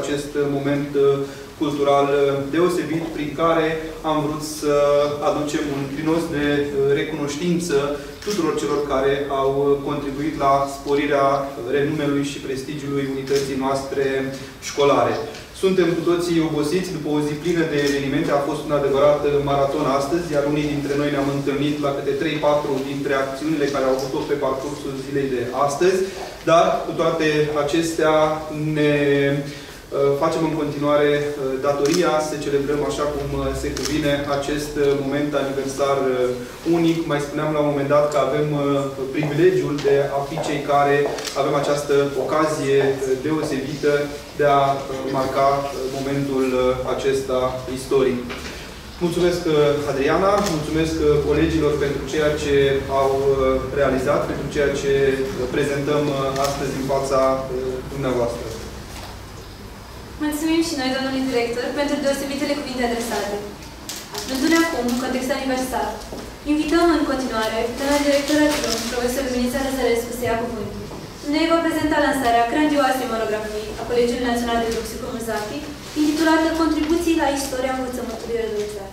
acest moment cultural deosebit, prin care am vrut să aducem un prinos de recunoștință tuturor celor care au contribuit la sporirea renumelui și prestigiului unității noastre școlare. Suntem cu toții obosiți după o zi plină de evenimente. A fost un adevărat maraton astăzi, iar unii dintre noi ne-am întâlnit la câte 3-4 dintre acțiunile care au avut loc pe parcursul zilei de astăzi, dar cu toate acestea ne facem în continuare datoria să celebrăm așa cum se cuvine acest moment aniversar unic. Mai spuneam la un moment dat că avem privilegiul de a fi cei care avem această ocazie deosebită de a marca momentul acesta istoric. Mulțumesc, Adriana, mulțumesc colegilor pentru ceea ce au realizat, pentru ceea ce prezentăm astăzi în fața dumneavoastră. Mulțumim și noi, domnului director, pentru deosebitele cuvinte adresate. Aflându-ne acum, în context aniversar, invităm în continuare doamna director adjunct, profesor Luminița Răzărescu, să ia cuvântul. Noi va prezenta lansarea grandioasei monografii a Colegiului Național de Toxicomuzaki, intitulată Contribuții la istoria învățământului rădăuțean.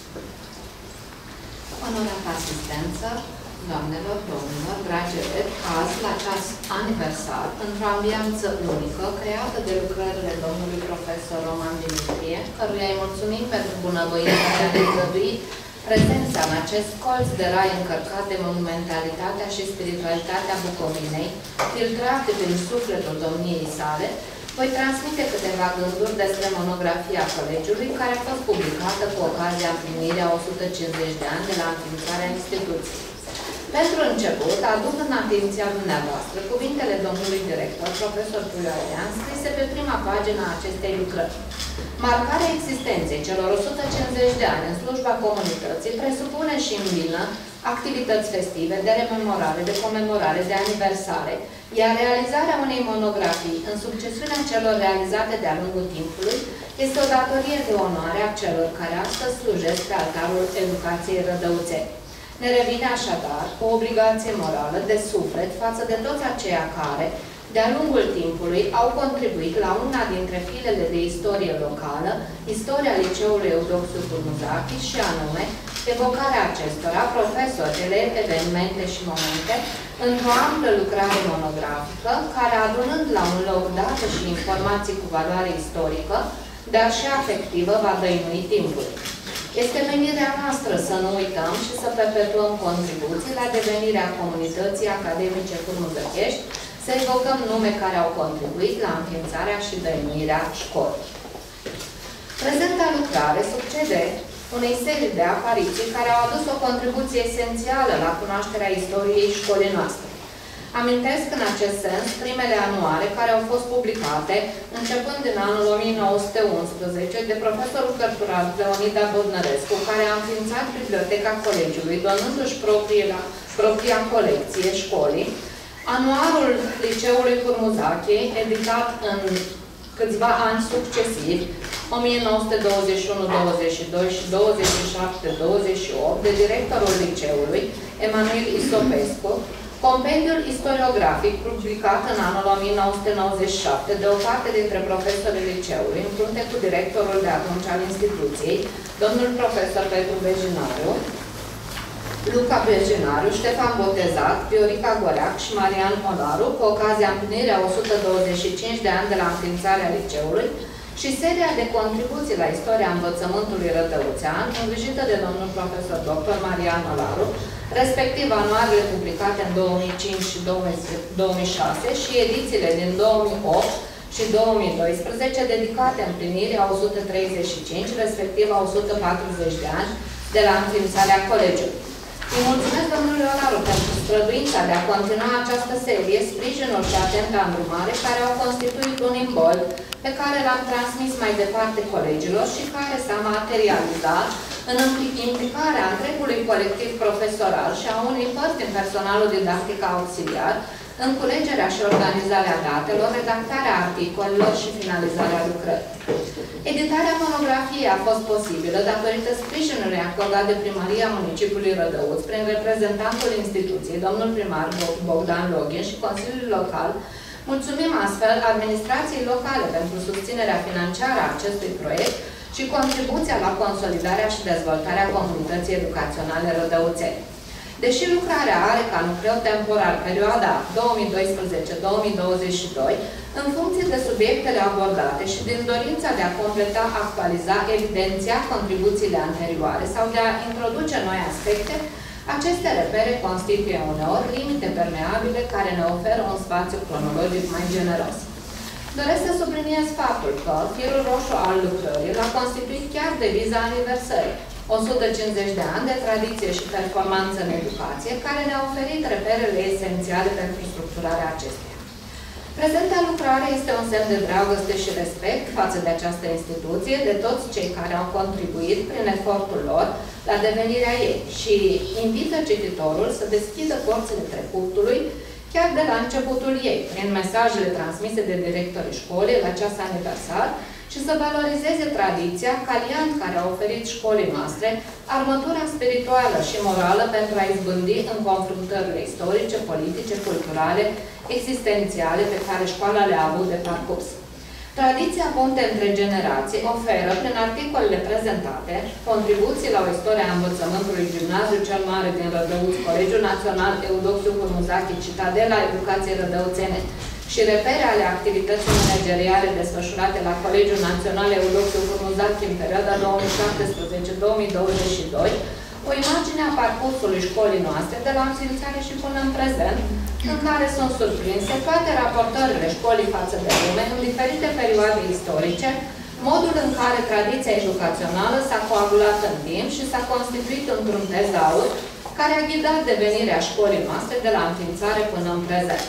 Onorată asistență, doamnelor, domnilor, dragi elevi, azi, la ceas aniversar, într-o ambianță unică, creată de lucrările domnului profesor Roman Dimitrie, căruia îi mulțumim pentru bunăvoința de a ne îngădui prezența în acest colț de rai încărcat de monumentalitatea și spiritualitatea Bucovinei, filtrate prin sufletul domniei sale, voi transmite câteva gânduri despre monografia colegiului, care a fost publicată cu ocazia împlinirii a 150 de ani de la înființarea instituției. Pentru început, aduc în atenția dumneavoastră cuvintele domnului director, profesor Puioarean, scrise pe prima pagină a acestei lucrări. Marcarea existenței celor 150 de ani în slujba comunității presupune și îmbină activități festive, de rememorare, de comemorare, de aniversare, iar realizarea unei monografii în succesiunea celor realizate de-a lungul timpului este o datorie de onoare a celor care astăzi slujesc pe altarul educației rădăuțeni. Ne revine așadar o obligație morală de suflet față de toți aceia care, de-a lungul timpului, au contribuit la una dintre filele de istorie locală, istoria Liceului Eudoxiu Turmuzaki, și anume evocarea acestora, profesori, elevi, evenimente și momente, într-o amplă lucrare monografică, care, adunând la un loc date și informații cu valoare istorică, dar și afectivă, va dăinui timpul. Este menirea noastră să nu uităm și să perpetuăm contribuții la devenirea comunității academice curmuzăchești, să evocăm nume care au contribuit la înființarea și dăinuirea școlii. Prezenta lucrare succede unei serii de apariții care au adus o contribuție esențială la cunoașterea istoriei școlii noastre. Amintesc în acest sens primele anuare care au fost publicate începând din anul 1911 de profesorul cărturar Leonida Bodnărescu, care a înființat Biblioteca Colegiului, donându-și propria colecție școlii, anuarul Liceului Turmuzaki, editat în câțiva ani succesivi, 1921-22 și 27-28, de directorul liceului, Emanuel Isopescu, compendiul istoriografic publicat în anul 1997 de o parte dintre profesorii liceului, în frunte cu directorul de atunci al instituției, domnul profesor Petru Bejinariu, Luca Bejinariu, Ștefan Botezat, Viorica Goreac și Marian Olaru, cu ocazia împlinirii a 125 de ani de la înființarea liceului, și seria de contribuții la istoria învățământului rădăuțean, îngrijită de domnul profesor dr. Marian Olaru, respectiv anuarele publicate în 2005 și 2006 și edițiile din 2008 și 2012, dedicate împlinirii a 135, respectiv a 140 de ani de la înființarea colegiului. Îi mulțumesc domnului Olaru pentru străduința de a continua această serie, sprijinul și atenta îndrumare care au constituit un imbold pe care l-am transmis mai departe colegilor și care s-a materializat în implicarea întregului colectiv profesoral și a unei părți din personalul didactic auxiliar, în culegerea și organizarea datelor, redactarea articolelor și finalizarea lucrării. Editarea monografiei a fost posibilă datorită sprijinului acordat de Primăria Municipiului Rădăuț prin reprezentantul instituției, domnul primar Bogdan Login, și Consiliul Local, Mulțumim astfel administrației locale pentru susținerea financiară a acestui proiect și contribuția la consolidarea și dezvoltarea comunității educaționale rădăuțene. Deși lucrarea are ca nucleu temporar perioada 2012-2022, în funcție de subiectele abordate și din dorința de a completa, actualiza, evidenția contribuțiile anterioare sau de a introduce noi aspecte, aceste repere constituie uneori limite permeabile care ne oferă un spațiu cronologic mai generos. Doresc să subliniez faptul că firul roșu al lucrării l-a constituit chiar deviza aniversării, 150 de ani de tradiție și performanță în educație, care ne-a oferit reperele esențiale pentru structurarea acesteia. Prezenta lucrare este un semn de dragoste și respect față de această instituție, de toți cei care au contribuit prin efortul lor la devenirea ei și invită cititorul să deschidă porțile trecutului chiar de la începutul ei, prin mesajele transmise de directorii școlii la ceas aniversar și să valorizeze tradiția ca liant care a oferit școlii noastre armătura spirituală și morală pentru a izbândi în confruntările istorice, politice, culturale, existențiale pe care școala le-a avut de parcurs. Tradiția punte între generații oferă, prin articolele prezentate, contribuții la o istorie a învățământului Gimnaziu cel Mare din Rădăuți, Colegiul Național Eudoxiu Hurmuzachi, Citadela Educației Rădăuțene și repere ale activității manageriale desfășurate la Colegiul Național Eudoxiu Hurmuzachi în perioada 2017-2022, o imagine a parcursului școlii noastre de la înființare și până în prezent, în care sunt surprinse toate raportările școlii față de lume în diferite perioade istorice, modul în care tradiția educațională s-a coagulat în timp și s-a constituit într-un tezaur care a ghidat devenirea școlii noastre de la înființare până în prezent.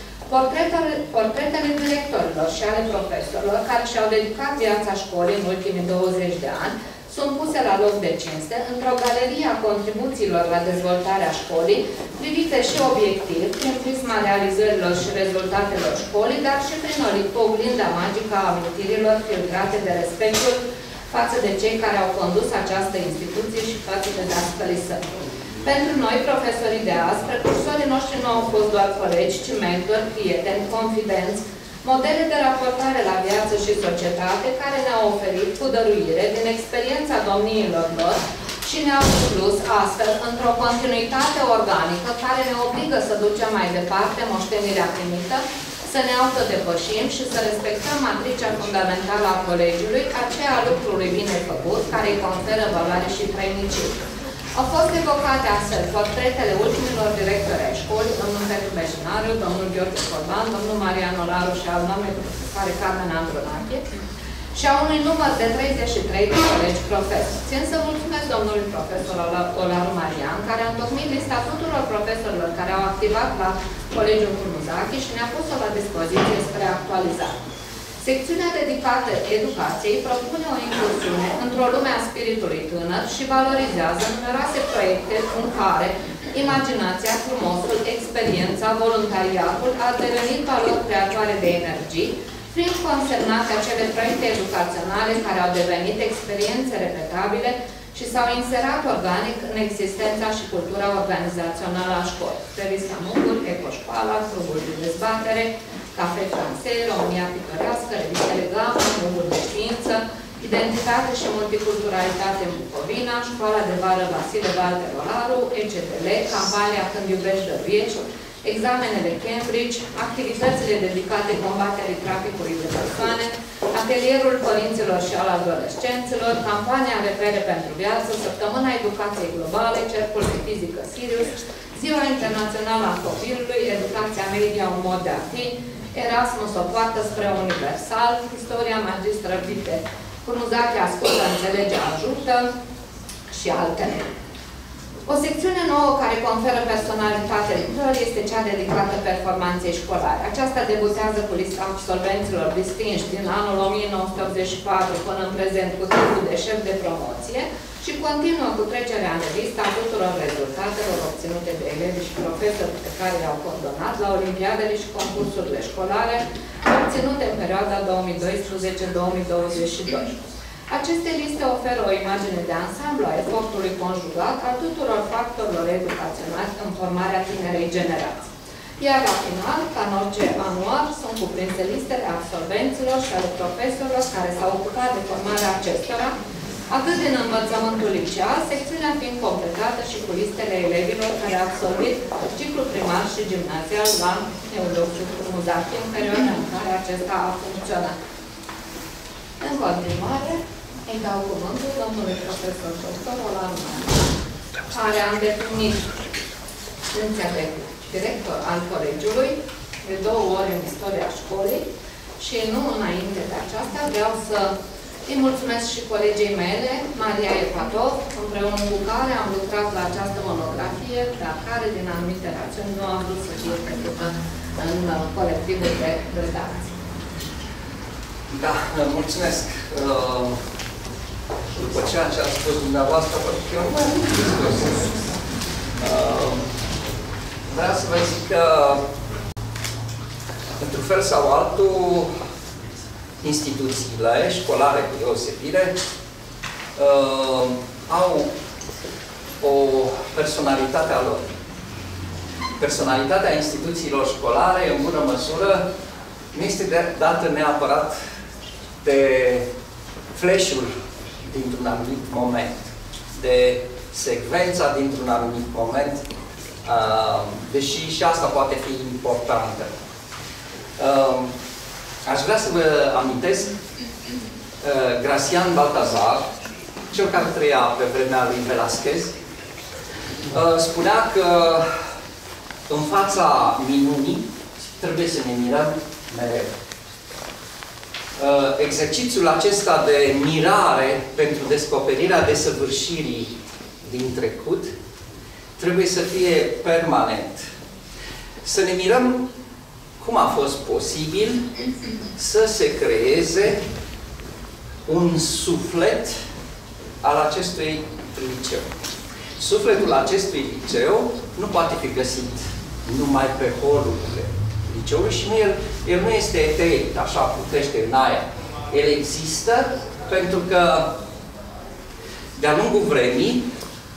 Portretele directorilor și ale profesorilor care și-au dedicat viața școlii în ultimii 20 de ani sunt puse la loc de cinste într-o galerie a contribuțiilor la dezvoltarea școlii, privite și obiectiv, prin prisma realizărilor și rezultatelor școlii, dar și prin oglinda magică a amintirilor filtrate de respectul față de cei care au condus această instituție și față de dascălii săi. Pentru noi, profesorii de azi, precursorii noștri nu au fost doar colegi, ci mentori, prieteni, confidenți, modele de raportare la viață și societate care ne-au oferit cu dăruire din experiența domniilor lor și ne-au inclus astfel într-o continuitate organică care ne obligă să ducem mai departe moștenirea primită, să ne autodepășim și să respectăm matricea fundamentală a colegiului, aceea a lucrului bine făcut, care îi conferă valoare și trăinicie. Au fost evocate astfel portretele ultimilor directori ai școlii, domnul Petru Beșinariu, domnul Gheorghe Corban, domnul Marian Olaru și al doamnei profesoare Carmen Andronache și a unui număr de 33 de colegi profesori. Țin să mulțumesc domnului profesor Olaru Marian, care a întocmit lista tuturor profesorilor care au activat la Colegiul Hurmuzachi și ne-a pus-o la dispoziție spre actualizare. Secțiunea dedicată educației propune o incursiune într-o lume a spiritului tânăr și valorizează numeroase proiecte în care imaginația, frumosul, experiența, voluntariatul a devenit valori creatoare de energii, fiind consemnate acele proiecte educaționale care au devenit experiențe repetabile și s-au inserat organic în existența și cultura organizațională a școlii. Revista Munguri, Ecoșcoala, Clubul de Dezbatere, Cafe Francais, România Pitorească, revistele Gamma, Clubul de Știință, Identitate și Multiculturalitate în Bucovina, Școala de Vară Vasile Valter Olaru, ECTL, Campania Când Iubești Dăruiești, examenele Cambridge, activitățile dedicate combaterii traficului de persoane, atelierul părinților și al adolescenților, campania Repere pentru Viață, Săptămâna Educației Globale, Cercul de Fizică Sirius, Ziua Internațională a Copilului, Educația Media, un mod de a fi, Erasmus, o poartă spre Universal, Istoria Magistră Vite, Hurmuzachi ascultă, înțelege, ajută și altele. O secțiune nouă care conferă personalitate lucrării este cea dedicată performanței școlare. Aceasta debutează cu lista absolvenților distinși din anul 1984 până în prezent cu titlul de șef de promoție și continuă cu trecerea în revistă a tuturor rezultatelor obținute de elevi și profesori pe care le-au coordonat la olimpiadele și concursurile școlare obținute în perioada 2012-2022. Aceste liste oferă o imagine de ansamblu a efortului conjugat a tuturor factorilor educaționali în formarea tinerei generații. Iar la final, ca în orice anuar, sunt cuprinse listele absolvenților și ale profesorilor care s-au ocupat de formarea acestora, atât din învățământul liceal, secțiunea fiind completată și cu listele elevilor care au absolvit ciclul primar și gimnazial la Eudoxiu Muzache, în perioada în care acesta a funcționat. În continuare, îi dau cuvântul domnului profesor dr. Roland Mann, care a îndeplinit funcția de director al colegiului de 2 ori în istoria școlii și nu înainte de aceasta vreau să îi mulțumesc și colegii mele, Maria Epatov, împreună cu care am lucrat la această monografie, dar care din anumite rațiuni nu am vrut să fie trecută în colectivul de redacție. Da, mulțumesc. După ceea ce a spus dumneavoastră, pentru că eu nu mai am discurs. Vreau să vă zic că, într-un fel sau altul, instituțiile școlare cu deosebire au o personalitate a lor. Personalitatea instituțiilor școlare, în bună măsură, nu este dată neapărat de flash-ul dintr-un anumit moment, de secvența dintr-un anumit moment, deși și asta poate fi importantă. Aș vrea să vă amintesc Gracian Baltazar, cel care trăia pe vremea lui Velázquez, spunea că în fața minunii trebuie să ne mirăm mereu. Exercițiul acesta de mirare pentru descoperirea desăvârșirii din trecut trebuie să fie permanent. Să ne mirăm cum a fost posibil să se creeze un suflet al acestui liceu. Sufletul acestui liceu nu poate fi găsit numai pe holurile liceului și el nu este eteric, așa plutește în aer. El există pentru că de-a lungul vremii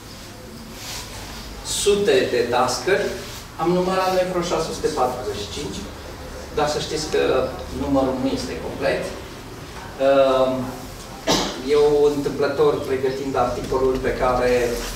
sute de dascări, am numărat noi vreo 645, dar să știți că numărul nu este complet. Eu, întâmplător, pregătind articolul pe care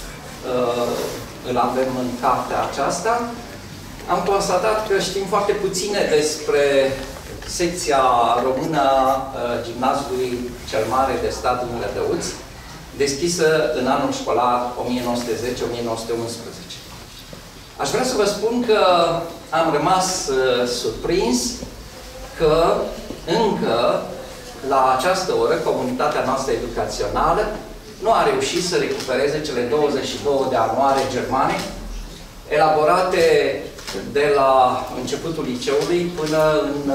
îl avem în cartea aceasta, am constatat că știm foarte puține despre secția română Gimnaziului cel Mare de stat din Lădăuți, deschisă în anul școlar 1910-1911. Aș vrea să vă spun că am rămas surprins că încă la această oră comunitatea noastră educațională nu a reușit să recupereze cele 22 de anuare germane elaborate de la începutul liceului până în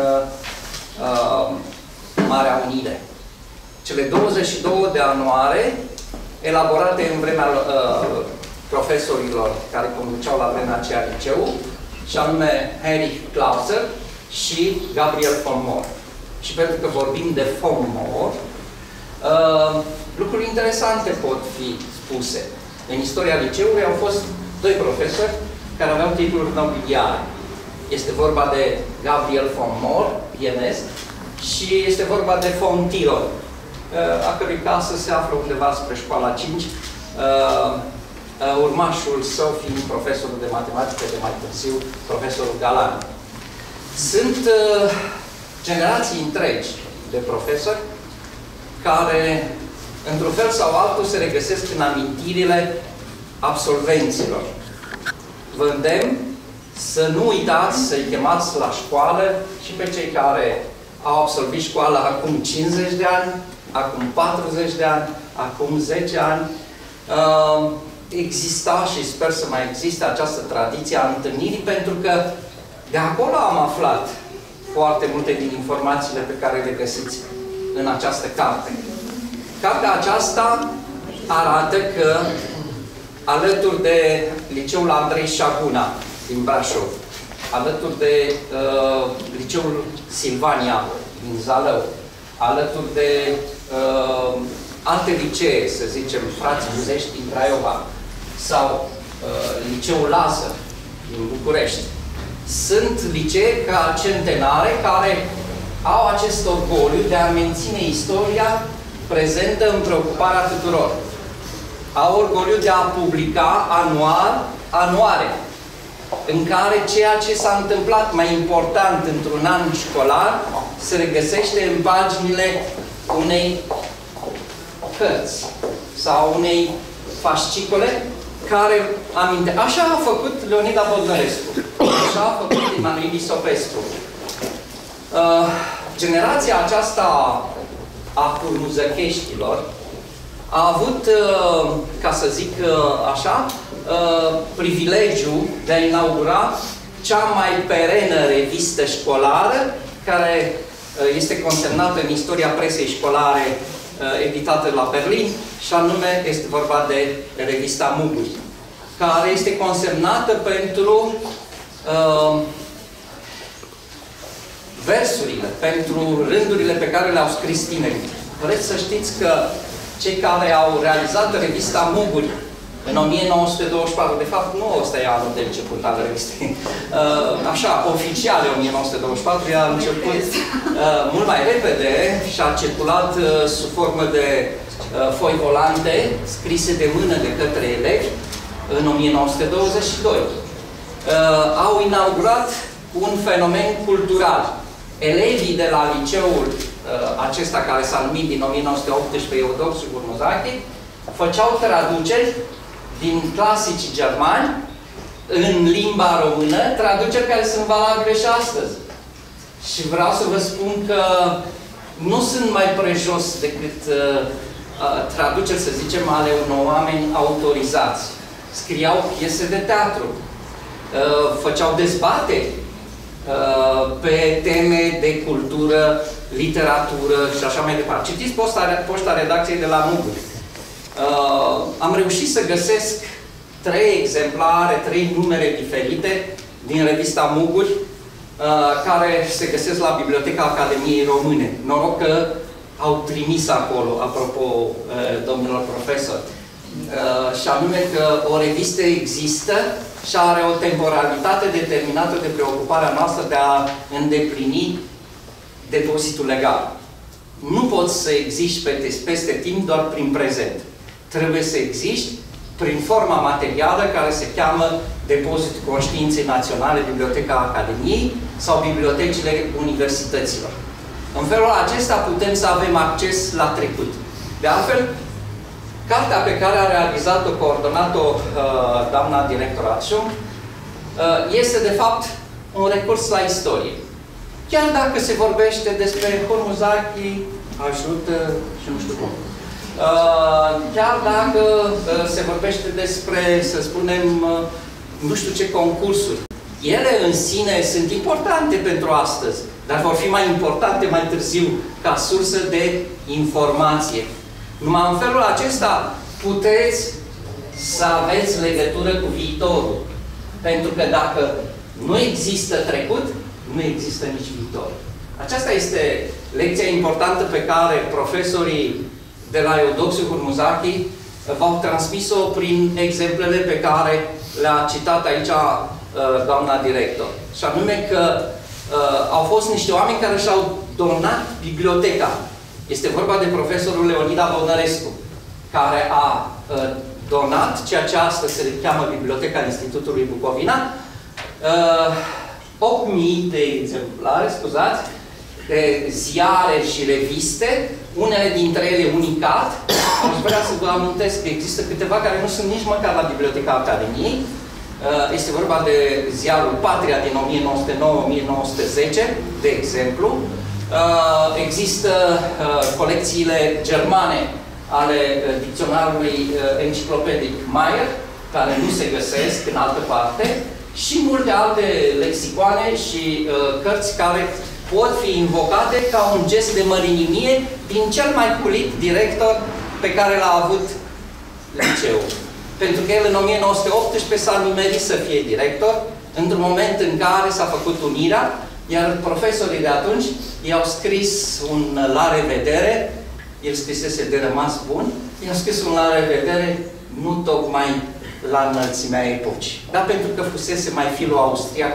Marea Unire. Cele 22 de anuare elaborate în vremea profesorilor care conduceau la vremea aceea liceu, și anume Heinrich Clauser și Gabriel von Mohr. Și pentru că vorbim de von Mohr, lucruri interesante pot fi spuse. În istoria liceului au fost 2 profesori care aveau titluri nobiliare. Este vorba de Gabriel von Mohr, pianist, și este vorba de von Tirol, a cărui casă se află undeva spre școala 5, urmașul său fiind profesorul de matematică de mai târziu, profesorul Galan. Sunt generații întregi de profesori care, într-un fel sau altul, se regăsesc în amintirile absolvenților. Vă îndemn să nu uitați să-i chemați la școală și pe cei care au absolvit școala acum 50 de ani, acum 40 de ani, acum 10 ani. Exista și sper să mai existe această tradiție a întâlnirii, pentru că de acolo am aflat foarte multe din informațiile pe care le găsiți în această carte. Cartea aceasta arată că alături de liceul Andrei Șaguna din Brașov, alături de liceul Silvania din Zalău, alături de alte licee, să zicem, Frații Buzești din Craiova, sau liceul Lazăr din București, sunt licee ca centenare care au acest orgoliu de a menține istoria prezentă în preocuparea tuturor. Au orgoliu de a publica anuare, în care ceea ce s-a întâmplat mai important într-un an școlar se regăsește în paginile unei cărți sau unei fascicole care aminte. Așa a făcut Leonida Bodnărescu, așa a făcut Emanuel Isopescu. Generația aceasta a curmuzăcheștilor a avut, ca să zic așa, privilegiul de a inaugura cea mai perenă revistă școlară, care este consemnată în istoria presei școlare editată la Berlin, și anume este vorba de revista Muguri, care este consemnată pentru versurile, pentru rândurile pe care le-au scris tinerii. Vreți să știți că cei care au realizat revista Muguri în 1924, de fapt nu ăsta e anul de început al revistei, așa, oficial 1924, ea a început mult mai repede și a circulat sub formă de foi volante scrise de mână de către elevi în 1922. Au inaugurat un fenomen cultural. Elevii de la liceul acesta care s-a numit din 1918 Eudoxiu Hurnuzache făceau traduceri din clasici germani în limba română, traduceri care sunt valabile și astăzi. Și vreau să vă spun că nu sunt mai prejos decât traduceri, să zicem, ale unor oameni autorizați. Scriau piese de teatru, făceau dezbateri pe teme de cultură, literatură și așa mai departe. Citiți poșta redacției de la Muguri. Am reușit să găsesc 3 exemplare, 3 numere diferite din revista Muguri, care se găsesc la Biblioteca Academiei Române. Noroc că au trimis acolo, apropo, domnilor profesori. Și anume că o revistă există și are o temporalitate determinată de preocuparea noastră de a îndeplini depozitul legal. Nu poți să existi peste timp doar prin prezent. Trebuie să existi prin forma materială care se cheamă Depozitul Conștiinței Naționale, Biblioteca Academiei sau bibliotecile universităților. În felul acesta putem să avem acces la trecut. De altfel, cartea pe care a realizat-o, coordonat-o doamna director Atșung, este de fapt un recurs la istorie. Chiar dacă se vorbește despre Hurnuzache, ajută și nu știu cum. Chiar dacă se vorbește despre, să spunem, nu știu ce concursuri. Ele în sine sunt importante pentru astăzi, dar vor fi mai importante mai târziu ca sursă de informație. Numai în felul acesta puteți să aveți legătură cu viitorul. Pentru că dacă nu există trecut, nu există nici viitor. Aceasta este lecția importantă pe care profesorii de la Eudoxiu Hurnuzache v-au transmis-o prin exemplele pe care le-a citat aici doamna director. Și anume că au fost niște oameni care și-au donat biblioteca. Este vorba de profesorul Leonida Bodnărescu, care a donat ceea ce astăzi se cheamă Biblioteca Institutului Bucovina, 8.000 de exemplare, scuzați, de ziare și reviste, unele dintre ele unicat. Aș vrea să vă amintesc că există câteva care nu sunt nici măcar la Biblioteca Academiei. Este vorba de ziarul Patria din 1909-1910, de exemplu. Există colecțiile germane ale dicționarului enciclopedic Mayer, care nu se găsesc în altă parte, și multe alte lexicoane și cărți care pot fi invocate ca un gest de mărinimie din cel mai culit director pe care l-a avut liceul. Pentru că el în 1918 s-a nimerit să fie director, într-un moment în care s-a făcut unirea, iar profesorii de atunci i-au scris un la revedere, el scrisese de rămas bun, i-au scris un la revedere nu tocmai la înălțimea epocii, dar pentru că fusese mai filo-austriac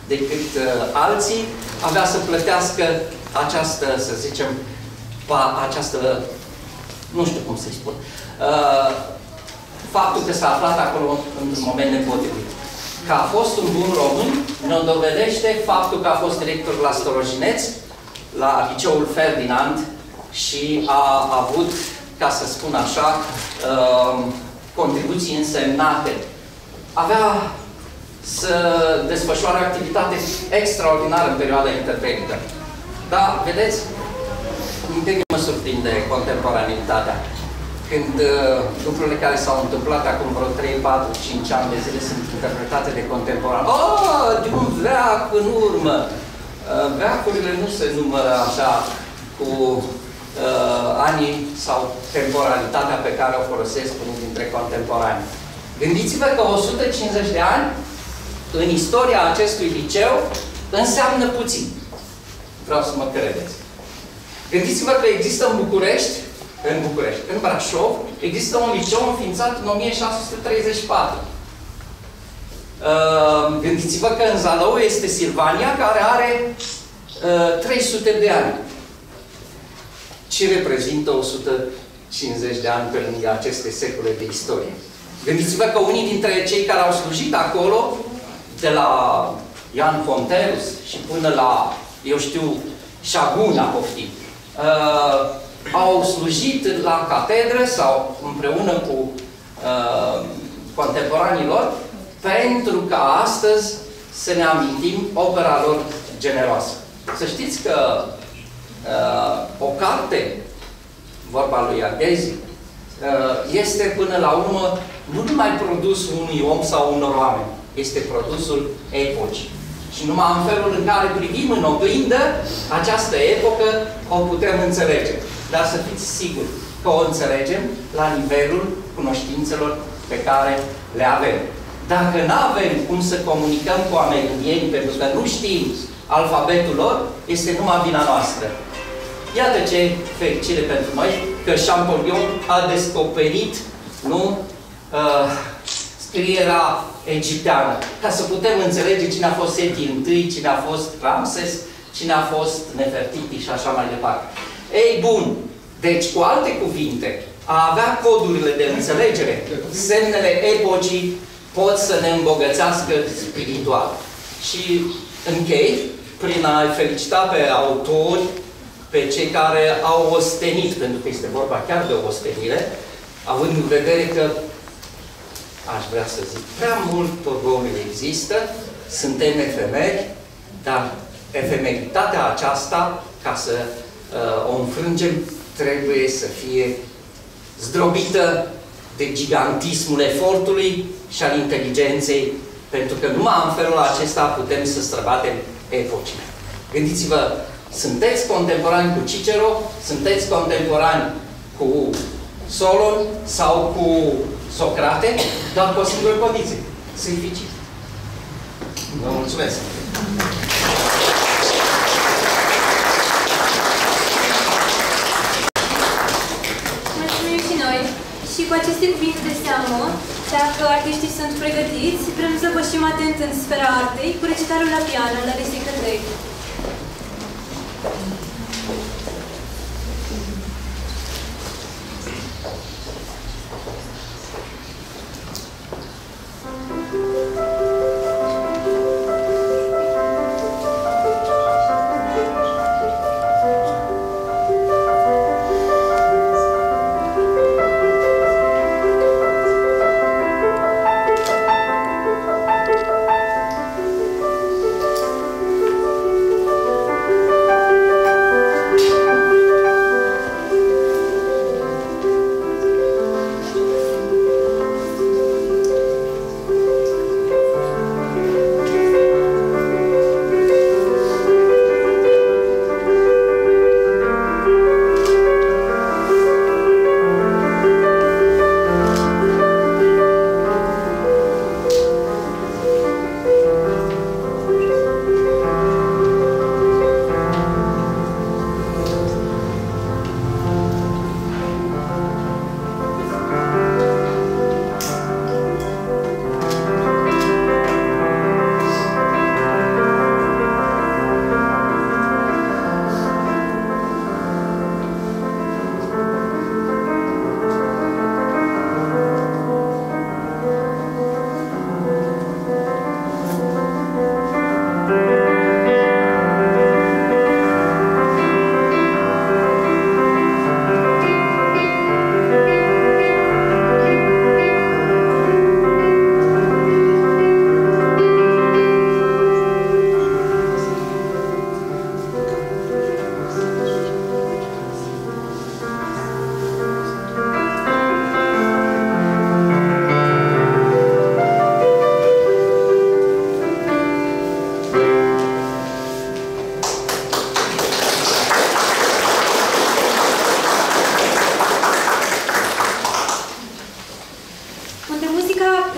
decât alții, avea să plătească această, să zicem, această, nu știu cum să-i spun, faptul că s-a aflat acolo într-un moment nepotrivit. Că a fost un bun român, ne dovedește faptul că a fost director la Storojineț, la Liceul Ferdinand, și a avut, ca să spun așa, contribuții însemnate. Avea să desfășoare activitate extraordinară în perioada intervenită. Da, vedeți? Pe mine mă surprinde contemporanitatea. Când lucrurile care s-au întâmplat acum vreo 3, 4, 5 ani de zile sunt interpretate de contemporan. Oh, de un veac în urmă! Veacurile nu se numără așa cu anii sau temporalitatea pe care o folosesc unii dintre contemporani. Gândiți-vă că 150 de ani în istoria acestui liceu înseamnă puțin. Vreau să mă credeți. Gândiți-vă că există în București, în Brașov, există un liceu înființat în 1634. Gândiți-vă că în Zalău este Silvania, care are 300 de ani. Ce reprezintă 150 de ani pe lângă aceste secole de istorie? Gândiți-vă că unii dintre cei care au slujit acolo, de la Ian Fonterus și până la, eu știu, Șaguna, poftim, au slujit la catedră sau împreună cu contemporanii lor, pentru că astăzi să ne amintim opera lor generoasă. Să știți că o carte, vorba lui Ardezi, este până la urmă nu numai produsul unui om sau unor oameni, este produsul epocii. Și numai în felul în care privim în oglindă această epocă o putem înțelege. Dar să fiți siguri că o înțelegem la nivelul cunoștințelor pe care le avem. Dacă nu avem cum să comunicăm cu amerindieni pentru că nu știm alfabetul lor, este numai vina noastră. Iată ce fericire pentru noi că Champollion a descoperit, nu, scrierea egipteană, ca să putem înțelege cine a fost Seti I, cine a fost Ramses, cine a fost Nefertiti și așa mai departe. Ei, bun, deci cu alte cuvinte, a avea codurile de înțelegere, semnele epocii pot să ne îmbogățească spiritual. Și închei prin a-i felicita pe autori, pe cei care au ostenit, pentru că este vorba chiar de o ostenire, având în vedere că, aș vrea să zic, prea mult oameni există, suntem efemeri, dar efemeritatea aceasta, ca să o înfrângem, trebuie să fie zdrobită de gigantismul efortului și al inteligenței, pentru că numai în felul acesta putem să străbatem epocile. Gândiți-vă, sunteți contemporani cu Cicero, sunteți contemporani cu Solon sau cu Socrate, dar cu o singură condiție, să-i fi citit. Vă mulțumesc! Mulțumim și noi! Și cu aceste cuvinte de seamă, dacă artiștii sunt pregătiți, vrem să pășim atent în sfera artei cu recitalul la pian al Larisei Cătrei.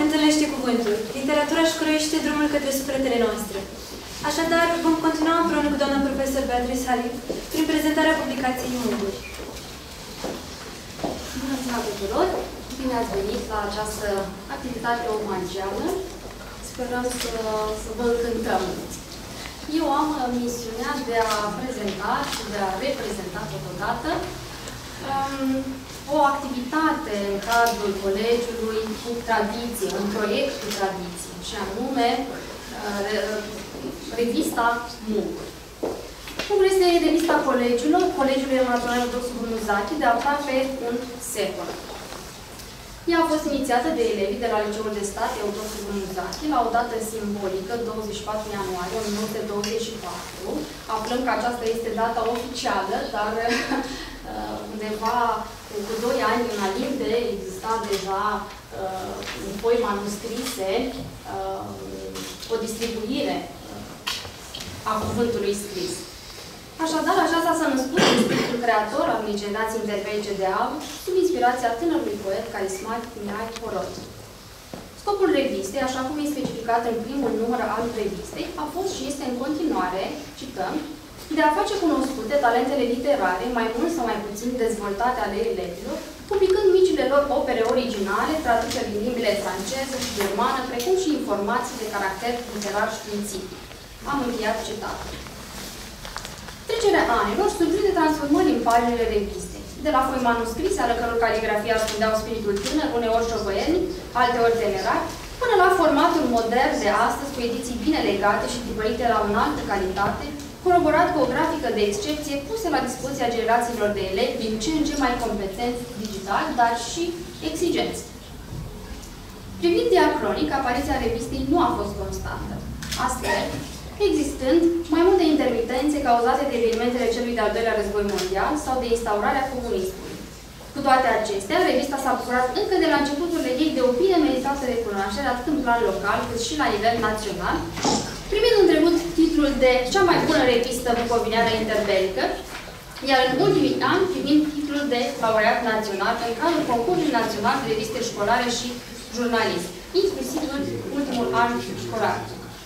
întâlnește cuvântul. Literatura își croiește drumul către sufletele noastre. Așadar, vom continua împreună cu doamna profesor Beatrice Halif prin prezentarea publicației Munguri. Bună ziua tuturor! Bine ați venit la această activitate omagiană. Sperăm să vă încântăm. Eu am misiunea de a prezenta și de a reprezenta totodată o activitate în cadrul colegiului cu tradiție, un proiect cu tradiție, și anume revista Munguri. Munguri este revista Colegiului Național Eudoxiu Vârnuzache de aproape un secol. Ea a fost inițiată de elevii de la Liceul de Stat Eudoxiu Vârnuzache la o dată simbolică, 24 ianuarie 1924. Aflăm că aceasta este data oficială, dar undeva cu 2 ani înainte exista deja în foi manuscrise o distribuire a cuvântului scris. Așadar, aceasta s-a născut în spiritul creator al unei generații intervenice de aur, sub inspirația tânărului poet carismatic Mihai Horod. Scopul revistei, așa cum e specificat în primul număr al revistei, a fost și este în continuare, cităm, de a face cunoscute talentele literare, mai mult sau mai puțin dezvoltate ale elevilor, publicând micile lor opere originale, traduse din limbile franceză și germană, precum și informații de caracter literar științific. Am încheiat citatul. Trecerea anilor surprinde transformări în paginile revistei, de la foi manuscrise, ale căror caligrafie ascundeau spiritul tânăr, uneori șovăielnic, alteori temerar, până la formatul modern de astăzi, cu ediții bine legate și tipărite la o înaltă calitate, coroborat cu o grafică de excepție pusă la dispoziția generațiilor de elevi din ce în ce mai competenți digital, dar și exigenți. Privind diacronic, apariția revistei nu a fost constantă. Astfel, existând mai multe intermitențe cauzate de evenimentele celui de-al doilea război mondial sau de instaurarea comunismului. Cu toate acestea, revista s-a bucurat încă de la începuturile ei de o bine meritată recunoaștere atât în plan local cât și la nivel național, primind în trecut titlul de cea mai bună revistă bucovineană interbelică, iar în ultimii ani primind titlul de laureat național în cadrul concursului național de reviste școlare și jurnalism, inclusiv în ultimul an școlar.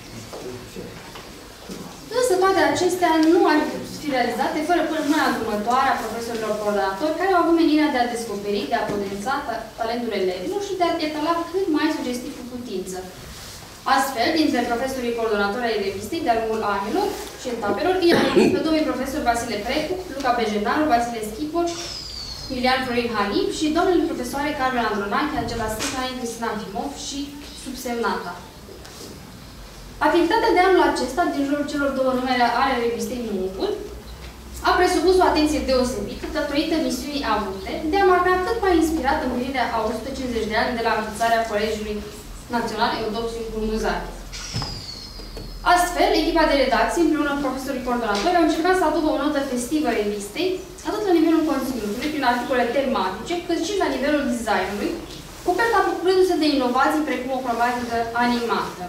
Însă toate acestea nu ar fi realizate fără până mâna îndrumătoare a profesorilor coordonatori care au avut menirea de a descoperi, de a potența talentul elevilor și de a etala cât mai sugestiv cu putință. Astfel, dintre profesorii coordonatori ai revistei de-a lungul anilor și etapelor, îi am numit pe domnii profesori Vasile Precu, Luca Bejenaru, Vasile Schipor, Iulian Florin Halip și domnule profesoare Carmen Andronache, Angela Stăcain, Cristina Fimov și subsemnata. Activitatea de anul acesta, din jurul celor două numere ale revistei Munguri, a presupus o atenție deosebită datorită misiunii avute de a marca cât mai inspirat împlinirea a 150 de ani de la înființarea Colegiului Național Eudoxiu Vârnuzache. Astfel, echipa de redacție, împreună cu profesorii coordonatori, au încercat să aducă o notă festivă revistei, atât la nivelul conținutului, prin articole tematice, cât și la nivelul designului, coperta bucurându-se de inovații precum o cromatică animată.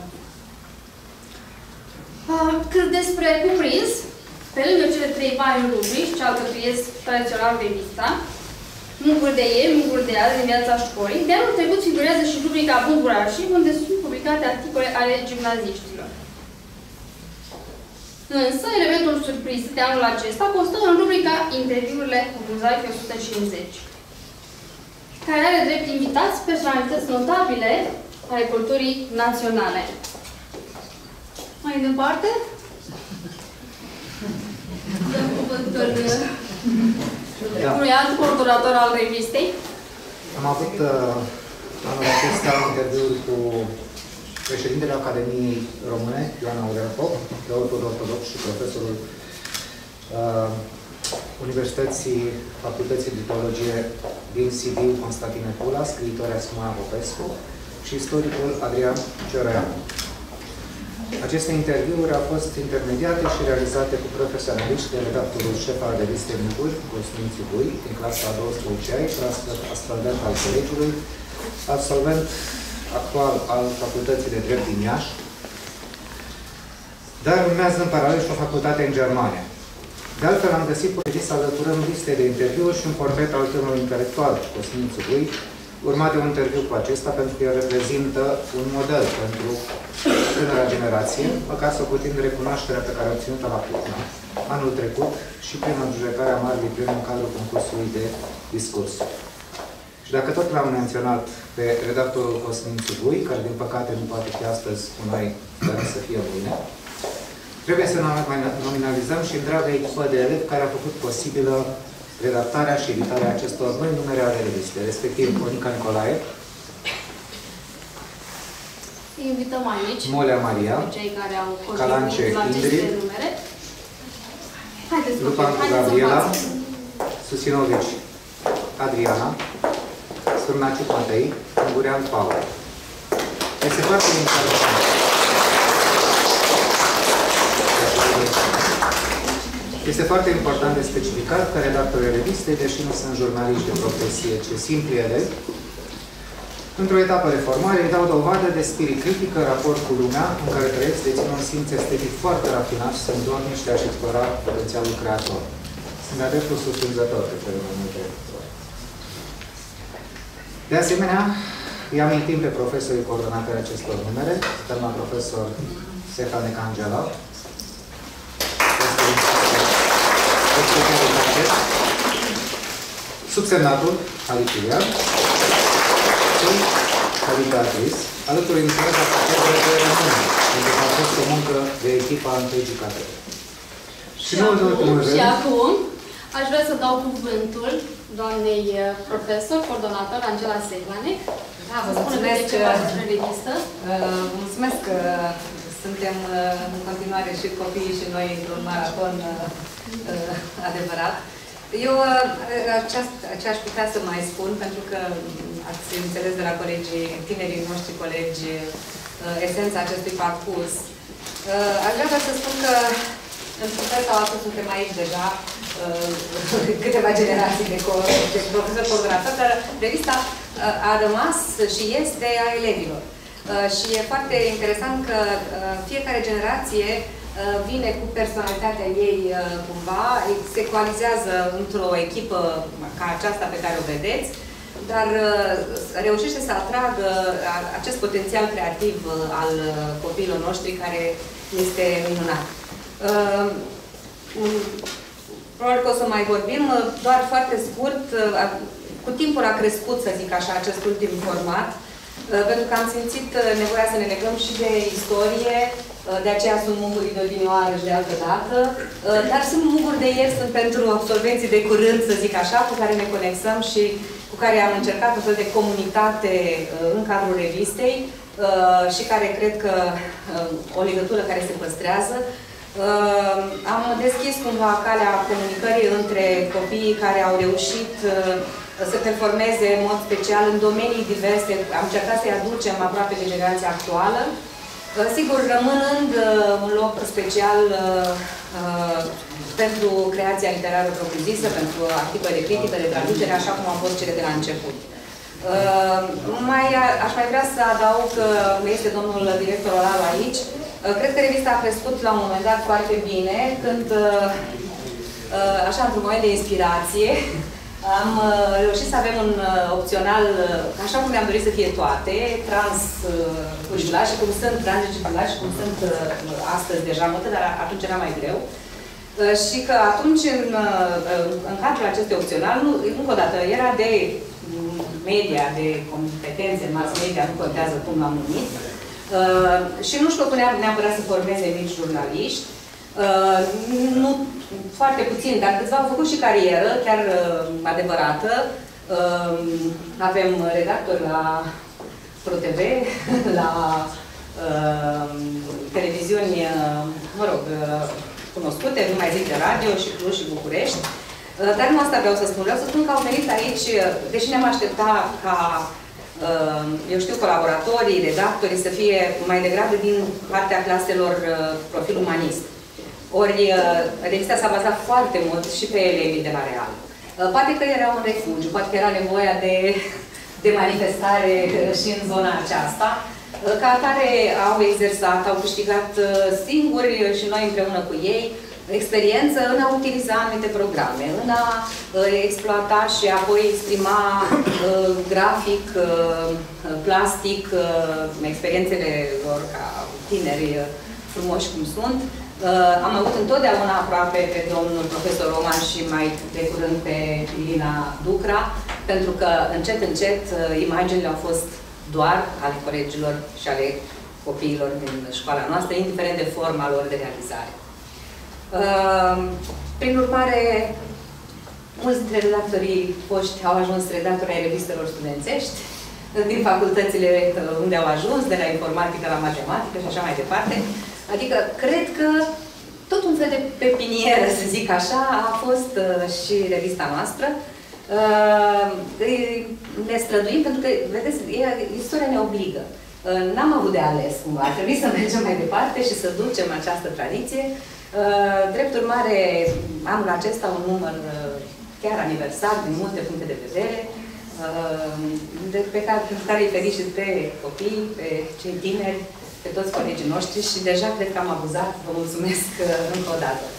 Cât despre cuprins, pe lângă cele 3 mari rubrici ce alcătuiesc tradițional revista, Munguri de ieri, Munguri de azi, din viața școlii, de anul trecut figurează și rubrica Munguri Arșiv, unde sunt publicate articole ale gimnaziștilor. Însă, elementul surpriz de anul acesta constă în rubrica Interviurile cu Vârnuzache 150, care are drept invitați personalități notabile ale culturii naționale. Mai departe, dăm cuvântul unui alt coordonator al revistei. Am avut anul acesta interviuri cu președintele Academiei Române, Ioan Aurel Pop, teologul ortodox și profesorul Universității Facultății de Teologie din Sibiu, Constantin Nepula, scriitoarea Simoia Popescu și istoricul Adrian Cioreanu. Aceste interviuri au fost intermediate și realizate cu profesionaliști de redactorul șef al revistei Munguri, Cosmin Țigui, din clasa a 12-a, absolvent al colegiului, absolvent actual al Facultății de Drept din Iași, dar urmează în paralel și o facultate în Germania. De altfel, am găsit potrivit să alăturăm liste de interviuri și un portret al tânărului intelectual, Cosmin Țigui, urmat de un interviu cu acesta, pentru că el reprezintă un model pentru tânăra generație, măcar să putem recunoașterea pe care a obținut-o la Putna anul trecut și prin adjudecarea Marii Premiu în cadrul concursului de discurs. Și dacă tot l-am menționat pe redactorul Cosmin Țugui, care din păcate nu poate fi astăzi cu noi, dar să fie mâine, trebuie să nominalizăm și întreaga echipă de elevi care a făcut posibilă redactarea și editarea acestor noi numere ale reviste, respectiv Monica Nicolae, invităm aici Molea Maria, cei care au Calance contribuit la aceste Indri, numere. Haideți, Lupancu Gabriela, Susinovici Adriana, Sturnaciu Matei, Ungurean Paul. Este foarte important. Este foarte important de specificat că redactorii revistei, deși nu sunt jurnaliști de profesie, ci simpli elevi, într-o etapă de formare, îi dau dovadă de spirit critic în raport cu lumea în care trăiesc, dețin un simț estetic foarte rafinat și sunt dornici de a-și explora potențialul creator. Sunt de dreptul surprinzător pe care mai multe ori. De asemenea, îi amintim pe profesorii coordonatori acestor numere, doamna profesor Stefane Cangela, subsemnatul Alic Iulian și Calitatris, alături de înțelegerea catedrei de rămâne, pentru că a fost o muncă de echipa întregii catedre. Și nu în ultimul rând... Și acum aș vrea să dau cuvântul doamnei profesor, coordonator Angela Seclanec. Da, vă mulțumesc. Mulțumesc că suntem în continuare și copiii și noi într-un maraton adevărat. Eu ce aș putea să mai spun, pentru că ați înțeles de la tinerii noștri colegi, esența acestui parcurs. Aș vrea să spun că, într-un fel sau altul, suntem aici deja câteva generații de profesori coordonatori, dar revista a rămas și este a elevilor. Și e foarte interesant că fiecare generație vine cu personalitatea ei cumva, se coalizează într-o echipă ca aceasta pe care o vedeți, dar reușește să atragă acest potențial creativ al copiilor noștri care este minunat. Probabil că o să mai vorbim, doar foarte scurt, cu timpul a crescut, să zic așa, acest ultim format, pentru că am simțit nevoia să ne legăm și de istorie, de aceea sunt muguri de odinioară și de altă dată, dar sunt muguri de ieri, sunt pentru absolvenții de curând, să zic așa, cu care ne conexăm și cu care am încercat un fel de comunitate în cadrul revistei și care cred că o legătură care se păstrează. Am deschis cumva calea comunicării între copiii care au reușit să performeze în mod special în domenii diverse. Am încercat să-i aducem aproape de generația actuală. Sigur, rămânând un loc special pentru creația literară propriu-zisă, pentru articole de critică, de traducere, așa cum au fost cele de la început. Aș mai vrea să adaug că este domnul director oral aici. Cred că revista a crescut la un moment dat foarte bine, când, așa, într-un moment de inspirație, am reușit să avem un opțional, așa cum mi-am dorit să fie toate, trans-pușulași, cum sunt trans-pușulași, cum sunt astăzi deja multe, dar atunci era mai greu. Și că atunci, în cadrul acestui opțional, încă o dată, era de media, de competențe, mass media, nu contează cum l-am numit, și nu-și propunea neapărat să formeze mici jurnaliști. Nu foarte puțin, dar câțiva au făcut și carieră, chiar adevărată. Avem redactori la ProTV, la televiziuni, mă rog, cunoscute, nu mai zic de radio, și Cluj și București. Dar nu asta vreau să spun. Vreau să spun că au venit aici, deși ne-am așteptat ca, eu știu, colaboratorii, redactorii să fie mai degrabă din partea claselor profil umanist. Ori revista s-a bazat foarte mult și pe elevii de la Real. Poate că era un refugiu, poate că era nevoia de manifestare și în zona aceasta. Ca atare au exersat, au câștigat singuri și noi împreună cu ei experiență în a utiliza anumite programe, în a exploata și apoi exprima grafic, plastic, experiențele lor ca tineri frumoși cum sunt. Am avut întotdeauna aproape pe domnul profesor Roman și mai de curând pe Ilina Ducra, pentru că încet, încet imaginile au fost doar ale colegilor și ale copiilor din școala noastră, indiferent de forma lor de realizare. Prin urmare, mulți dintre redactorii foști au ajuns redactori ai revistelor studențești, din facultățile unde au ajuns, de la informatică la matematică și așa mai departe. Adică, cred că tot un fel de pepinieră, să zic așa, a fost și revista noastră. Ne străduim pentru că, vedeți, istoria ne obligă. N-am avut de ales cumva, a trebuit să mergem mai departe și să ducem această tradiție. Drept urmare, anul acesta un număr chiar aniversar din multe puncte de vedere, pentru care îi felicit pe copii, pe cei tineri, pe toți colegii noștri și deja cred că am abuzat. Vă mulțumesc încă o dată.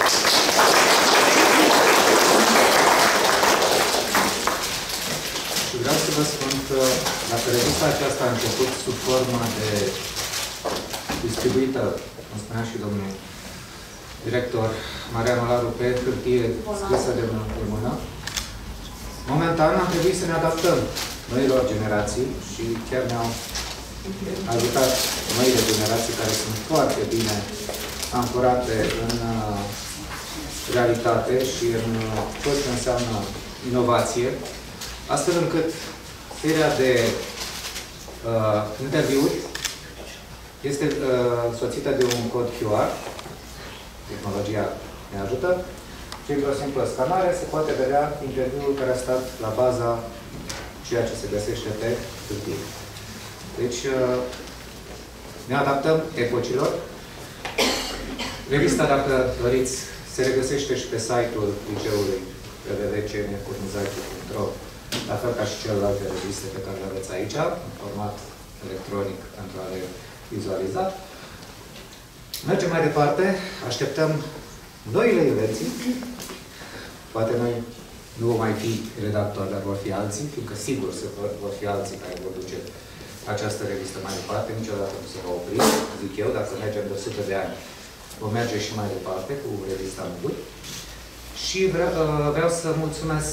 Și vreau să vă spun că dacă revista aceasta a început sub forma de distribuită, cum spunea și domnul director Marian Olaru, pe hârtie scrisă de mână, momentan am trebuit să ne adaptăm noilor generații și chiar ne-au ajutat noile generații care sunt foarte bine ancorate în realitate și în tot ce înseamnă inovație, astfel încât seria de interviuri este soțită de un cod QR, tehnologia ne ajută, și într-o simplă scanare se poate vedea interviul care a stat la baza ceea ce se găsește pe hârtie. Deci, ne adaptăm epocilor. Revista, dacă doriți, se regăsește și pe site-ul liceului www.cmfurnizaicu.ro, la fel ca și celelalte reviste pe care le aveți aici, în format electronic pentru a le vizualiza. Mergem mai departe, așteptăm noile invenții. Poate noi nu vom mai fi redactori, dar vor fi alții, fiindcă sigur vor fi alții care vor duce această revistă mai departe, niciodată nu se va opri, zic eu, dacă mergem de 100 de ani, vom merge și mai departe cu revista Muguri. Și vreau să mulțumesc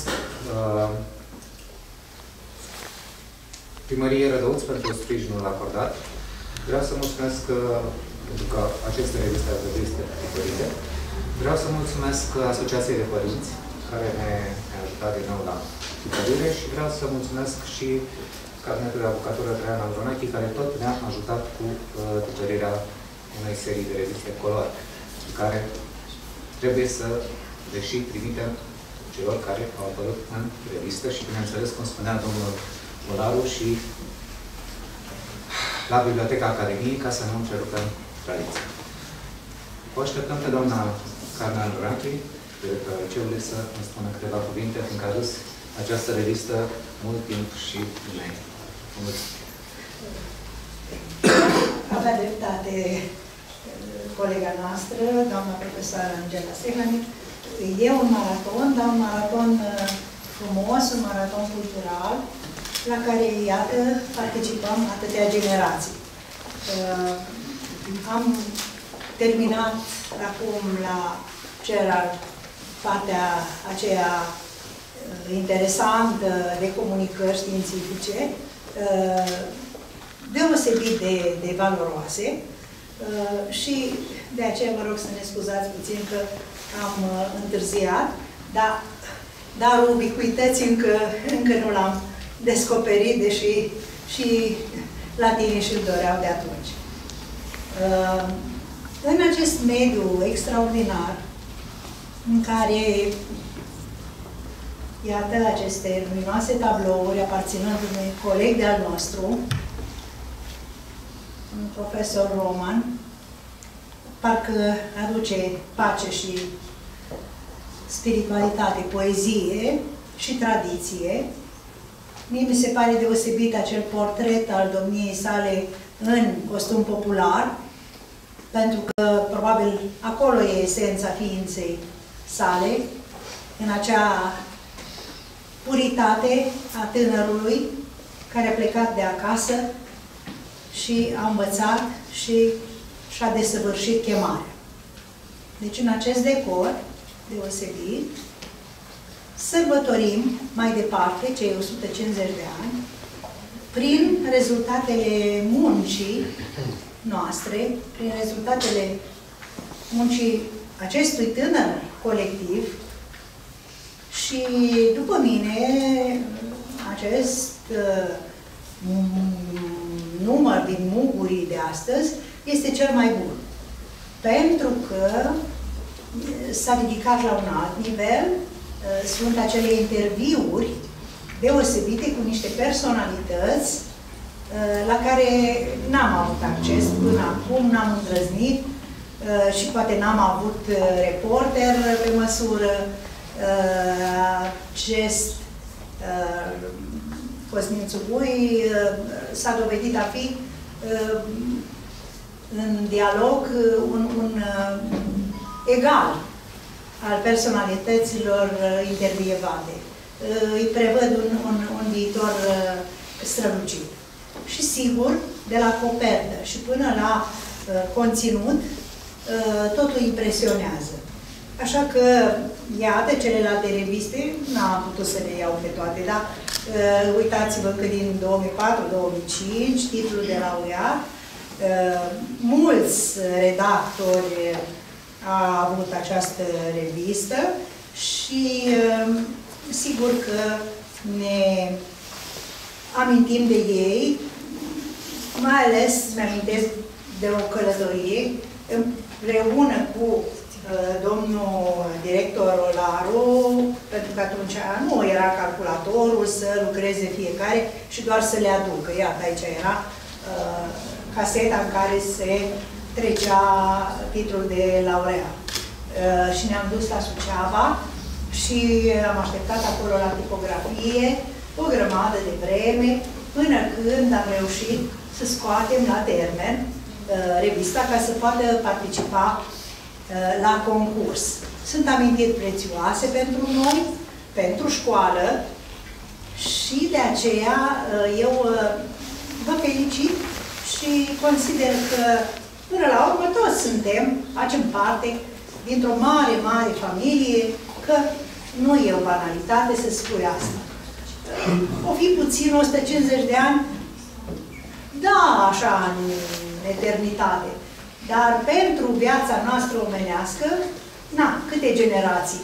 Primăriei Rădăuț pentru sprijinul acordat. Vreau să mulțumesc pentru că aceste reviste au reviste diferite. Vreau să mulțumesc Asociației de Părinți, care ne-a ajutat din nou la tipărire, și vreau să mulțumesc și Cabinetul de Avocatură Traian Andronache, care tot ne-a ajutat cu tipărirea unei serii de reviste color, care trebuie să deși trimitem celor care au apărut în revistă și, bineînțeles, cum spunea domnul Olaru, și la Biblioteca Academiei, ca să nu întrerupem tradiția. O așteptăm pe doamna Carmen Andronache, directorul liceului, să îmi spună câteva cuvinte, fiindcă a dus această revistă mult timp și înainte. Mulțumesc! Avea dreptate colega noastră, doamna profesoară Angela Sehlanic. E un maraton, dar un maraton frumos, un maraton cultural, la care, iată, participăm atâtea generații. Am terminat acum la partea aceea interesantă de comunicări științifice, deosebit de valoroase, și de aceea vă rog să ne scuzați puțin că am întârziat, dar darul ubicuității încă nu l-am descoperit, deși și latinii și-l doreau de atunci. În acest mediu extraordinar, în care, iată, aceste luminoase tablouri aparținând unui coleg de-al nostru, un profesor Roman, parcă aduce pace și spiritualitate, poezie și tradiție. Mie mi se pare deosebit acel portret al domniei sale în costum popular, pentru că probabil probabil acolo e esența ființei sale, în acea puritate a tânărului care a plecat de acasă și a învățat și și-a desăvârșit chemarea. Deci în acest decor deosebit sărbătorim mai departe cei 150 de ani prin rezultatele muncii noastre, prin rezultatele muncii acestui tânăr colectiv și, după mine, acest număr din mugurii de astăzi este cel mai bun. Pentru că s-a ridicat la un alt nivel, sunt acele interviuri deosebite cu niște personalități la care n-am avut acces până acum, n-am îndrăznit și poate n-am avut reporter pe măsură. Acest Cosmin Țugui s-a dovedit a fi în dialog un egal al personalităților intervievate. Îi prevăd un viitor strălucit. Și sigur, de la copertă și până la conținut, totul impresionează. Așa că, iată, celelalte reviste, n-am putut să le iau pe toate, dar uitați-vă că din 2004-2005, titlul de laureat, mulți redactori au avut această revistă și sigur că ne amintim de ei, mai ales mi-amintesc de o călătorie împreună cu domnul director Olaru, pentru că atunci nu era calculatorul să lucreze fiecare și doar să le aducă. Iată, aici era caseta în care se trecea titlul de laureat. Și ne-am dus la Suceava și am așteptat acolo la tipografie o grămadă de vreme, până când am reușit să scoatem la termen revista ca să poată participa la concurs. Sunt amintiri prețioase pentru noi, pentru școală și de aceea eu vă felicit și consider că până la urmă toți facem parte dintr-o mare, mare familie, că nu e o banalitate să spui asta. O fi puțin 150 de ani, da, așa, în eternitate. Dar pentru viața noastră omenească, na, câte generații?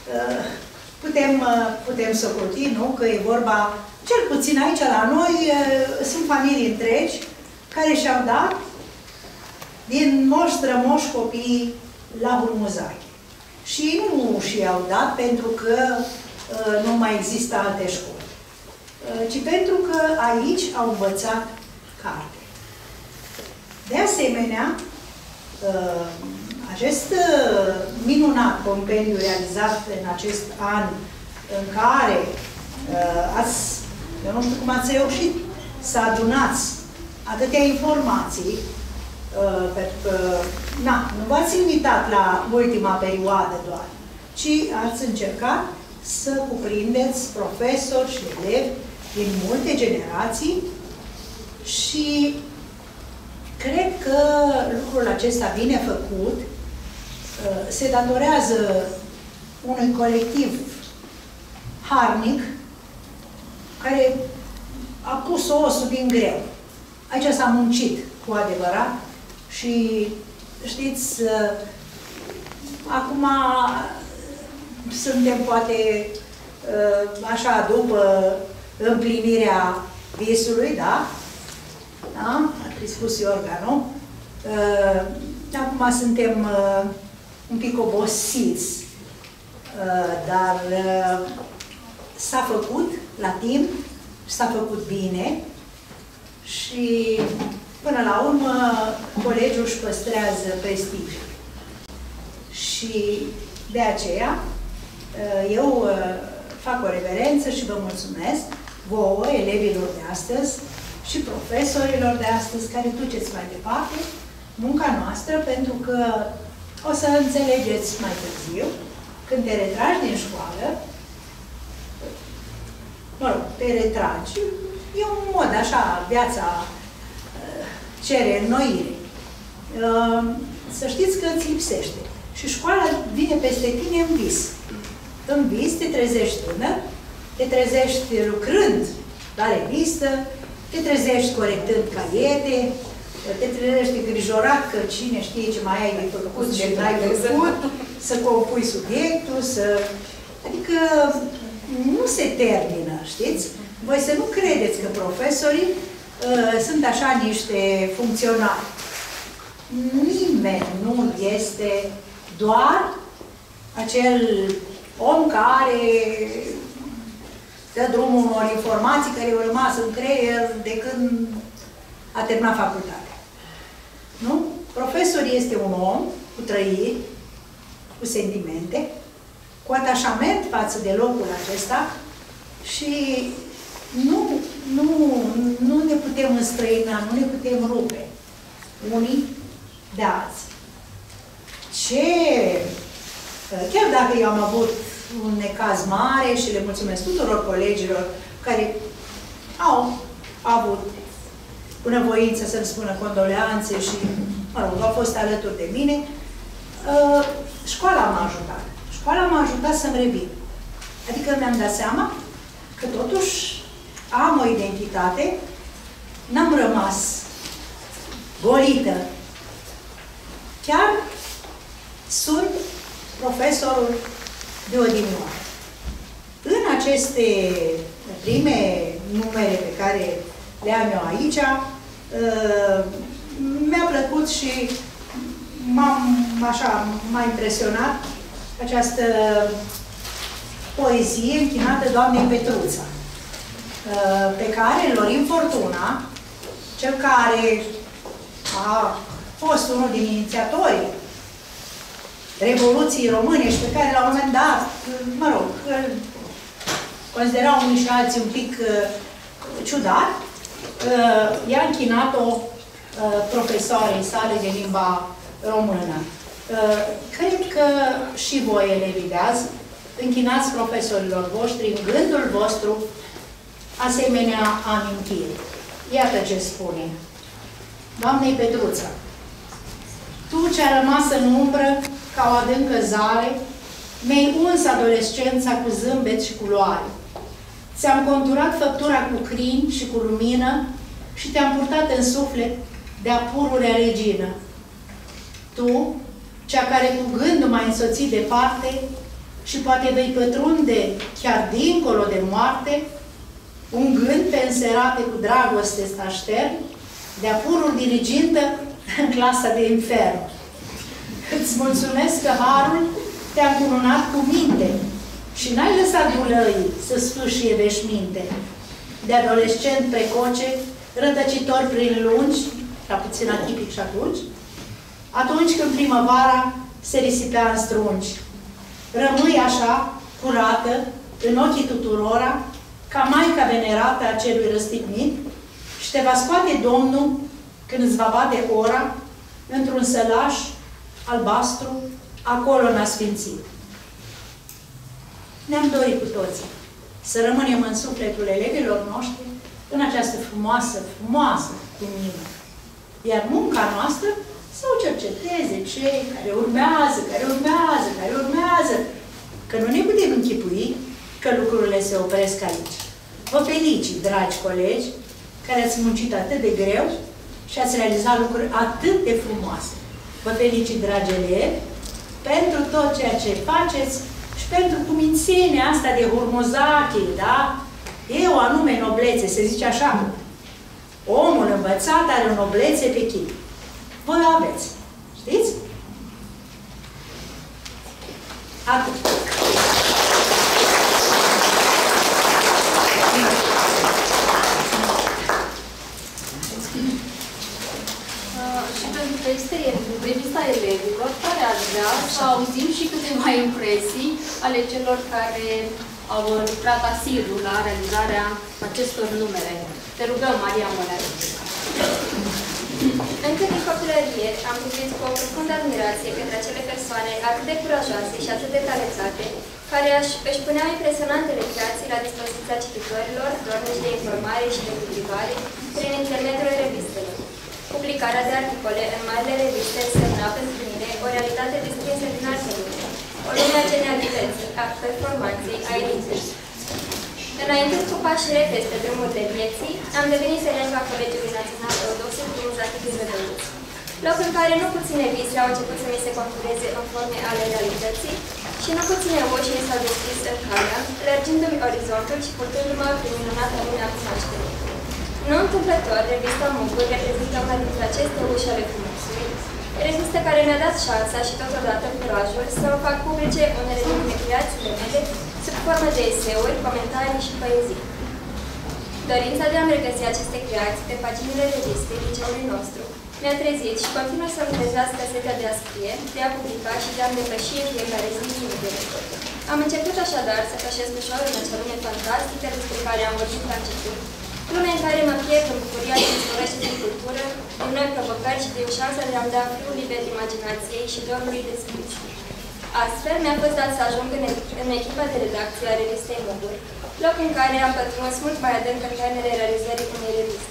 Putem să socoти, nu? Că e vorba, cel puțin aici la noi, sunt familii întregi care și-au dat din moș strămoși copii la Hurmuzache. Și nu și-au dat pentru că nu mai există alte școli, ci pentru că aici au învățat carte. De asemenea, acest minunat compendiu realizat în acest an în care eu nu știu cum ați reușit să adunați atâtea informații, pentru că nu v-ați invitat la ultima perioadă doar, ci ați încercat să cuprindeți profesori și elevi din multe generații și cred că lucrul acesta bine făcut se datorează unui colectiv harnic care a pus osul din greu. Aici s-a muncit cu adevărat și știți, acum suntem poate așa după împlinirea visului, da? Da? A spus Iorga, nu? Acum suntem un pic obosiți, dar s-a făcut la timp, s-a făcut bine și până la urmă colegiul își păstrează prestigiul. Și de aceea eu fac o reverență și vă mulțumesc vouă, elevilor de astăzi și profesorilor de astăzi care duceți mai departe munca noastră, pentru că o să înțelegeți mai târziu, când te retragi din școală, mă rog, te retragi, e un mod așa, viața cere înnoire. Să știți că îți lipsește. Și școala vine peste tine în vis. În vis te trezești tânăr, te trezești lucrând la revistă, te trezești corectând caiete, te trezești îngrijorat că cine știe ce mai ai de făcut și n-ai făcut, să compui subiectul, să... Adică nu se termină, știți? Voi să nu credeți că profesorii sunt așa niște funcționari. Nimeni nu este doar acel om care dă drumul unor informații care au rămas în creier de când a terminat facultatea. Nu? Profesorul este un om cu trăiri, cu sentimente, cu atașament față de locul acesta și nu ne putem înstrăina, nu ne putem rupe unii de alții. Chiar dacă eu am avut un necaz mare și le mulțumesc tuturor colegilor care au avut bunăvoință să-mi spună condoleanțe și, mă rog, au fost alături de mine, școala m-a ajutat. Școala m-a ajutat să-mi revin. Adică mi-am dat seama că totuși am o identitate, n-am rămas golită. Chiar sunt profesorul de odinioară. În aceste prime numere pe care le am eu aici, mi-a plăcut și m-a impresionat această poezie închinată Doamnei Petruța, pe care Lorin Fortuna, cel care a fost unul din inițiatorii Revoluției Române și pe care la un moment dat, mă rog, considerau unii și alții un pic ciudat, i-a închinat-o profesoarei sale de limba română. Cred că și voi, elevii de azi, închinați profesorilor voștri în gândul vostru asemenea amintiri. Iată ce spune. Doamnei Petruța, tu ce-a rămas în umbră ca o adâncă zare, mi-ai uns adolescența cu zâmbet și culoare. Ți-am conturat făptura cu crin și cu lumină și te-am purtat în suflet de-a pururea regină. Tu, cea care cu gândul m-ai însoțit departe și poate vei pătrunde chiar dincolo de moarte, un gând pe înserate cu dragoste aștern, de-a pururi dirigintă în clasa de infern. Îți mulțumesc că harul te-a încununat cu minte și n-ai lăsat dulăii să sfâșie veșminte. De adolescent precoce, rătăcitor prin lungi, ca puțin atipic și atunci când primăvara se risipea în strungi. Rămâi așa, curată, în ochii tuturora, ca Maica venerată a celui răstignit și te va scoate Domnul când îți va bate ora într-un sălaș albastru, acolo n-a sfințit. Ne-am dorit cu toții să rămânem în sufletul elevilor noștri în această frumoasă lumină. Iar munca noastră să o cerceteze cei care urmează, că nu ne putem închipui că lucrurile se opresc aici. Vă felicit, dragi colegi, care ați muncit atât de greu și ați realizat lucruri atât de frumoase. Vă felicit, dragi elevi, pentru tot ceea ce faceți și pentru cumințenia asta de hurmozache, da? E o anume noblețe, se zice așa. Omul învățat are o noblețe pe chip. Voi aveți. Știți? Acum. Și pentru revista elevilor, care ar vrea să auzim și câteva impresii ale celor care au lucrat asidu la realizarea acestor numere. Te rugăm, Maria Măleanu. Încă din copilărie ieri am privit cu o profundă admirație către acele persoane atât de curajoase și atât de talentate, care își puneau impresionantele creații la dispoziția cititorilor, dornici de informare și de cultivare, prin intermediul revistelor. Publicarea de articole în marile reviste însemna pentru mine o realitate distinsă din alte lume, o lume a genialității, a performanței, a elitei. Înainte cu pași repezi pe drumul de vieții, am devenit serenca Colegiului Național Teodosiu Brunzachi din Rădăuț, loc în care nu puține vise au început să mi se contureze în forme ale realității și nu puține uși mi s-au deschis în calea, lărgindu-mi orizontul și purtându-mă prin minunata lume a cunoașterii. Nu întâmplător, revista Mugur reprezintă una dintre aceste uși ale frumosului, revistă care mi-a dat șansa și totodată curajul să îmi fac publice unele dintre creațiile mele sub formă de eseuri, comentarii și poezii. Dorința de a-mi regăsi aceste creații pe paginile revistei liceului nostru mi-a trezit și continuă să-mi trezească setea de a scrie, de a publica și de a-mi depăși în fiecare zi limitele. Am început așadar să pășesc ușor în acea lume fantastică despre care am vorbit la început, lume în care mă pierd în bucuria din istorie și din cultură, din noi provocări și din șansa de a-mi da fiul liber imaginației și dorului de scris. Astfel, mi-a fost dat să ajung în echipa de redacție a revistei Mugur, loc în care am pătruns mult mai adânc în tainele realizării unei reviste.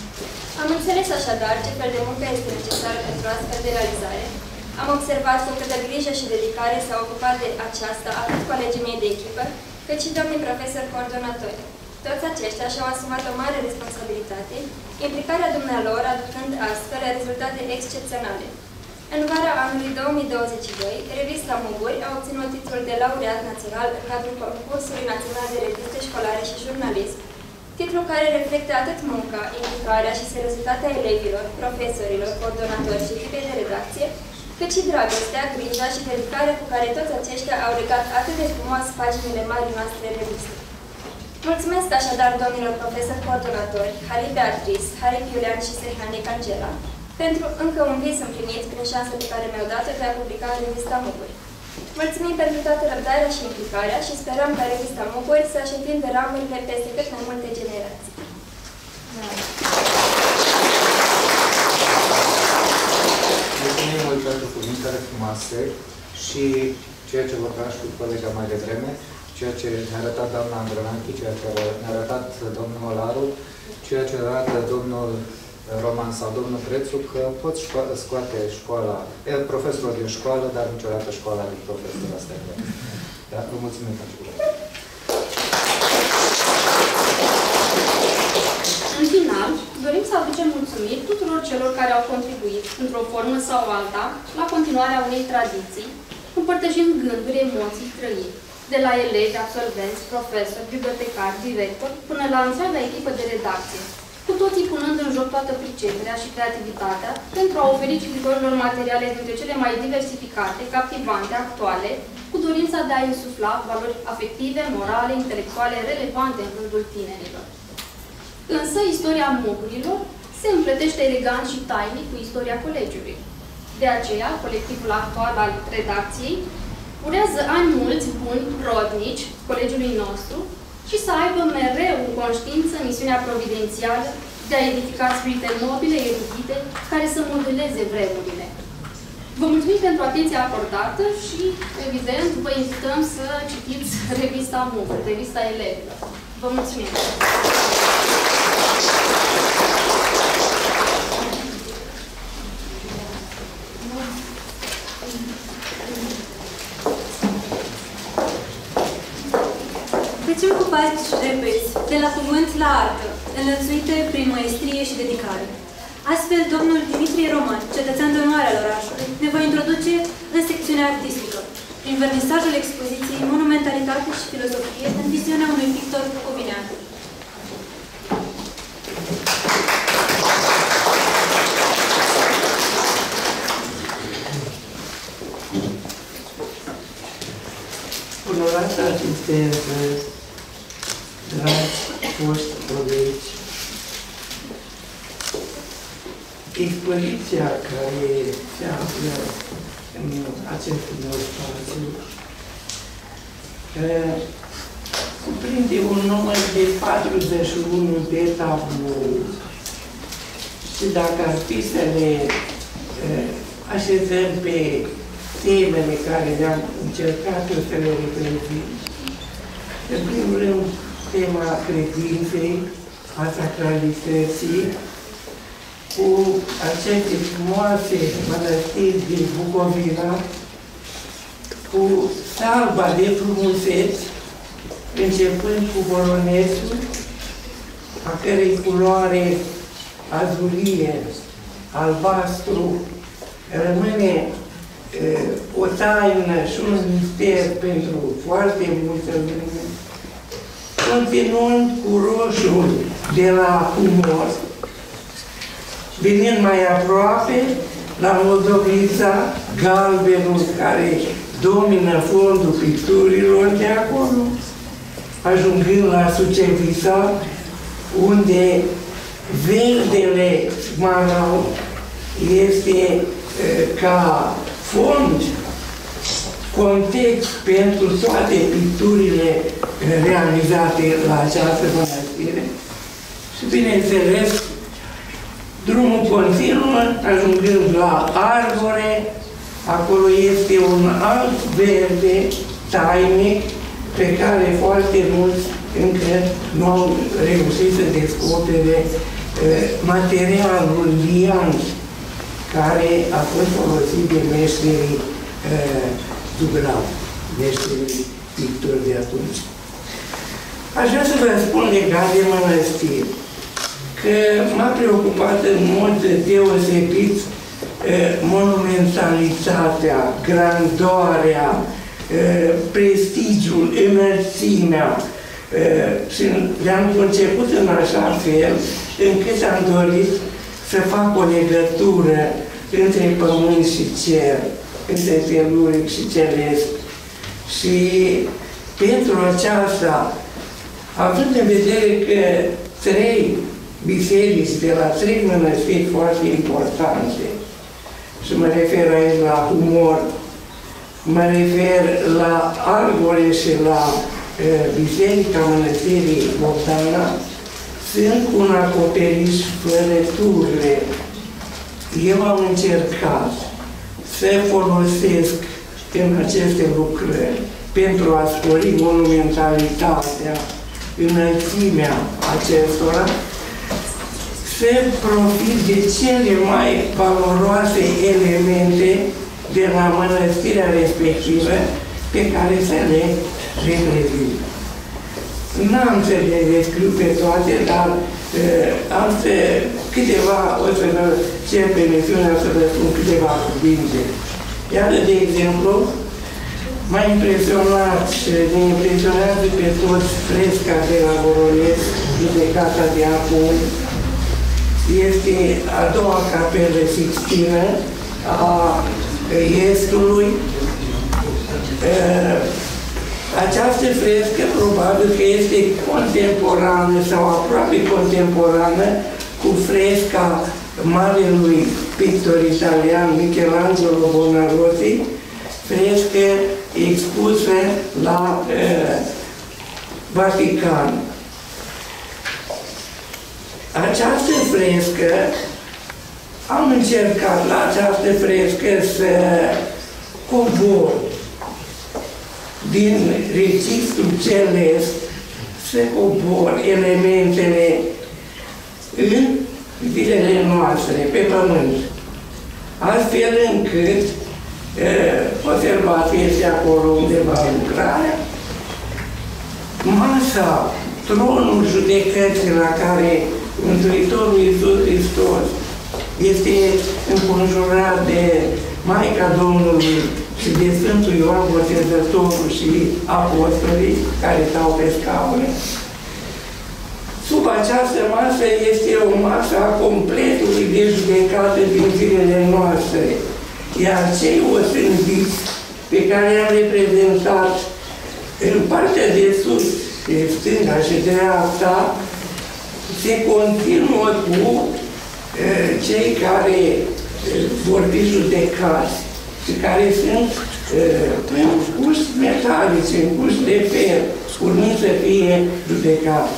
Am înțeles așadar ce fel de muncă este necesară pentru astfel de realizare. Am observat cu câtă grijă și dedicare s-au ocupat de aceasta atât colegii mei de echipă, cât și domnii profesori coordonatori. Toți aceștia și-au asumat o mare responsabilitate, implicarea dumnealor aducând astfel rezultate excepționale. În vara anului 2022, revista Muguri a obținut titlul de laureat național în cadrul concursului național de reviste școlare și jurnalism, titlu care reflectă atât munca, implicarea și seriozitatea elevilor, profesorilor, coordonatorilor și echipei de redacție, cât și dragostea, grija și dedicarea cu care toți aceștia au legat atât de frumos paginile marii noastre reviste. Mulțumesc așadar domnilor profesori coordonatori, Hali Beatrice, Harry Iulian și Serhane Cangela, pentru încă un vis împlinit prin șansa pe care mi-au dat-o de a publica în revista Muguri. Mulțumim pentru toată răbdarea și implicarea și sperăm ca revista Muguri să-și întindă ramurile peste cât mai multe generații. Mulțumim mult pentru cuvintele frumoase și ceea ce vorbea și cu colega mai devreme, ceea ce ne-a arătat doamna Androlanchi, ceea ce ne-a arătat domnul Olaru, ceea ce arată domnul Roman sau domnul Crețu, că poți scoate școala, profesorul din școală, dar niciodată școala din profesorul ăsta. Da, vă mulțumim pentru cuvânt. În final, dorim să aducem mulțumiri tuturor celor care au contribuit, într-o formă sau alta, la continuarea unei tradiții, împărtășind gânduri, emoții, trăiri, de la elevi, absolvenți, profesori, bibliotecari, directori, până la întreaga echipă de redacție, cu toții punând în joc toată priceperea și creativitatea pentru a oferi cititorilor materiale dintre cele mai diversificate, captivante, actuale, cu dorința de a insufla valori afective, morale, intelectuale, relevante în rândul tinerilor. Însă, istoria Mugurilor se împletește elegant și tainic cu istoria colegiului. De aceea, colectivul actual al redacției urează ani mulți, buni, rodnici, colegiului nostru, și să aibă mereu în conștiință misiunea providențială de a edifica spirite nobile, erudite, care să modeleze vremurile. Vă mulțumim pentru atenția acordată și, evident, vă invităm să citiți revista Mugur, revista elevilor. Vă mulțumim! Trecem cu pași repezi, de la cuvânt la artă, înlățuite prin maestrie și dedicare. Astfel, domnul Dimitrie Roman, cetățean de onoare al orașului, ne va introduce în secțiunea artistică, prin vernisajul expoziției Monumentalitate și filozofie în viziunea unui pictor ovinean. Onorată asistență, dragi foști colegi, expoziția care se află în acest nou spațiu cuprinde un număr de 41 de tablouri și dacă ar fi să le așezăm pe temele care le-am încercat să le reprezint. În primul rând, tema credinței, a sacralității, cu aceste frumoase mănăstiri din Bucovina, cu salba de frumuseți, începând cu Voronețul, a cărei culoare azurie, albastru, rămâne o taină și un mister pentru foarte multă lume, continuând cu roșul de la Humor, venind mai aproape la Moldovița, galbenul care domină fondul picturilor de acolo, ajungând la Sucevița, unde verdele smarau este ca fond, context pentru toate picturile realizate la această mănăstire. Și bineînțeles, drumul continuă, ajungând la Arvore, acolo este un alt verde tainic pe care foarte mulți încă nu au reușit să descopere materialul lian care a fost folosit de meșterii Dubrav, meșterii pictori de atunci. Aș vrea să vă spun legat de mănăstiri că m-a preocupat în mod deosebit monumentalitatea, grandoarea, prestigiul, înălțimea și le-am conceput în așa fel încât am dorit să fac o legătură între pământ și cer, între teluric și celest. Și pentru aceasta, având în vedere că 3 biserici de la 3 mănăstiri foarte importante, și mă refer aici la Humor, mă refer la Arvore și la Biserica Mănăstirii Bogdana, sunt un acoperiș fără turre. Eu am încercat să folosesc în aceste lucrări pentru a spori monumentalitatea, înălțimea acestora, să profit de cele mai valoroase elemente de la mănăstirea respectivă pe care să le reprezint. N-am să le descriu pe toate, dar am să câteva, o să vă cer permisiunea să vă spun câteva cuvinte. Iată, de exemplu, m-a impresionat și ne impresionează pe toți fresca de la Voroneț, judecata de acum. Este a doua capelă Sixtină a Estului. Această frescă probabil că este contemporană sau aproape contemporană cu fresca marelui pictor italian Michelangelo Buonarroti, frescă expusă la Vatican. Această frescă, am încercat la această frescă să cobor din registrul celest, să cobor elementele în zilele noastre, pe pământ. Astfel încât, observați, este acolo undeva lucrarea, masa, tronul judecății la care Mântuitorul Iisus Hristos este înconjurat de Maica Domnului și de Sfântul Ioan Botezătorul și apostolii care stau pe scaune. Sub această masă este o masă a completului de judecată din zilele noastre. Iar cei osândiți pe care i-am reprezentat în partea de sus, de stânga și de dreapta, se continuă cu cei care vor fi judecați și care sunt în cuși metalice, în cuși de fer, urmând să fie judecați.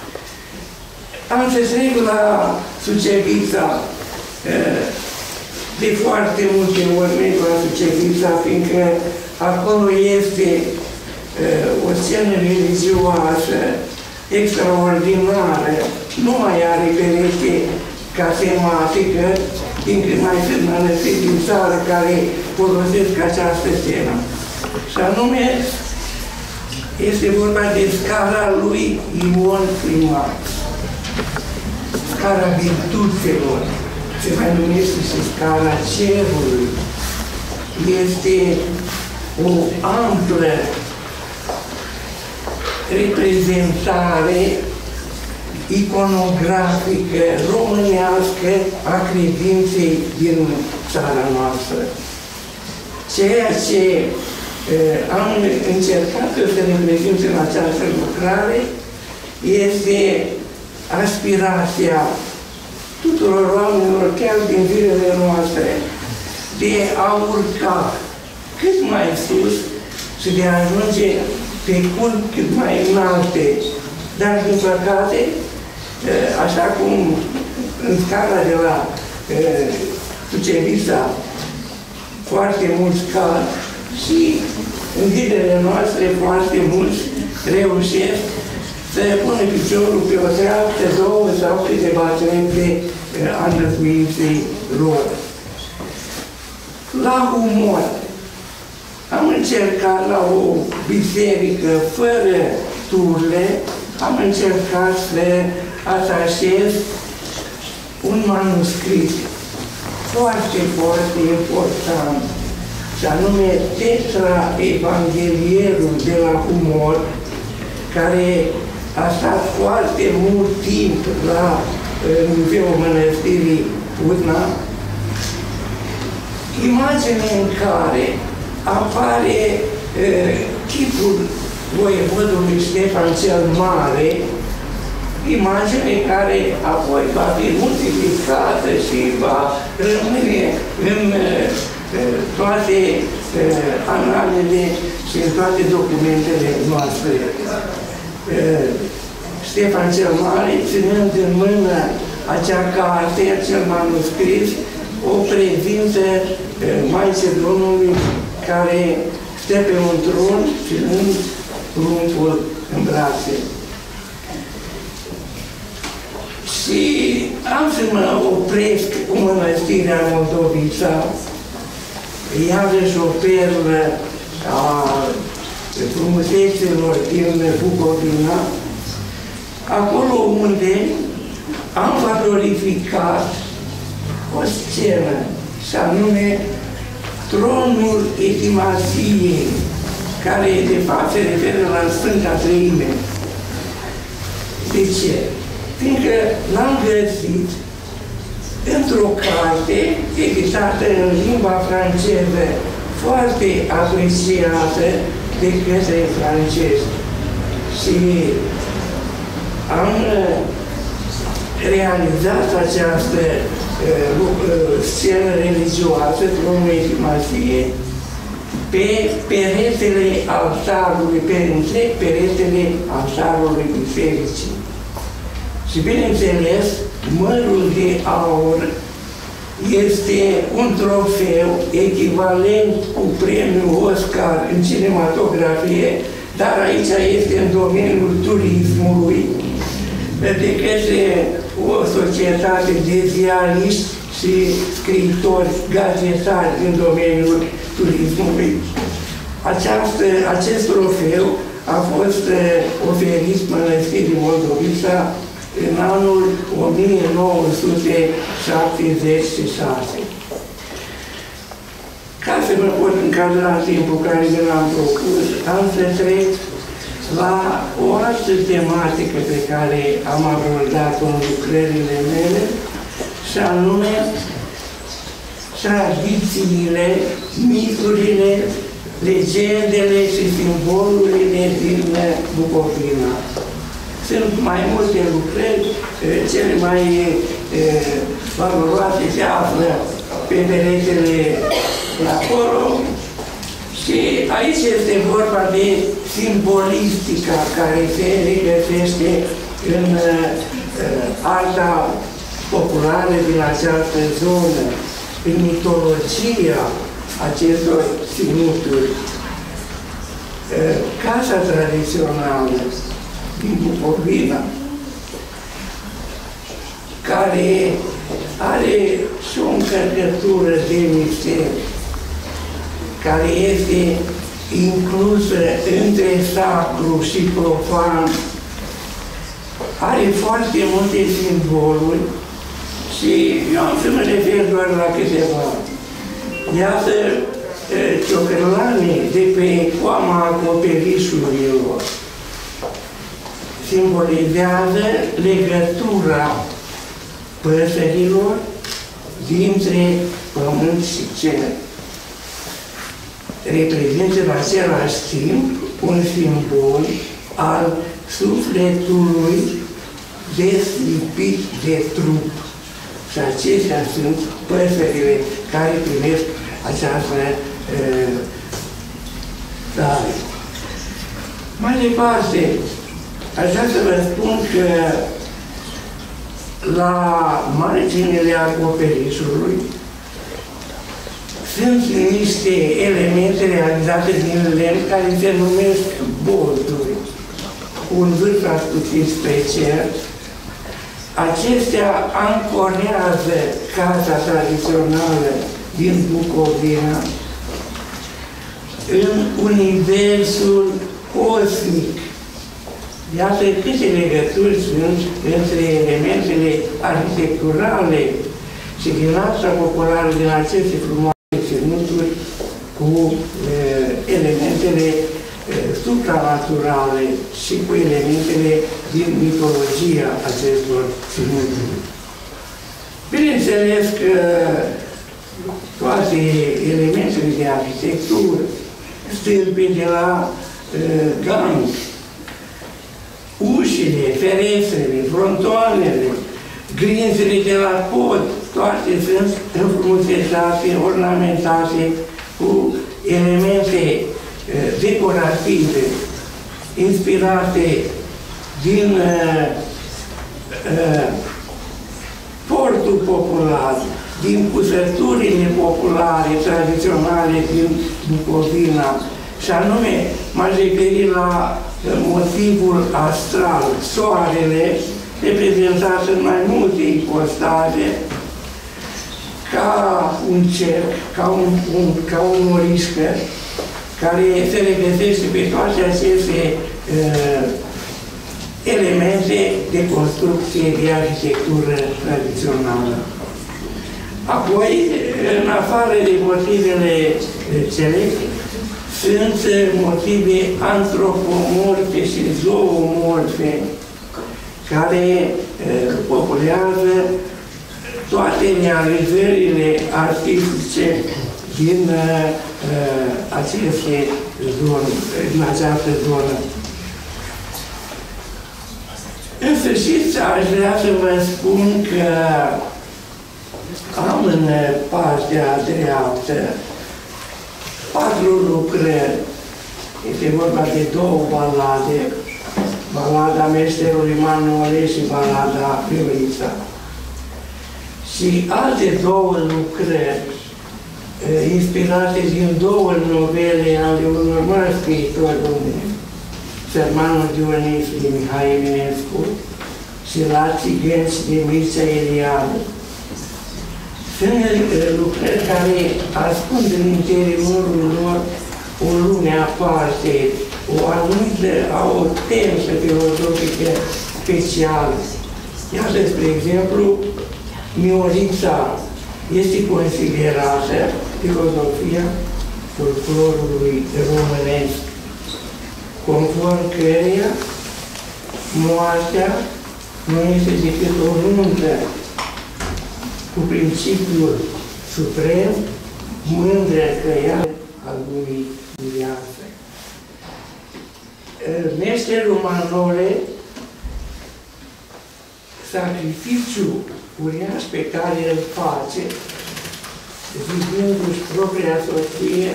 Am să trec la Sucevița. de foarte multe ori merg la Sucevița, fiindcă acolo este o scenă religioasă extraordinară, nu mai are perete ca tematică, fiindcă mai sunt mănăstiri din țară care folosesc această scenă. Și anume, este vorba de scara lui Ion Primat. Scara virtuțelor, se mai numește și scara cerului. Este o amplă reprezentare iconografică românească a credinței din țara noastră. Ceea ce am încercat să ne prezint în această lucrare este aspirația tuturor oamenilor, chiar din zilele noastre, de a urca cât mai sus și de a ajunge pe culmi cât mai înalte. Dar, din păcate, așa cum în scara de la Sucevița foarte mulți cad și în zilele noastre foarte mulți reușesc să pună piciorul pe o treaptă, două sau câteva trepte a înălțuinței lor. La umor, am încercat la o biserică fără turle, am încercat să atașez un manuscris foarte, foarte important, și anume Tetraevanghelierul de la Humor, care a stat foarte mult timp la Muzeul Mănăstirii Udna, imagine în care apare chipul voievodului Ștefan cel Mare, imagine care apoi va fi multiplicată și va rămâne în toate analele și în toate documentele noastre. Ștefan cel Mare, ținând în mână acea carte, acel manuscris, o prezintă Maicii Domnului care stă pe un tron ținând pruncul în brațe. Și am să mă opresc cu mănăstirea Moldovița, iarăși o perlă a frumuseților din Bucovina, acolo unde am valorificat o scenă, și anume tronul Etimasiei, care de fapt se referă la Sfânta Treime. De ce? Fiindcă l-am găsit într-o carte editată în limba franceză, foarte apreciată de către francezi. Și am realizat această scenă religioasă, tronul Etimasiei, pe peretele altarului, pe întreg peretele altarului bisericii. Și bineînțeles, mărul de aur este un trofeu echivalent cu premiul Oscar în cinematografie, dar aici este în domeniul turismului, de către o societate de ziariști și scriitori gazetari în domeniul turismului. Acest trofeu a fost oferit Mănăstirii Moldovița în anul 1976. Ca să mă pot încadra în timpul care mi l-am propus, am să trec la o altă tematică pe care am abordat-o în lucrările mele, și anume tradițiile, miturile, legendele și simbolurile din Bucovina. Sunt mai multe lucrări, cele mai valoroase se află pe peretele de acolo, și aici este vorba de simbolistica care se regăsește în arta populară din această zonă. în mitologia acestor ținuturi, casa tradițională din Bucovina, care are și o încărcătură de mister, care este inclusă între sacru și profan, are foarte multe simboluri și eu am să mă refer doar la câteva. Iată, ciocărlanii de pe coama acoperișurilor simbolizează legătura păsărilor dintre pământ și cer. Reprezintă în același timp un simbol al sufletului deslipit de trup. Și acestea sunt păsările care primesc această stare. Mai departe, aș vrea să vă spun că la marginile acoperișului sunt niște elemente realizate din lemn care se numesc bolduri, cu un vârf ascuțit spre cer. Acestea ancorează casa tradițională din Bucovina în universul cosmic. Iată câte legături sunt între elementele arhitecturale și din arta populară, din aceste frumoase ținuturi, cu elementele supranaturale și cu elementele din mitologia acestor ținuturi. Bineînțeles că toate elementele de arhitectură, stâlpii de la gang, ușile, ferestrele, frontoanele, grinzele de la pod, toate sunt înfrumusețate, ornamentate cu elemente decorative, inspirate din portul popular, din cusăturile populare, tradiționale din Bucovina, și anume m-aș referi la motivul astral, soarele, reprezentat în mai multe ipostaze, ca un cerc, ca o morișcă, care se regăsește pe toate aceste elemente de construcție de arhitectură tradițională. Apoi, în afară de motivele celeste, sunt motive antropomorfe și zoomorfe care populează toate realizările artistice din aceste zone, din această zonă. În sfârșit, aș vrea să vă spun că am în partea dreaptă 4 lucrări. Este vorba de 2 balade, balada Meșterului Manole și balada Viorița. Și alte 2 lucrări inspirate din 2 novele ale unor mari scriitori români, Sărmanul Dionisie Mihai Eminescu și La Țigăni de Mircea Eliade. Sunt lucrări care ascund în interiorul lor o lume aparte, o anumită, o temă filozofică specială. Iată, spre exemplu, Miorița este considerată filozofia folclorului românesc, conform căreia moartea nu este decât o rundă cu principiul suprem, mândră căială al lumii în viață. Meșterul Manole, sacrificiul uriaș pe care îl face, zidându-și propria soție,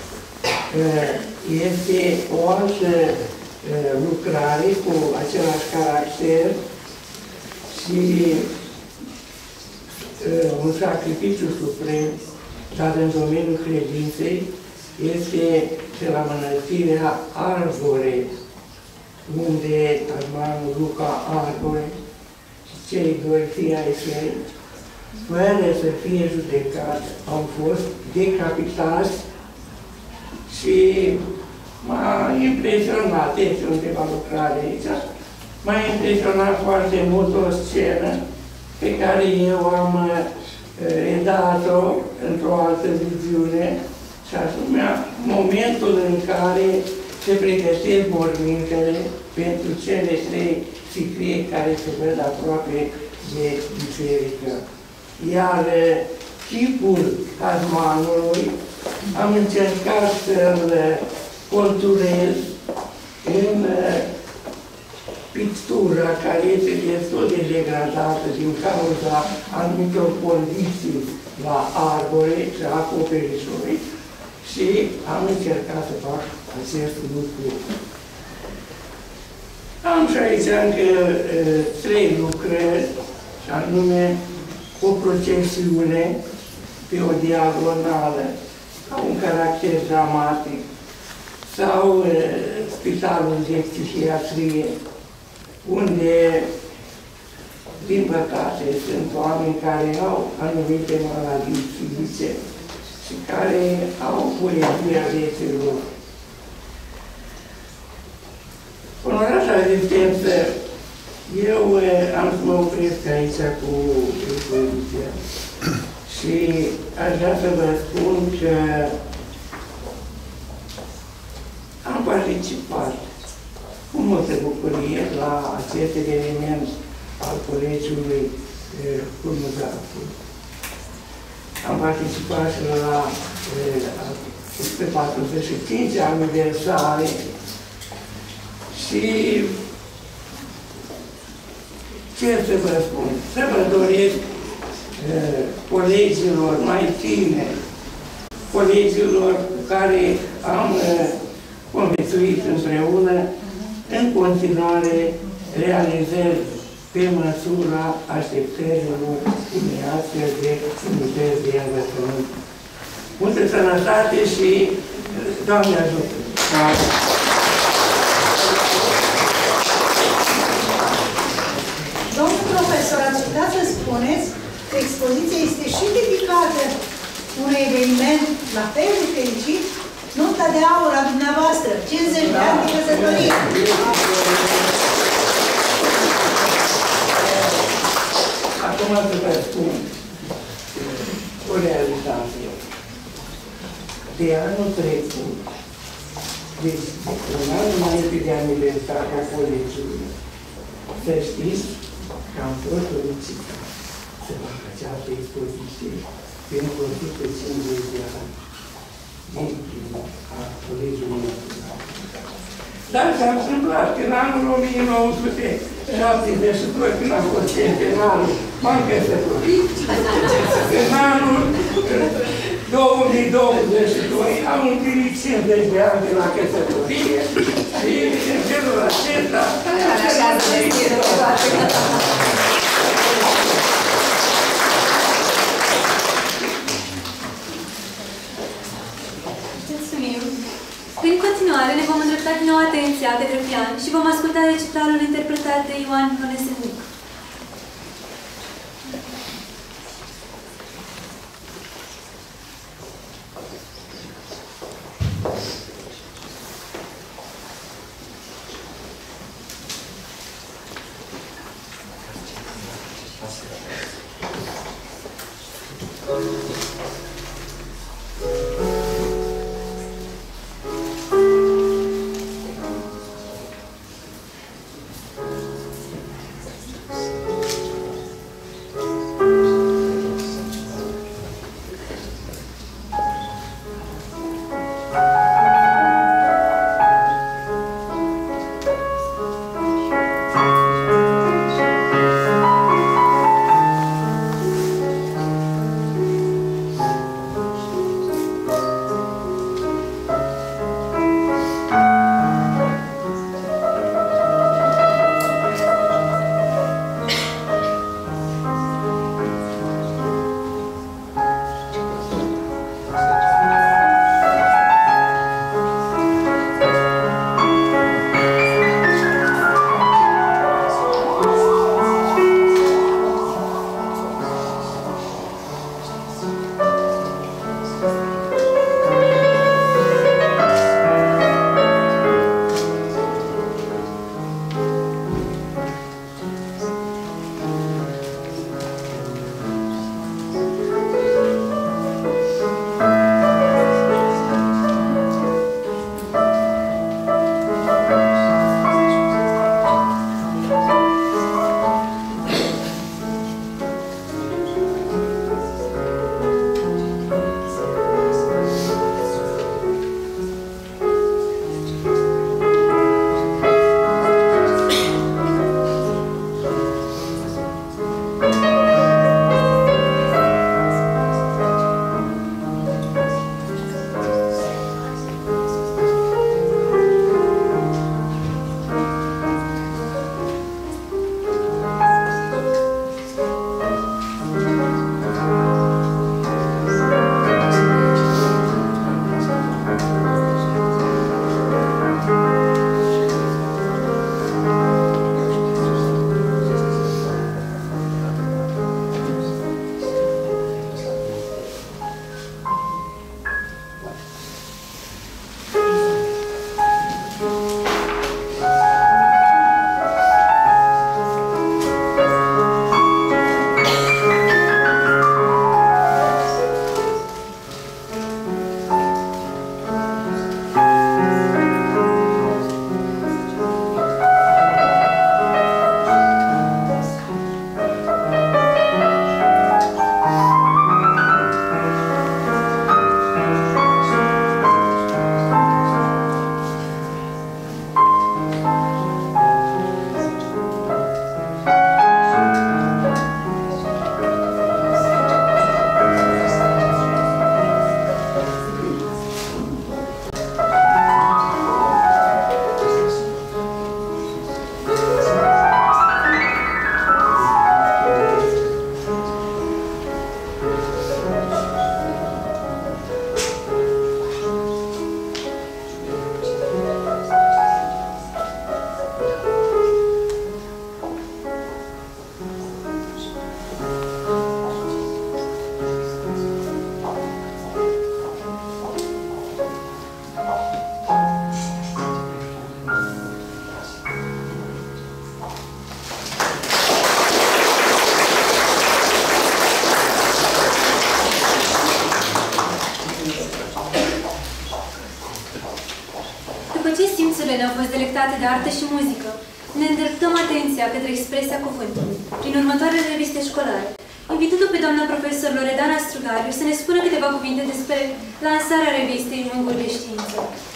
este o altă lucrare cu același caracter și un sacrificiu suprem, dar în domeniul credinței este de la mănăstirea Arbore, unde Armanul Luca Arbore și cei doi fii ai săi, fără să fie judecați, au fost decapitați și m-a impresionat, este undeva lucrare aici, m-a impresionat foarte mult o scenă pe care eu am redat-o într-o altă viziune, și anume momentul în care se pregătesc mormintele pentru cele trei sicrie care se văd aproape de biserică. Iar chipul Harmanului am încercat să-l conturez în pictura care este destul de degradată din cauza anumitor condiții la arbore și acoperișului și am încercat să fac acest lucru. Am și aici încă trei lucrări, și anume o procesiune pe o diagonală, ca un caracter dramatic, sau spitalul de psihiatrie, unde, din păcate, sunt oameni care au anumite maladii fizice și care au poezia vieții lor. Onorată asistență, eu am să mă opresc aici cu expoziția și aș vrea să vă spun că am participat cu multă bucurie la acest eveniment al Colegiului Curmuzatu. Am participat și la pe 45 aniversare și ce să vă spun? Să vă doresc colegilor mai tineri, colegilor cu care am conviețuit împreună, în continuare realizări pe măsura așteptărilor unei astfel de unități de învățământ. Multă sănătate și Doamne ajută! Domnul profesor, ați putea să spuneți că expoziția este și dedicată unui eveniment la fel de fericit, nunta de aur a dumneavoastră, 50 de ani de căsătorie. Acum să vă spun o realitate. De anul trecut, deci un an înainte de aniversarea colegiului, să știți că am fost solicitat să fac această expoziție pentru 150 de ani din primul a Colegiului Național. Dar s-a întâmplat că în anul 1972, când a fost centenarul, m-am căsătorit. În anul 2022 am împlinit 50 de ani de la căsătorie și în felul acesta Mulțumim! În continuare ne vom îndrepta din nou atenția către pian și vom asculta recitalul interpretat de Ioan Hănesenic. simțurile ne-au fost delectate de artă și muzică, ne îndreptăm atenția către expresia cuvântului, prin următoarele reviste școlare, invitându pe doamna profesor Loredana Strugariu să ne spună câteva cuvinte despre lansarea revistei Mânguri de Știință.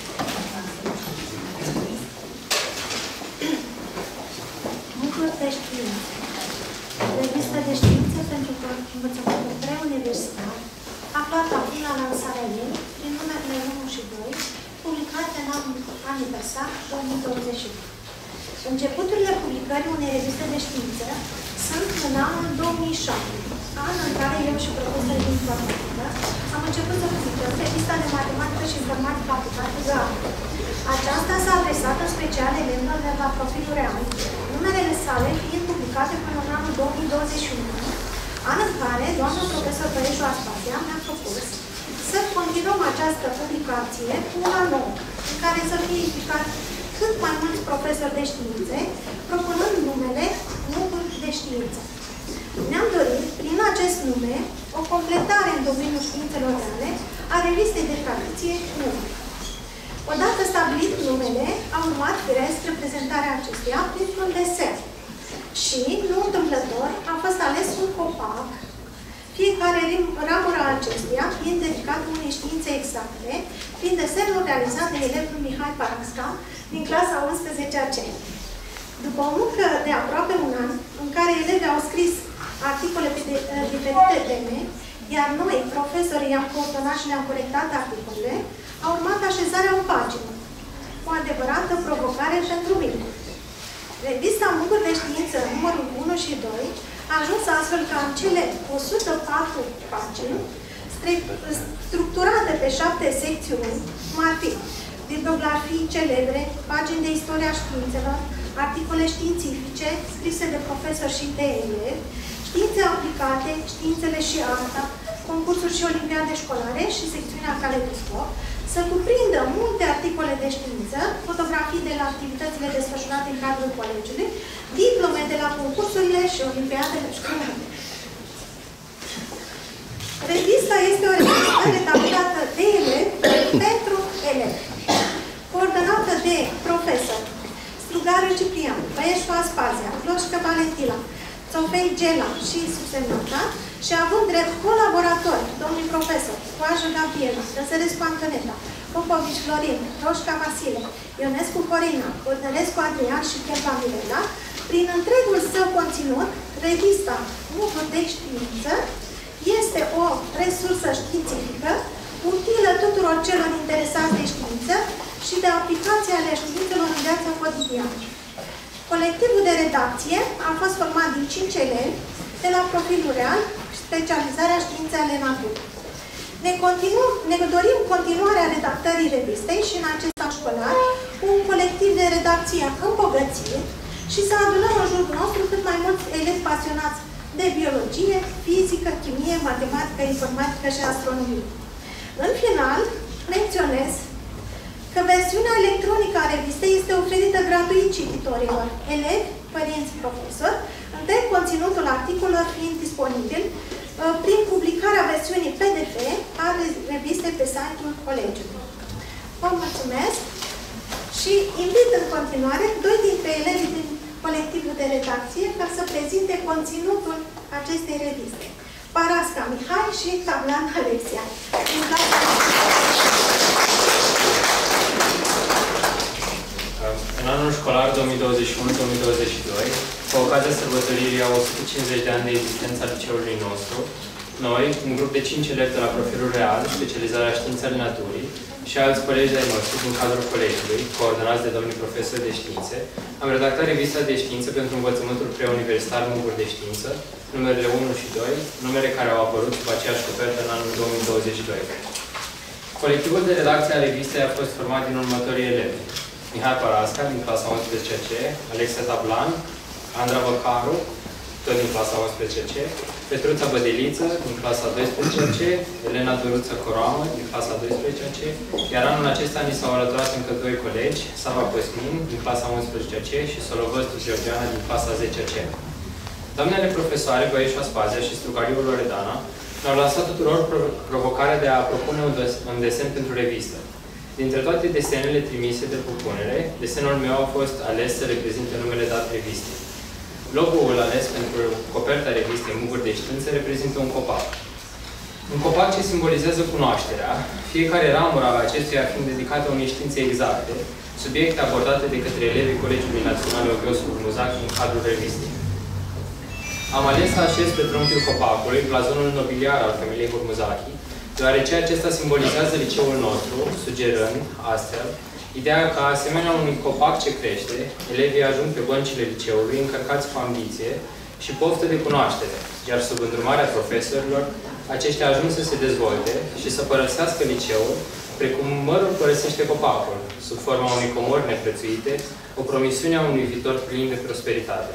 Mânguri de Știință. Revista de știință pentru învățământul preuniversitar, aflată acum la lansarea ei, prin numerele 1 și 2, publicate în anul aniversar 2021. Începuturile publicării unei reviste de știință sunt în anul 2007, an în care eu și profesorii din informatică am început să publicăm revista de matematică și informatică aplicată GAMA. Aceasta s-a adresat în special elevilor de la profilul real, numerele sale fiind publicate până în anul 2021, an în care doamna profesor Păreșu Aspasia mi-a propus să continuăm această publicație cu una nouă, în care să fie implicat cât mai mulți profesori de științe, propunând numele Mânguri de Știință. Ne-am dorit, prin acest nume, o completare în domeniul științelor reale a revistei de tradiție Mânguri. Odată stabilit numele, a urmat firesc reprezentarea acestuia printr-un desen. Și, nu întâmplător, a fost ales un copac, fiecare ramură a acestuia fiind dedicat unei științe exacte, prin desenul realizat de elevul Mihai Paraxca din clasa 11-a C. După o muncă de aproape un an, în care elevii au scris articole pe diferite teme, iar noi, profesorii, i-am coordonat și le-am corectat articolele, a urmat așezarea în pagină, o adevărată provocare pentru mine. Revista Mânguri de Știință, numărul 1 și 2, a ajuns astfel ca în cele 104 pagini, structurate pe 7 secțiuni, cum ar fi bibliografii celebre, pagini de istoria științelor, articole științifice scrise de profesori și de elevi, științe aplicate, științele și arta, concursuri și olimpiade școlare și secțiunea Caleidoscop, să cuprindă multe articole de știință, fotografii de la activitățile desfășurate în cadrul colegiului, diplome de la concursurile și olimpiadele școlare. Revista este o revistă redactată de elevi pentru elevi, coordonată de profesor Strugară Ciprian, Băieșcu Aspazia, Gloșcă Valentila, Țofei Gela și subsemnata, și având drept colaboratori domnii profesor Coajă Gabriela, Răsărescu Antoneta, Popovici Florin, Roșca Vasile, Ionescu Corina, Cordărescu Adrian și Chefa Mirela, prin întregul său conținut, revista Mucuri de Știință este o resursă științifică, utilă tuturor celor interesați de știință și de aplicație ale științelor în viața cotidiană. Colectivul de redacție a fost format din 5 elevi de la profilul real, specializarea științe ale naturii. Ne dorim continuarea redactării revistei și în acest an școlar cu un colectiv de redacție îmbogățit și să adunăm în jurul nostru cât mai mulți elevi pasionați de biologie, fizică, chimie, matematică, informatică și astronomie. În final, menționez că versiunea electronică a revistei este oferită gratuit cititorilor, elevi, părinți, profesori, întreg conținutul articolelor fiind disponibil prin publicarea versiunii PDF a revistei pe site-ul colegiului. Vă mulțumesc și invit în continuare doi dintre elevii din colectivul de redacție ca să prezinte conținutul acestei reviste. Parasca Mihai și Tablan Alexia. În anul școlar 2021-2022, cu ocazia sărbătoririi a 150 de ani de existență a liceului nostru, noi, un grup de 5 elevi de la profilul real, specializarea științe ale naturii, și alți colegi de-ai noștri din cadrul colegiului, coordonați de domnii profesori de științe, am redactat revista de știință pentru învățământul preuniversitar Mucuri de Știință, numerele 1 și 2, numere care au apărut sub aceeași copertă în anul 2022. Colectivul de redacție a revistei a fost format din următorii elevi: Mihai Parasca, din clasa 11C, Alexa Tablan, Andra Văcaru, tot din clasa 11C, Petruța Bădeliță, din clasa 12C, Elena Doruță Coroamă, din clasa 12C, iar anul acesta ni s-au alăturat încă doi colegi, Sava Cosmin, din clasa 11C și Solovăstu Georgiana, din clasa 10C. Doamnele profesoare Băieșu Aspazia și Strugariu Loredana ne-au lansat tuturor provocarea de a propune un desen pentru revistă. Dintre toate desenele trimise de propunere, desenul meu a fost ales să reprezinte numele dat revistei. Logo-ul ales pentru coperta revistei Mucuri de Știință reprezintă un copac. Un copac ce simbolizează cunoașterea, fiecare ramură a acestuia fiind dedicată unei științe exacte, subiecte abordate de către elevii Colegiului Național Ovidiu Hurmuzachi în cadrul revistei. Am ales să așez pe trunchiul copacului blazonul nobiliar al familiei Hurmuzachi, deoarece acesta simbolizează liceul nostru, sugerând, astfel, ideea că, asemenea unui copac ce crește, elevii ajung pe băncile liceului încărcați cu ambiție și poftă de cunoaștere, iar sub îndrumarea profesorilor, aceștia ajung să se dezvolte și să părăsească liceul, precum mărul părăsește copacul, sub forma unei comori neprețuite, o promisiune a unui viitor plin de prosperitate.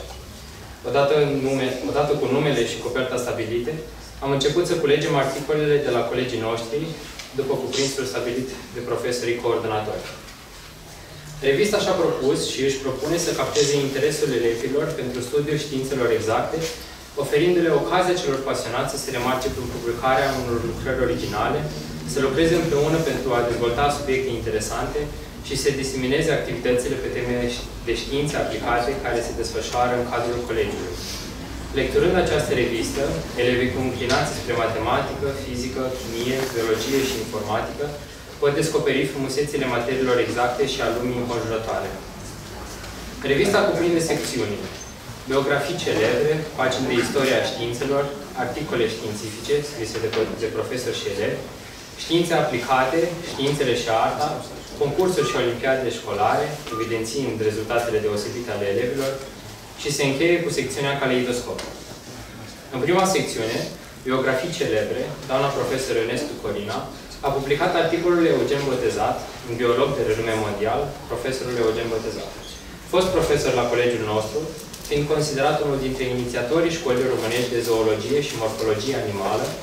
Odată cu numele și coperta stabilite, am început să culegem articolele de la colegii noștri, după cuprinsul stabilit de profesorii coordonatori. Revista și-a propus și își propune să capteze interesul elevilor pentru studiul științelor exacte, oferindu-le ocazia celor pasionați să se remarce prin publicarea unor lucrări originale, să lucreze împreună pentru a dezvolta subiecte interesante și să disemineze activitățile pe teme de științe aplicate care se desfășoară în cadrul colegiului. Lecturând această revistă, elevii cu înclinații spre matematică, fizică, chimie, biologie și informatică pot descoperi frumusețile materiilor exacte și a lumii înconjurătoare. Revista cuprinde secțiuni: biografii celebre, pagini de istoria științelor, articole științifice scrise de profesori și elevi, științe aplicate, științele și arta, concursuri și olimpiade școlare, evidențiind rezultatele deosebite ale elevilor, și se încheie cu secțiunea Caleidoscop. În prima secțiune, biografii celebre, doamna profesor Ionescu Corina a publicat articolul Eugen Botezat, un biolog de renume mondial, profesorul Eugen Botezat. Fost profesor la colegiul nostru, fiind considerat unul dintre inițiatorii școlii românești de zoologie și morfologie animală și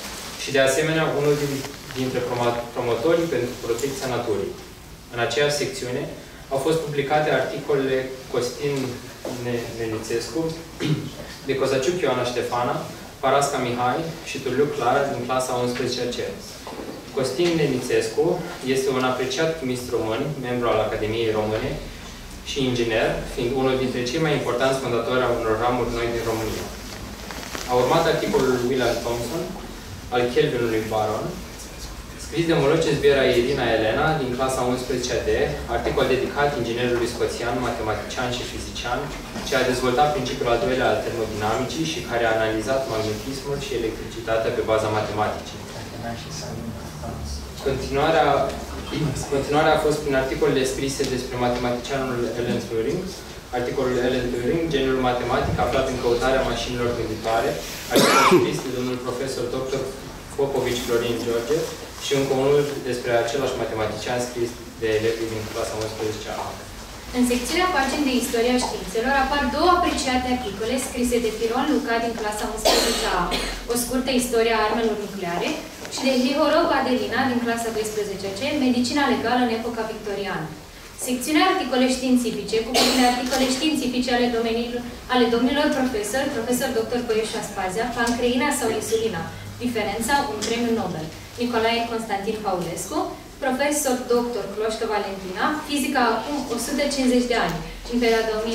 și de asemenea unul dintre promotorii pentru protecția naturii. În aceeași secțiune au fost publicate articolele Costin Nenițescu, de Cozaciuc Ioana Ștefana, Parasca Mihai și Turliu Clara din clasa 11C. Costin Nenițescu este un apreciat chimist român, membru al Academiei Române și inginer, fiind unul dintre cei mai importanți fondatori a unor ramuri noi din România. A urmat articolul lui William Thompson, al Kelvinului Baron, scris de Moloces Viera Irina Elena din clasa 11D, articol dedicat inginerului scoțian, matematician și fizician, ce a dezvoltat principiul al doilea al termodinamicii și care a analizat magnetismul și electricitatea pe baza matematicii. Continuarea a fost prin articolele scrise despre matematicianul Alan Turing, articolul Alan Turing, geniul matematic aflat în căutarea mașinilor gânditoare, articol scris de domnul profesor dr. Popovici Florin George și încă unul despre același matematician scris de elevii din clasa 11A. În secțiunea pagini de istoria științelor apar două apreciate articole scrise de Piron Luca din clasa 11A, o scurtă istorie a armelor nucleare, și de Hlihorov Adelina din clasa 12C, medicina legală în epoca victoriană. Secțiunea articole științifice cuprinde articole științifice ale domnilor profesor dr. Băieșu Aspazia, pancreina sau insulina, diferența, un premiu Nobel, Nicolae Constantin Paulescu, profesor dr. Cloșcă Valentina, fizica acum 150 de ani, în perioada 1872-2022,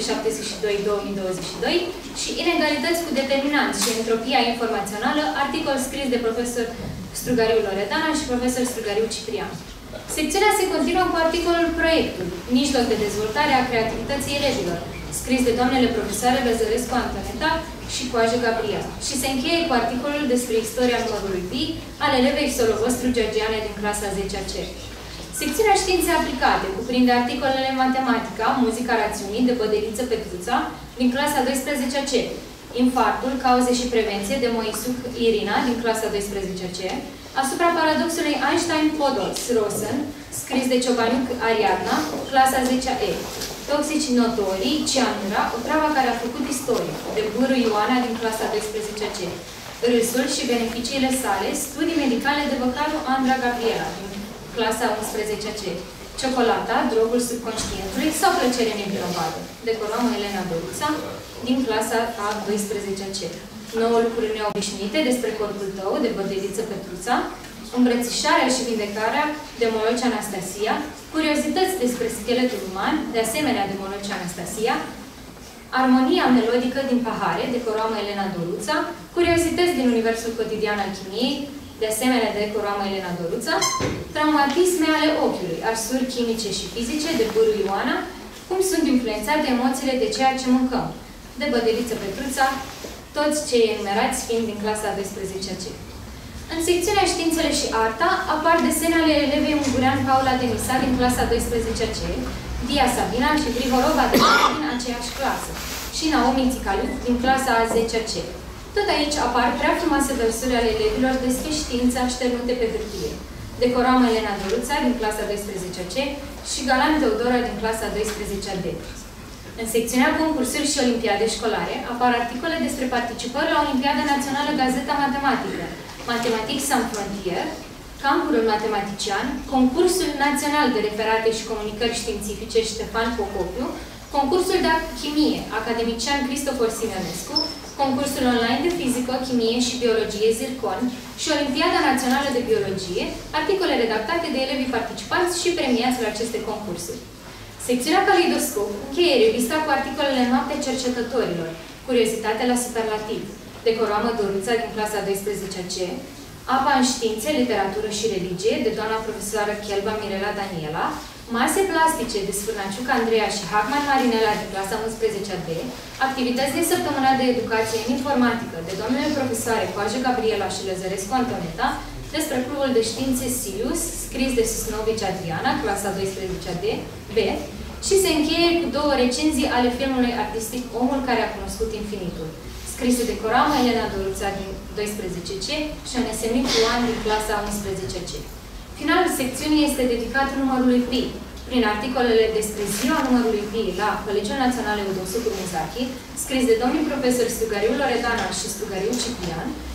și inegalități cu determinanți și entropia informațională, articol scris de profesor Strugariu Loredana și profesor Strugariu Ciprian. Secțiunea se continuă cu articolul Proiectul, mijloc de dezvoltare a creativității elevilor, scris de doamnele profesoare Lăzărescu Antoneta și Coajă Gabriela, și se încheie cu articolul despre istoria numărului pi al elevei Solovostru Georgiane din clasa 10C. Secțiunea Științe Aplicate cuprinde articolele Matematica, Muzica Rațiunii de Bădeliță Petruța din clasa 12C, Infarctul, Cauze și Prevenție de Moisuc Irina din clasa 12C, asupra paradoxului Einstein-Podolsky-Rosen, scris de Ciobaniuc Ariadna, clasa 10E, Toxici notorii, cianura, o travă care a făcut istorie, de Bârâ Ioana din clasa 12C, Râsul și beneficiile sale, studii medicale de Băcaru Andra Gabriela din clasa 11C, Ciocolata, drogul subconștientului sau plăcere nevinovată, de Colomă Elena Doruța din clasa a 12C. 9 lucruri neobișnuite despre corpul tău, de Bădeliță Petruța, Îmbrățișarea și vindecarea, de Moloce Anastasia, Curiozități despre scheletul uman, de asemenea de Moloce Anastasia, Armonia melodică din pahare, de Coroamă Elena Doruța, Curiozități din universul cotidian al chimiei, de asemenea de Coroamă Elena Doruța, Traumatisme ale ochiului, arsuri chimice și fizice, de Bârâ Ioana, cum sunt influențate emoțiile de ceea ce mâncăm, de Bădeliță Petruța, toți cei enumerați fiind din clasa 12C. În secțiunea Științele și Arta apar desene ale elevei ungurean Paula Denisa din clasa 12C, Dia Sabina și Grihorov Adelina din aceeași clasă și Naomi Țicaliu din clasa a 10C. Tot aici apar prea frumoase versuri ale elevilor despre știință așternute pe hârtie, de Coroamă Elena Doruța din clasa 12C și Galan Teodora din clasa 12D. În secțiunea Concursuri și Olimpiade Școlare apar articole despre participări la Olimpiada Națională Gazeta Matematică, Matematic Sans Frontier, Campul Matematician, Concursul Național de Referate și Comunicări Științifice Ștefan Pocopiu, Concursul de Chimie, Academician Cristofor Simeonescu, Concursul online de Fizică, Chimie și Biologie Zircon și Olimpiada Națională de Biologie, articole redactate de elevii participanți și premiați la aceste concursuri. Secțiunea Caleidoscop încheie revista cu articolele Noaptea Cercetătorilor, Curiozitate la superlativ, de Coroamă Doruța din clasa 12C, Apa în științe, literatură și religie, de doamna profesoară Chelba Mirela Daniela, Mase plastice, de Sfârnaciuc Andreea și Hagman Marinela din clasa 11D, activități de săptămâna de educație în informatică, de doamnele profesoare Coajă Gabriela și Lăzărescu Antoneta, despre Clubul de Științe Silius, scris de Susnovici Adriana, clasa 12D, B, și se încheie cu două recenzii ale filmului artistic Omul care a cunoscut infinitul, scrise de Coroamă Elena Doruța din 12C și Onesemnic Ioan din clasa 11C. Finalul secțiunii este dedicat numărului pi, prin articolele despre ziua numărului pi la Colegiul Național Eudosu Curmuzachi, scris de domnii profesori Strugariu Loredana și Strugariu Ciprian,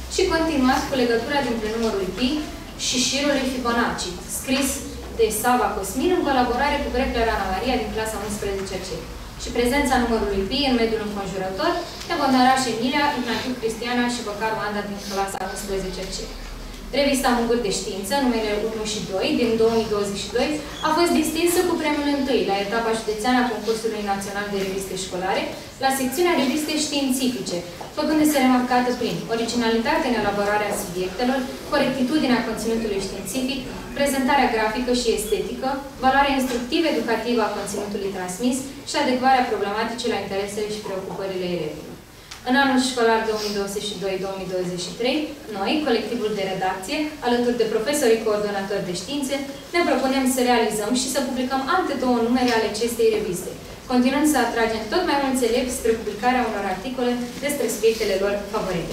și continuat cu legătura dintre numărul pi și șirul lui Fibonacci, scris de Sava Cosmin în colaborare cu Brecler Ana Maria din clasa 11C. Și prezența numărului pi în mediul înconjurător, Nebondaraș Emilia, Ignatiu Cristiana și Băcaru Anda din clasa 11C. Revista Munguri de Știință, numele 1 și 2, din 2022, a fost distinsă cu premiul 1 la etapa județeană a concursului național de reviste școlare, la secțiunea reviste științifice, făcându-se remarcată prin originalitate în elaborarea subiectelor, corectitudinea conținutului științific, prezentarea grafică și estetică, valoarea instructiv-educativă a conținutului transmis și adecvarea problematicii la interesele și preocupările elevilor. În anul școlar 2022-2023, noi, colectivul de redacție, alături de profesorii coordonatori de științe, ne propunem să realizăm și să publicăm alte 2 numere ale acestei reviste, continuând să atragem tot mai mulți elevi spre publicarea unor articole despre subiectele lor favorite.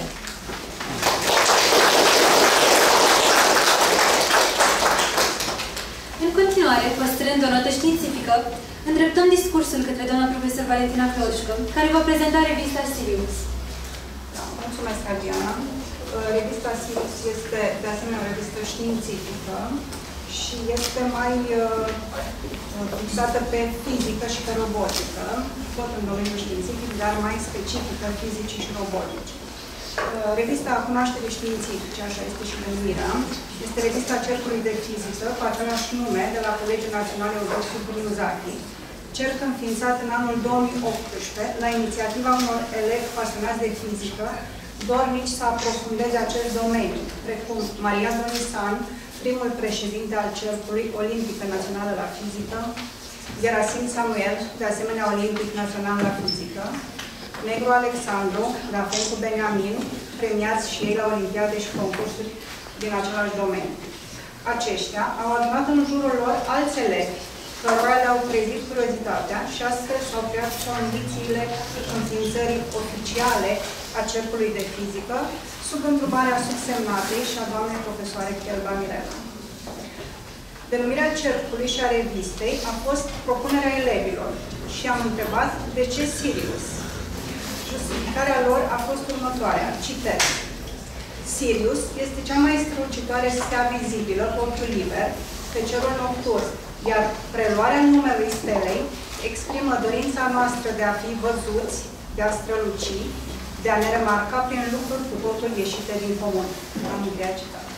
În continuare, păstrând o notă științifică, îndreptăm discursul către doamna profesor Valentina Cloșcă, care va prezenta revista Sirius. Da, mulțumesc, Adriana. Revista Sirius este, de asemenea, o revistă științifică și este mai fixată pe fizică și pe robotică, tot în domeniul științific, dar mai specifică fizicii și robotici. Revista Cunoaștere Științifice, așa este și numirea, este revista Cercului de Fizică, cu același nume de la Colegiul Național Eudoxiu Brunzachi, cerc înființat în anul 2018 la inițiativa unor elevi pasionați de fizică, dornici să aprofundeze acest domeniu, precum Maria Donisan, primul președinte al Cercului Olimpic Național la Fizică, Gerasim Samuel, de asemenea Olimpic Național la Fizică, Negru Alexandru, la fel cu Beniamin, premiați și ei la olimpiade și concursuri din același domeniu. Aceștia au adunat în jurul lor alți elevi, cărora le-au trezit curiozitatea și astfel s-au creat condițiile înființării oficiale a Cercului de Fizică, sub îndrumarea subsemnatei și a doamnei profesoare Chelba Mirela. Denumirea Cercului și a revistei a fost propunerea elevilor și am întrebat de ce Sirius. Justificarea lor a fost următoarea. Citez. Sirius este cea mai strălucitoare stea vizibilă cu ochiul liber pe cerul nocturn, iar preluarea numelui stelei exprimă dorința noastră de a fi văzuți, de a străluci, de a ne remarca prin lucruri cu totul ieșite din comun. Am încheiat citatul.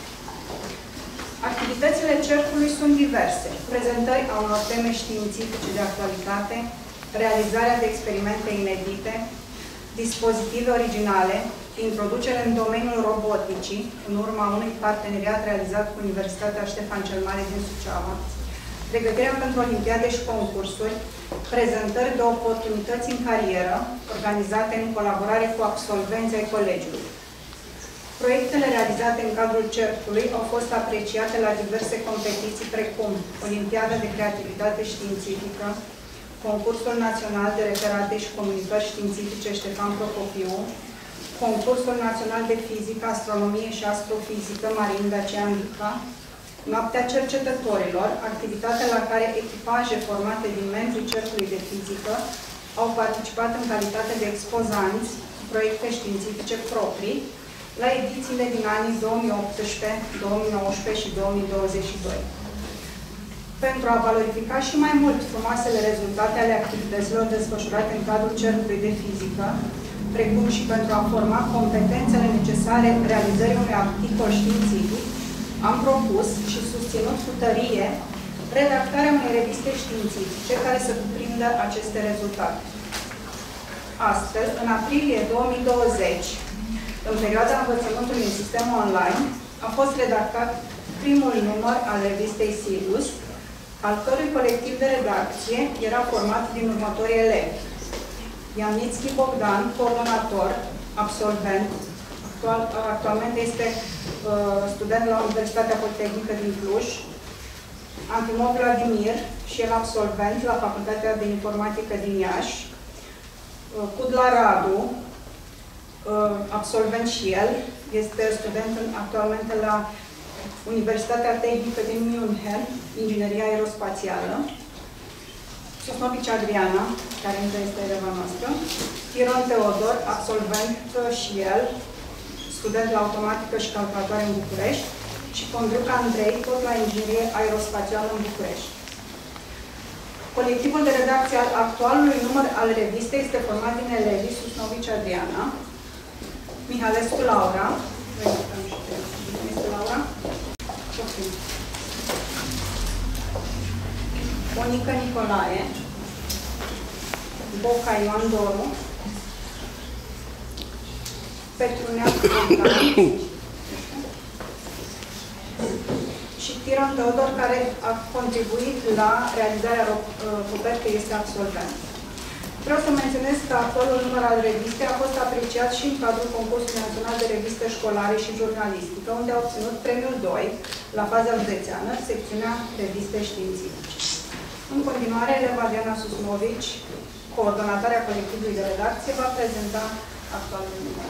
Activitățile Cercului sunt diverse. Prezentări a unor teme științifice de actualitate, realizarea de experimente inedite, dispozitive originale, introducere în domeniul roboticii, în urma unui parteneriat realizat cu Universitatea Ștefan cel Mare din Suceava, pregătirea pentru olimpiade și concursuri, prezentări de oportunități în carieră, organizate în colaborare cu absolvenții ai colegiului. Proiectele realizate în cadrul Cercului au fost apreciate la diverse competiții, precum Olimpiada de Creativitate Științifică, Concursul Național de Referate și Comunicări Științifice Ștefan Procopiu, Concursul Național de Fizică, Astronomie și Astrofizică Marin Dacian Lica, Noaptea Cercetătorilor, activitatea la care echipaje formate din membrii Cercului de Fizică au participat în calitate de expozanți cu proiecte științifice proprii la edițiile din anii 2018, 2019 și 2022. Pentru a valorifica și mai mult frumoasele rezultate ale activităților desfășurate în cadrul Cercului de Fizică, precum și pentru a forma competențele necesare realizării unui articol științific, am propus și susținut cu tărie redactarea unei reviste științifice care să cuprindă aceste rezultate. Astfel, în aprilie 2020, în perioada învățământului în sistem online, a fost redactat primul număr al revistei Sirius, al cărui colectiv de redacție era format din următorii elevi. Ianitski Bogdan, coordonator, absolvent, actualmente este student la Universitatea Politehnică din Cluj, Antimov Vladimir, și el absolvent la Facultatea de Informatică din Iași, Cudla Radu, absolvent și el, este student actualmente la Universitatea Tehnică din München, Ingineria Aerospațială, Sosnovici Adriana, care încă este eleva noastră, Iron Teodor, absolvent și el, student la automatică și calculatoare în București, și Condruc Andrei, tot la inginerie aerospațială în București. Colectivul de redacție al actualului număr al revistei este format din elevii Susnovici Adriana, Mihalescu Laura, Monica Nicolae, Boca Ioan Doru, Petruneac Fontan și Tiron Teodor, care a contribuit la realizarea copertei, este absolvent. Vreau să menționez că actualul număr al revistei a fost apreciat și în cadrul concursului național de reviste școlare și jurnalistică, unde a obținut premiul 2 la faza județeană, secțiunea reviste științifice. În continuare, eleva Diana Susnovici, coordonatoarea colectivului de redacție, va prezenta actualul număr.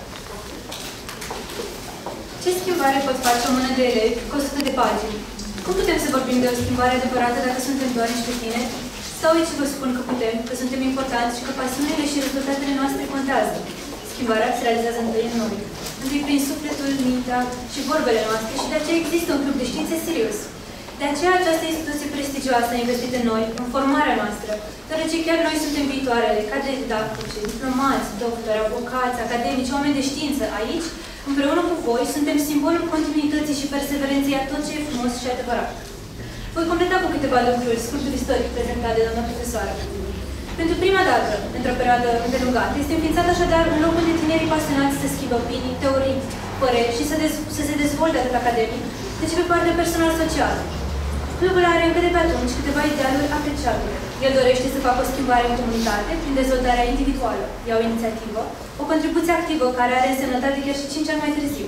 Ce schimbare pot face o mână de elevi cu 100 de pagini? Cum putem să vorbim de o schimbare adevărată dacă suntem doar niște tineri? Sau aici vă spun că putem, că suntem importanți și că pasiunile și rezultatele noastre contează. Schimbarea se realizează întâi în noi, întâi prin sufletul, mintea și vorbele noastre, și de aceea există un club de științe serios. De aceea această instituție prestigioasă a investit în noi, în formarea noastră, deoarece chiar noi suntem viitoarele, cadre didactice, diplomați, doctori, avocați, academici, oameni de știință. Aici, împreună cu voi, suntem simbolul continuității și perseverenței a tot ce e frumos și adevărat. Voi completa cu câteva lucruri scurtul istoric prezentat de doamna profesoară. Pentru prima dată, într-o perioadă îndelungată, este înființat așadar un loc unde tinerii pasionați să schimbă opinii, teorii, păreri și să se dezvolte atât academic, cât și pe partea personal-socială. Clubul are încă de pe atunci câteva idealuri apreciabile. El dorește să facă o schimbare în comunitate prin dezvoltarea individuală. Ia o inițiativă, o contribuție activă care are însemnătate chiar și 5 ani mai târziu.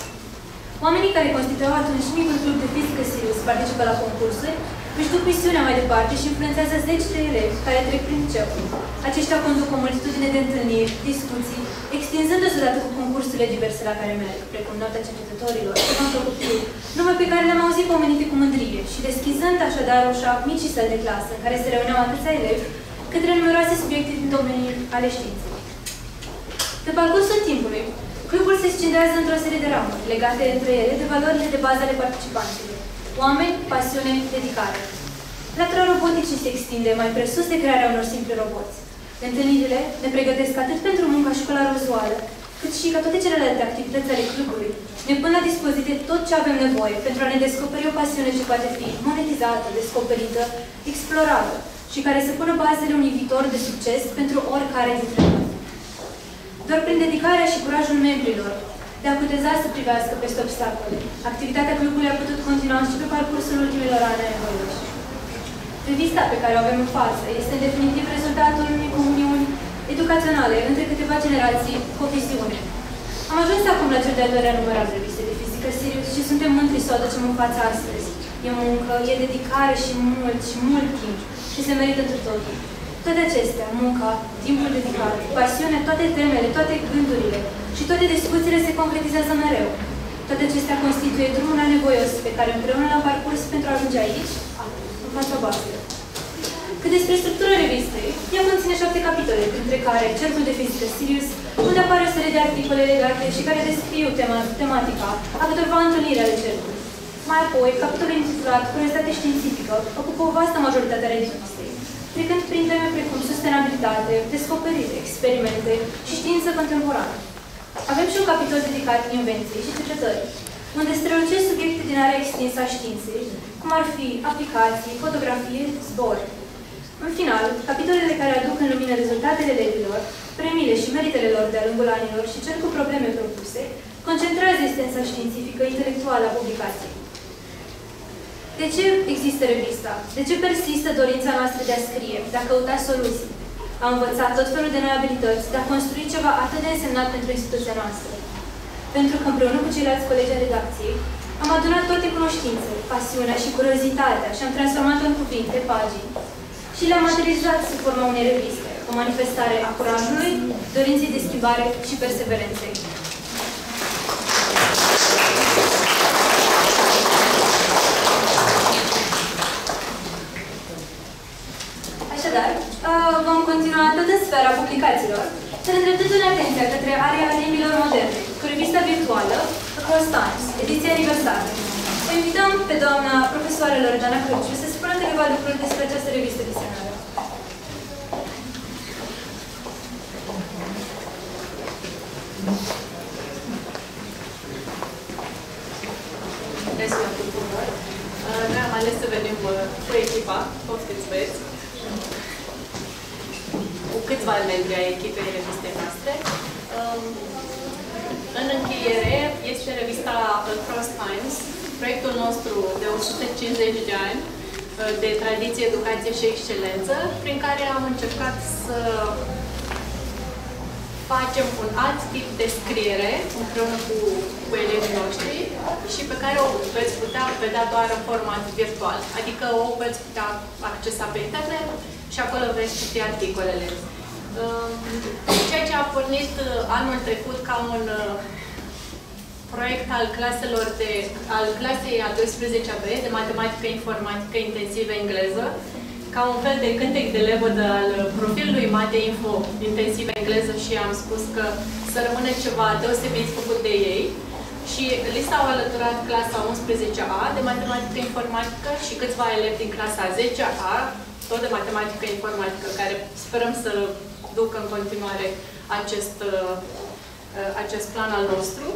Oamenii care constituiau atunci micul club de fizică Sirius participă la concursuri, își duc misiunea mai departe și influențează zeci de elevi care trec prin liceu. Aceștia conduc o multitudine de întâlniri, discuții, extinzându-se odată cu concursurile diverse la care merg, precum Noaptea Cercetătorilor, M-am făcut eu, nume pe care le-am auzit pomenite cu mândrie și deschizând așadar ușa micii săli de clasă în care se reuneau atâția elevi către numeroase subiecte din domeniul ale științei. Pe parcursul timpului, clubul se scindează într-o serie de ramuri, legate între ele de valorile de bază ale participanților. Oameni, pasiune, dedicare. Latura roboticii se extinde mai presus de crearea unor simpli roboți. Întâlnirile ne pregătesc atât pentru munca școlară uzuală, cât și ca toate celelalte activități ale clubului, ne pun la dispoziție tot ce avem nevoie pentru a ne descoperi o pasiune ce poate fi monetizată, descoperită, explorată și care să pună bazele unui viitor de succes pentru oricare dintre noi. Doar prin dedicarea și curajul membrilor de a cuteza să privească peste obstacole, activitatea clubului a putut continua și pe parcursul ultimilor ani nevoioși. Revista pe care o avem în față este în definitiv rezultatul unei comuniuni educaționale între câteva generații cu o viziune. Am ajuns acum la cel de-al doilea număr al revistei de fizică Sirius și suntem mândri să o aducem în fața astăzi. E muncă, e dedicare și mult timp și se merită întru totul. Toate acestea, munca, timpul dedicat, pasiunea, toate temele, toate gândurile și toate discuțiile se concretizează mereu. Toate acestea constituie drumul anevoios pe care împreună l-am parcurs pentru a ajunge aici, în fața voastră. Cât despre structura revistei, ea conține 7 capitole, printre care Cercul de Fizică Sirius, unde apare o serie de articole legate și care descriu tematica a câtorva întâlniri ale cercului. Mai apoi, capitolul intitulat Curiozitate științifică ocupă o vastă majoritate a revistei, trecând prin teme precum sustenabilitate, descoperire, experimente și știință contemporană. Avem și un capitol dedicat invenției și cercetării, unde strălucesc subiecte din area extinsă a științei, cum ar fi aplicații, fotografie, zbor. În final, capitolele care aduc în lumină rezultatele elevilor, premiile și meritele lor de-a lungul anilor și cel cu probleme propuse, concentrează esența științifică intelectuală a publicației. De ce există revista? De ce persistă dorința noastră de a scrie, de a căuta soluții? A învățat tot felul de noi abilități, de a construi ceva atât de însemnat pentru instituția noastră. Pentru că împreună cu ceilalți colegi ai redacției, am adunat toate cunoștințele, pasiunea și curiozitatea și am transformat-o în cuvinte, pagini și le-am materializat sub forma unei reviste, o manifestare a curajului, dorinței de schimbare și perseverenței. Așadar, vom continua tot în sfera publicațiilor, să ne îndreptându-ne atenția către area limbilor moderne, cu revista revista virtuală Across Times, ediția aniversară. O invităm pe doamna profesoară Loredana Crăciu să spună câteva lucruri despre această revistă visionară. Bună ziua tuturor! Noi am ales să venim cu echipa, poftiți băieți, cu câțiva membri ai echipei revistei noastre. În încheiere, este revista Across Times, proiectul nostru de 150 de ani de tradiție, educație și excelență, prin care am încercat să facem un alt tip de scriere împreună cu elevii noștri și pe care o veți putea vedea doar în format virtual. Adică o veți putea accesa pe internet și acolo veți citi articolele. Ceea ce a pornit anul trecut ca un proiect al clasei a 12-a B de matematică informatică intensivă engleză, ca un fel de cântec de lebădă al profilului Mate Info intensivă engleză și am spus că să rămână ceva deosebit făcut de ei. Și li s-au alăturat clasa 11A de matematică informatică și câțiva elevi din clasa 10A, tot de matematică informatică, care sperăm să ducă în continuare acest plan al nostru.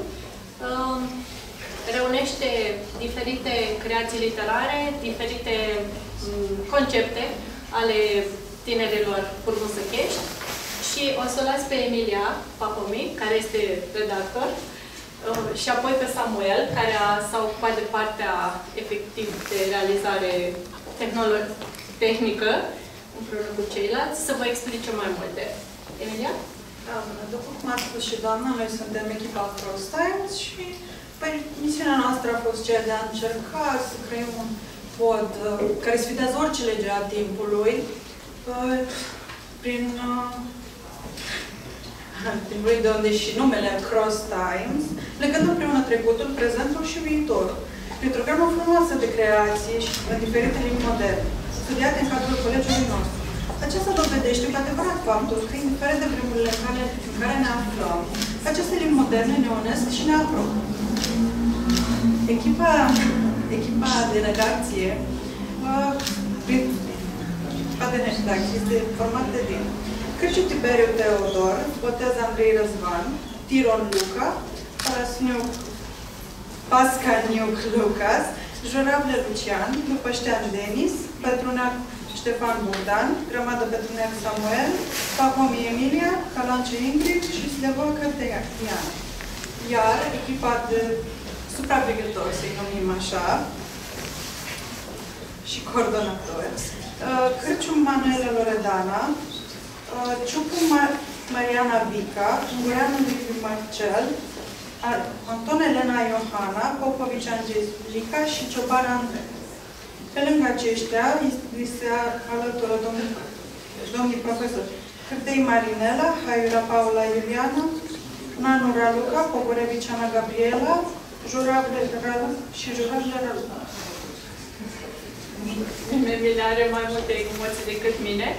Reunește diferite creații literare, diferite concepte ale tinerilor Purmusăchești și o să o las pe Emilia Pahomi, care este redactor, și apoi pe Samuel, care s-a ocupat de partea efectiv de realizare tehnică, împreună cu ceilalți, să vă explice mai multe. Emilia? După cum a spus și doamna, noi suntem echipa Across Times și misiunea noastră a fost ceea de a încerca să creăm un pod care sfidează orice lege a timpului prin lui de unde și numele Across Times, legând împreună trecutul, prezentul și viitorul. Printr-o gamă frumoasă de creație și în diferite limbi moderne, studiate în cadrul colegiului nostru. Aceasta dovedește cu adevărat faptul că, indiferent de vremurile în care ne aflăm, aceste limbi moderne ne unesc și ne apropie. Echipa de redacție este formată din Cârciu Tiberiu Teodor, Botez Andrei Răzvan, Tiron Luca, Pascaniuc Lucas, Jorable Lucian, Lupăștean Denis, Petruneac Ștefan Bogdan, Grămadă Petruneac Samuel, Pahomi Emilia, Calance Ingrid și Slevoacă Diana. Iar echipa de supraveghetori, să-i numim așa, și coordonatori, Cârciu Manuela Loredana, Ciucu Mariana Vica, Ungureanu Liviu Marcel, Anton Elena Iohana, Popovici Angelica și Cioban Andrei. Pe lângă aceștia, li se alătură domnii profesori Cârtei Marinela, Haiura Paula Iuliana, Nanu Raluca, Pogorevici Ana Gabriela, Jurable Ralu și Jurable Ralu. Emilia are mai multe emoții decât mine.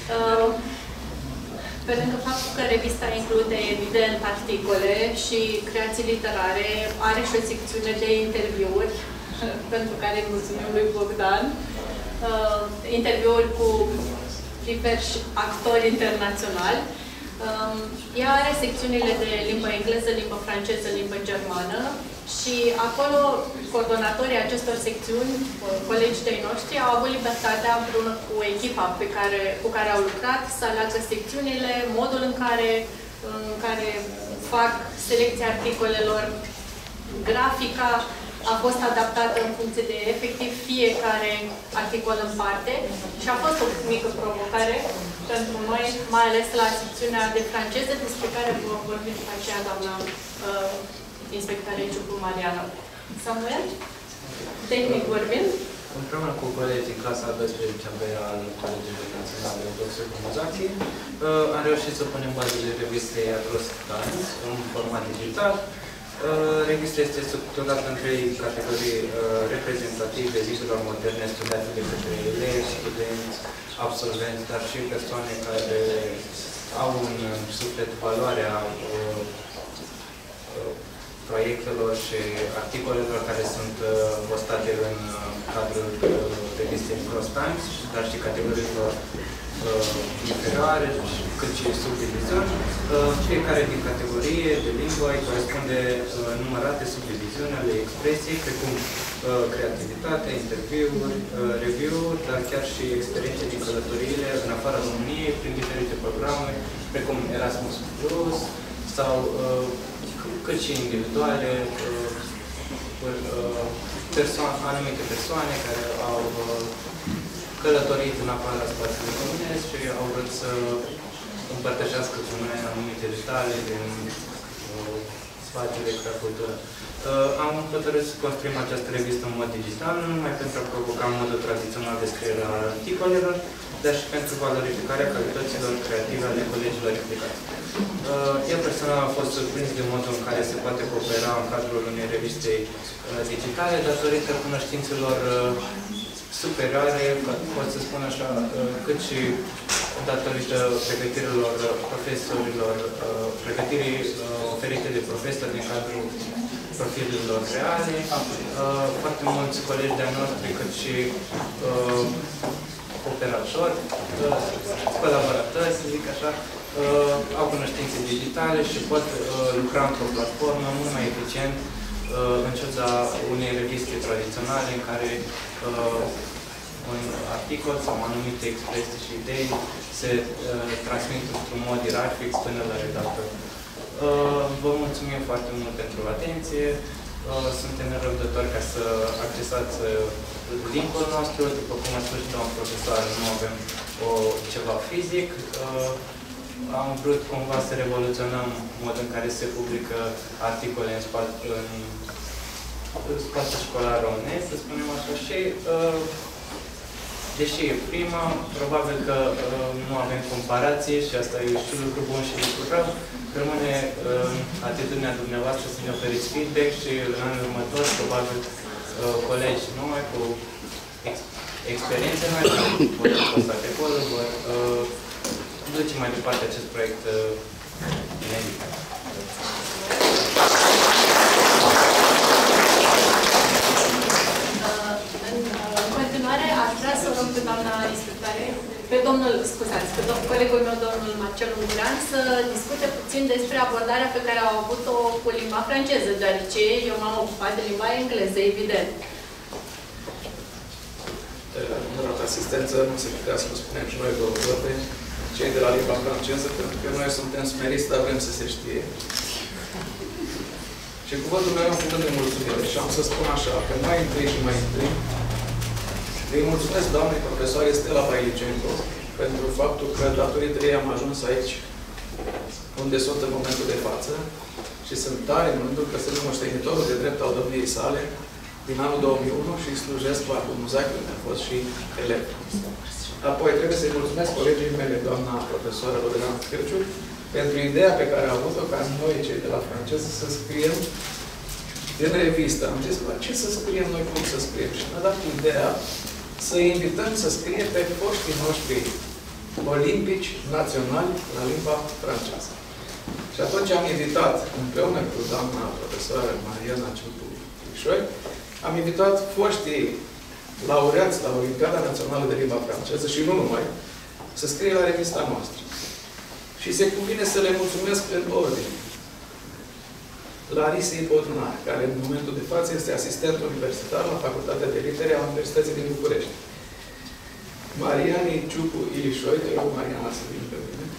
Pe lângă faptul că revista include, evident, articole și creații literare, are și o secțiune de interviuri, pentru care îi mulțumim lui Bogdan. Interviuri cu diversi actori internaționali. Ea are secțiunile de limbă engleză, limbă franceză, limbă germană și acolo coordonatorii acestor secțiuni, colegii de noștri, au avut libertatea împreună cu echipa cu care au lucrat să aleagă secțiunile, modul în care fac selecția articolelor, grafica a fost adaptată în funcție de efectiv fiecare articol în parte și a fost o mică provocare pentru noi, mai ales la secțiunea de franceză, despre care vom vorbi după aceea doamna inspectoare Ciucu Mariana. Samuel, tehnic vorbind. Împreună cu colegii clasa 12-a B al Colegiului Național de Profesori de Muzație, am reușit să punem bazele revistei Across Times în format digital. Revista este structurată în 3 categorii reprezentative zilelor moderne studiate de către elevi, studenți, absolvenți, dar și persoane care au în suflet valoarea proiectelor și articolelor care sunt postate în cadrul revistei Cross Times, dar și categoriilor inferioare, cât și subdiviziuni. Fiecare din categorie de limbă îi corespunde numărate subdiviziuni ale expresiei, precum creativitate, interviuri, review-uri, dar chiar și experiențe din călătoriile în afara României, prin diferite programe, precum Erasmus Plus, sau cât și individuale, anumite persoane care au călătorit în afara spațiului românesc și au vrut să împărtășească cu noi anumite detalii din spațiul de extracultură. Am hotărât să construim această revistă în mod digital, nu numai pentru a provoca modul tradițional de scriere a articolelor, dar și pentru valorificarea calităților creative ale colegilor implicați. Eu personal am fost surprins de modul în care se poate coopera în cadrul unei reviste digitale, datorită cunoștințelor superioare, pot să spun așa, cât și datorită pregătirilor profesorilor, pregătirii oferite de profesori din cadrul profilurilor reale. Foarte mulți colegi de-ai noștri, cât și operatori, colaboratori, să zic așa, au cunoștințe digitale și pot lucra într-o platformă mult mai eficient în ciuda unei reviste tradiționale în care un articol sau anumite expresii și idei se transmit într-un mod ierarhic până la redactor. Vă mulțumim foarte mult pentru atenție. Suntem nerăbdători ca să accesați linkul nostru. După cum a spus și doamna profesor, nu avem ceva fizic. Am vrut cumva să revoluționăm modul în care se publică articole în spațiul școlar românesc, să spunem așa, și deși e prima, probabil că nu avem comparație și asta e și lucru bun și lucru rău. Rămâne atitudinea dumneavoastră să ne oferiți feedback și în anul următor, probabil, colegi noi cu experiențe noi, vor postate acolo, vor duce mai departe acest proiect inedit. În continuare, aș vrea să rog pe doamna instructoare, pe colegul meu, domnul Marcel Ungurean, să discute puțin despre abordarea pe care au avut-o cu limba franceză, deoarece eu m-am ocupat de limba engleză, evident. În asistență, nu se putea să nu spunem și noi două vorbe, cei de la limba franceză, pentru că noi suntem smeriți, dar vrem să se știe. Și cuvântul meu e un cuvânt de mulțumire și am să spun așa, că mai întâi și mai întâi îi mulțumesc doamnei profesoare Stella Bailicenco pentru faptul că datorită ei am ajuns aici unde sunt în momentul de față și sunt tare mândru că sunt moștenitorul de drept al domniei sale din anul 2001 și slujesc la Muzac, unde am fost și elev. Apoi trebuie să-i mulțumesc colegii mele, doamna profesoară Loredana Cârciu, pentru ideea pe care a avut-o ca noi, cei de la franceză, să scriem din revistă. Am zis, ce să scriem noi, cum să scriem? Și mi-a dat ideea să invităm să scrie pe foștii noștri olimpici naționali la limba franceză. Și atunci am invitat, împreună cu doamna profesoară Mariana Ciupu-Ișoi, am invitat foștii laureați la Olimpiada Națională de Limba Franceză și nu numai, să scrie la revista noastră. Și se cuvine să le mulțumesc în ordine. Larisei Bodnar, care în momentul de față este asistent universitar la Facultatea de Litere a Universității din București. Mariani Ciupu-Ilișoi, te rog, Mariana, să vină pe mine,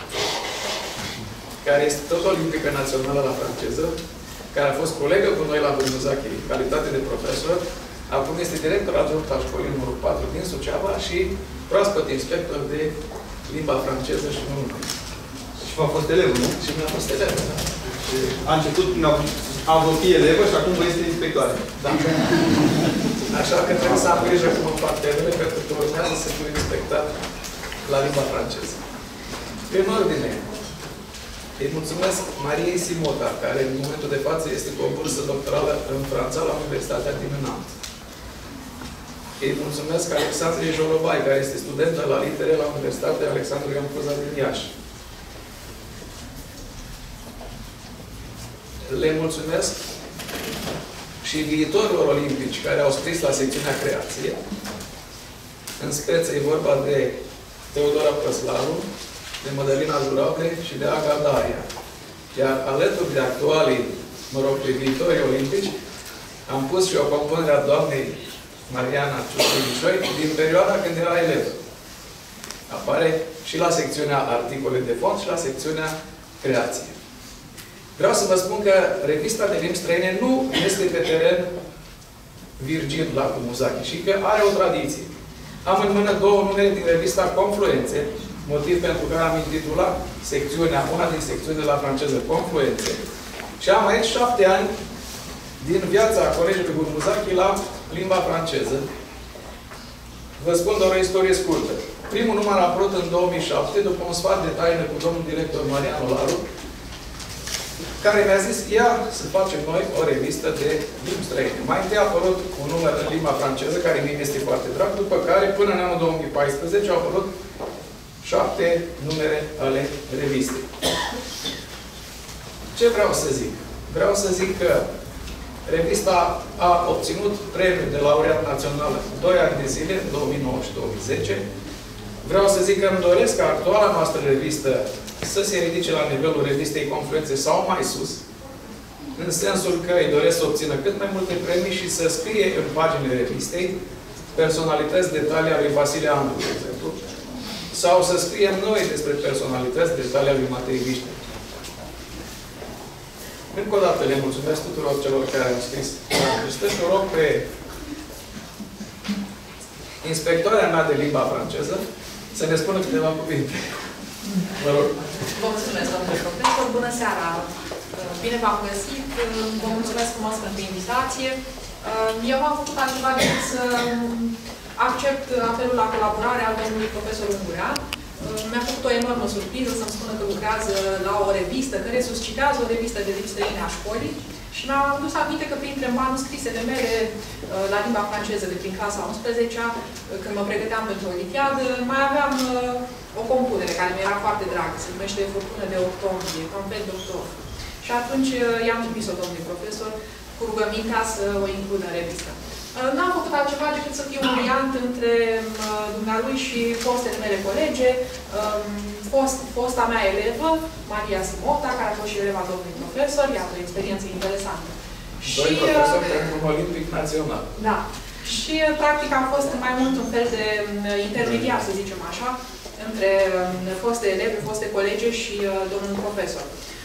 care este tot olimpică națională la franceză, care a fost colegă cu noi la Bunăzachi, în calitate de profesor, acum este director adjunct al școlii numărul 4 din Suceava și proaspăt inspector de limba franceză și nu numai. Și v-a fost elev, nu? Și mi-a fost elev, da. Și a început prin a vă fi elevă și acum vă este inspectoare. Da. Așa că trebuie să am grijă cum îmi fac temele, pentru că urmează să fiu inspectat la limba franceză. În ordine, îi mulțumesc Mariei Simota, care în momentul de față este cu o bursă doctorală în Franța la Universitatea din Nantes. Îi mulțumesc Alexandrei Jolobai, care este studentă la litere la Universitatea Alexandru Ioan Cuza din Iași. le mulțumesc și viitorilor olimpici care au scris la secțiunea creație. În speță e vorba de Teodora Păslaru, de Mădălina Jurable și de Aga Daria. Iar alături de actualii, de viitorii olimpici, am pus și o compunere a doamnei Mariana Ciușoi din perioada când era elev. Apare și la secțiunea articole de fond și la secțiunea creație. Vreau să vă spun că revista de limbi străine nu este pe teren virgin la Kumuzaki și că are o tradiție. Am în mână 2 numere din revista Confluențe, motiv pentru care am intitulat secțiunea, una din secțiunile la franceză, Confluențe, și am aici 7 ani din viața colegiului Kumuzaki la limba franceză. Vă spun doar o istorie scurtă. Primul număr a apărut în 2007, după un sfat de taină cu domnul director Marian Olaru, care mi-a zis, ia să facem noi o revistă de limbi străine. Mai întâi a apărut un număr în limba franceză, care mie este foarte drag, după care, până în anul 2014, au apărut 7 numere ale revistei. Ce vreau să zic? Vreau să zic că revista a obținut premiul de laureat național 2 ani de zile, 2009 și 2010. Vreau să zic că îmi doresc ca actuala noastră revistă să se ridice la nivelul revistei Confluențe sau mai sus, în sensul că îi doresc să obțină cât mai multe premii și să scrie în paginile revistei personalități detalii ale lui Vasile Andru, de exemplu, sau să scriem noi despre personalități detalii ale lui Matei Vișne. Încă o dată le mulțumesc tuturor celor care au scris la acestea și o rog pe inspectoarea mea de limba franceză să ne spună câteva cuvinte. Vă rog. Vă mulțumesc, domnule profesor. Bună seara! Bine v-am găsit. Vă mulțumesc frumos pentru invitație. Eu am făcut altceva decât să accept apelul la colaborare al domnului profesor Ungurean. Mi-a făcut o enormă surpriză să-mi spună că lucrează la o revistă, că resuscitează o revistă de limbi străine a școlii. Și mi-a adus aminte că printre manuscrisele mele la limba franceză de prin clasa 11-a, când mă pregăteam pentru olimpiadă, mai aveam o compunere care mi era foarte dragă. Se numește Furtună de octombrie, Trompet de octombrie. Și atunci i-am trimis-o domnului profesor cu rugămintea să o includă în revistă. N-am făcut altceva decât să fiu un variant între dumnealui și fostele mele colege, fosta mea elevă, Maria Simota, care a fost și eleva domnului profesor, iată o experiență interesantă. Doi profesori pentru un olimpic național. Da. Și, practic, am fost mai mult un fel de intermediar, să zicem așa, între foste elevi, foste colege și domnul profesor.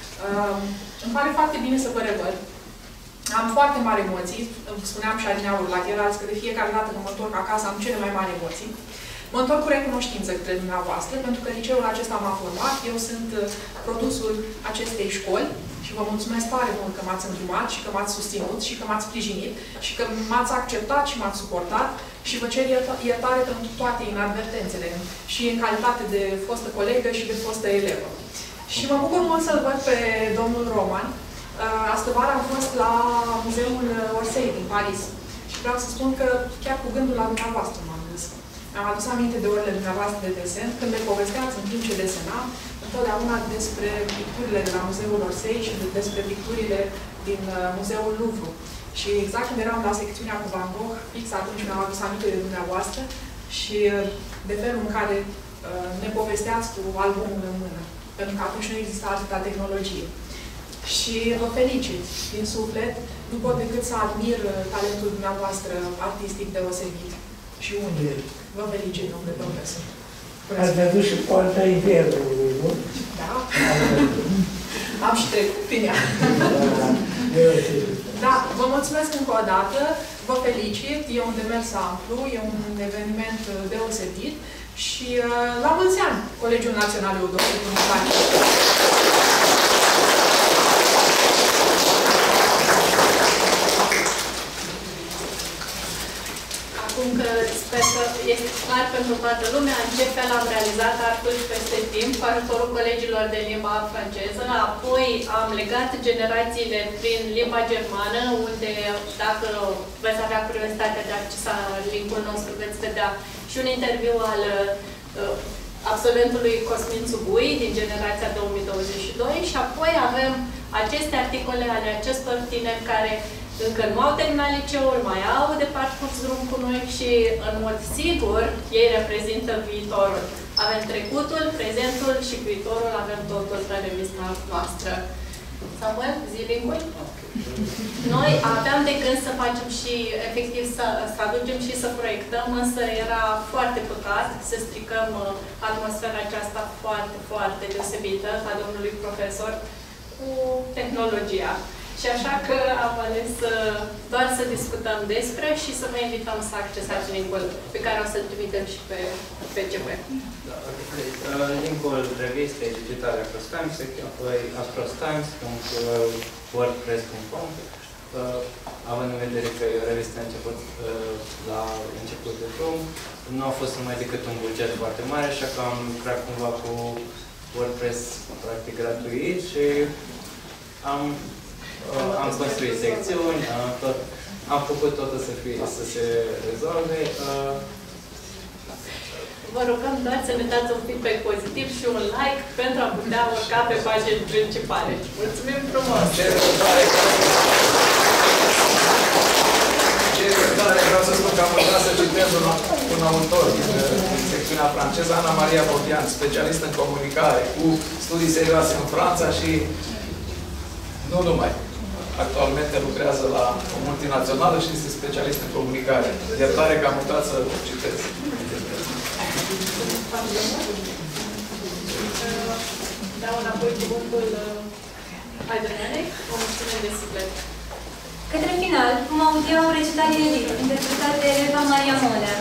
Îmi pare foarte bine să vă revăd. Am foarte mari emoții, spuneam și adineauri la Geralds că de fiecare dată când mă întorc acasă am cele mai mari emoții. Mă întorc cu recunoștință către dumneavoastră, pentru că liceul acesta m-a format, eu sunt produsul acestei școli și vă mulțumesc tare mult că m-ați îndrumat și că m-ați susținut și că m-ați sprijinit și că m-ați acceptat și m-ați suportat și vă cer iertare pentru toate inadvertențele și în calitate de fostă colegă și de fostă elevă. Și mă bucur mult să-l văd pe domnul Roman. Astăvară am fost la Muzeul Orsay din Paris și vreau să spun că chiar cu gândul la dumneavoastră m-am dus. Am adus aminte de orele dumneavoastră de desen, când le povesteați în timp ce desenam, întotdeauna despre picturile de la Muzeul Orsay și despre picturile din Muzeul Louvre. Și exact când eram la secțiunea cu Van Gogh, fix atunci mi-am adus aminte de dumneavoastră și de felul în care ne povesteați cu albumul în mână. Pentru că atunci nu exista atâta tehnologie. Și vă felicit din suflet. Nu pot decât să admir talentul dumneavoastră artistic deosebit și unic. Vă felicit, domnule profesor. Ați văzut și poarta Ivernului, nu? Da. Am și trecut prin ea. Da, vă mulțumesc încă o dată. Vă felicit. E un demers amplu, e un eveniment deosebit. Și la mulți ani, Colegiul Național Eudor Kumuzaki. Acum că sper că este clar pentru toată lumea, în ce fel am realizat arcul și peste timp cu ajutorul colegilor de limba franceză. Apoi am legat generațiile prin limba germană, unde, dacă veți avea curiozitatea de a accesa link-ul nostru, veți vedea și un interviu al absolventului Cosmin Țugui din generația 2022 și apoi avem aceste articole ale acestor tineri care încă nu au terminat liceul, mai au de parcurs drum cu noi și în mod sigur ei reprezintă viitorul. Avem trecutul, prezentul și viitorul, avem totul pe revista noastră. Samuel, zi link-ul? Noi aveam de gând să facem și, efectiv, să aducem și să proiectăm, însă era foarte păcat să stricăm atmosfera aceasta foarte, foarte deosebită a domnului profesor cu tehnologia. Și așa că am ales doar să discutăm despre și să vă invităm să accesați link-ul pe care o să-l trimitem și pe PCP. Link-ul revistei digitale Acrostimes, apoi acrostimes.wordpress.com. Având în vedere că e o revistă început la început de drum, nu a fost numai decât un buget foarte mare, așa că am lucrat cumva cu WordPress practic gratuit și am construit secțiuni, am făcut totul să se rezolve. Vă rugăm doar să ne dați un feedback pozitiv și un like pentru a putea urca pe pagini principale. Mulțumim frumos! Vreau să spun că am uitat să citez un autor din secțiunea franceză, Ana Maria Bobian, specialist în comunicare, cu studii serioase în Franța și nu numai. Actualmente lucrează la o multinațională și este specialist în comunicare. Iertare că am uitat să citez. Dau înapoi cuvântul Adrianei, o mulțumim de suflet. Către final, vom audia un recital inedit, interpretat de Eva Maria Monea.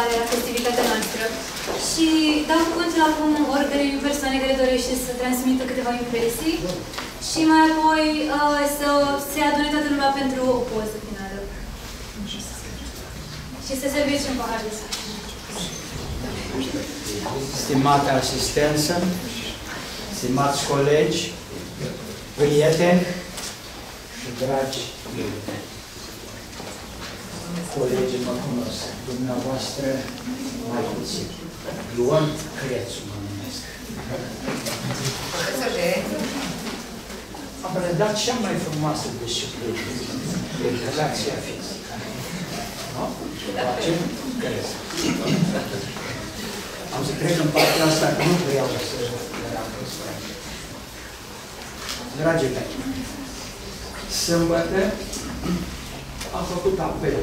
participare la festivitatea noastră și dau cuvântul acum oricărei persoane care dorește să transmită câteva impresii și mai apoi să se adune toată lumea pentru o poză finală. Și să servești un pahar de sare. Stimată asistență, stimați colegi, prieteni și dragi prieteni. Colegii mă cunosc, dumneavoastră mai puțin. Ion Crețu mă numesc. Am predat cea mai frumoasă disciplină, educația fizică. Nu? Facem Crețu. Am să trec în partea asta, că nu vreau să raportez. Dragii mei, sâmbătă am făcut apel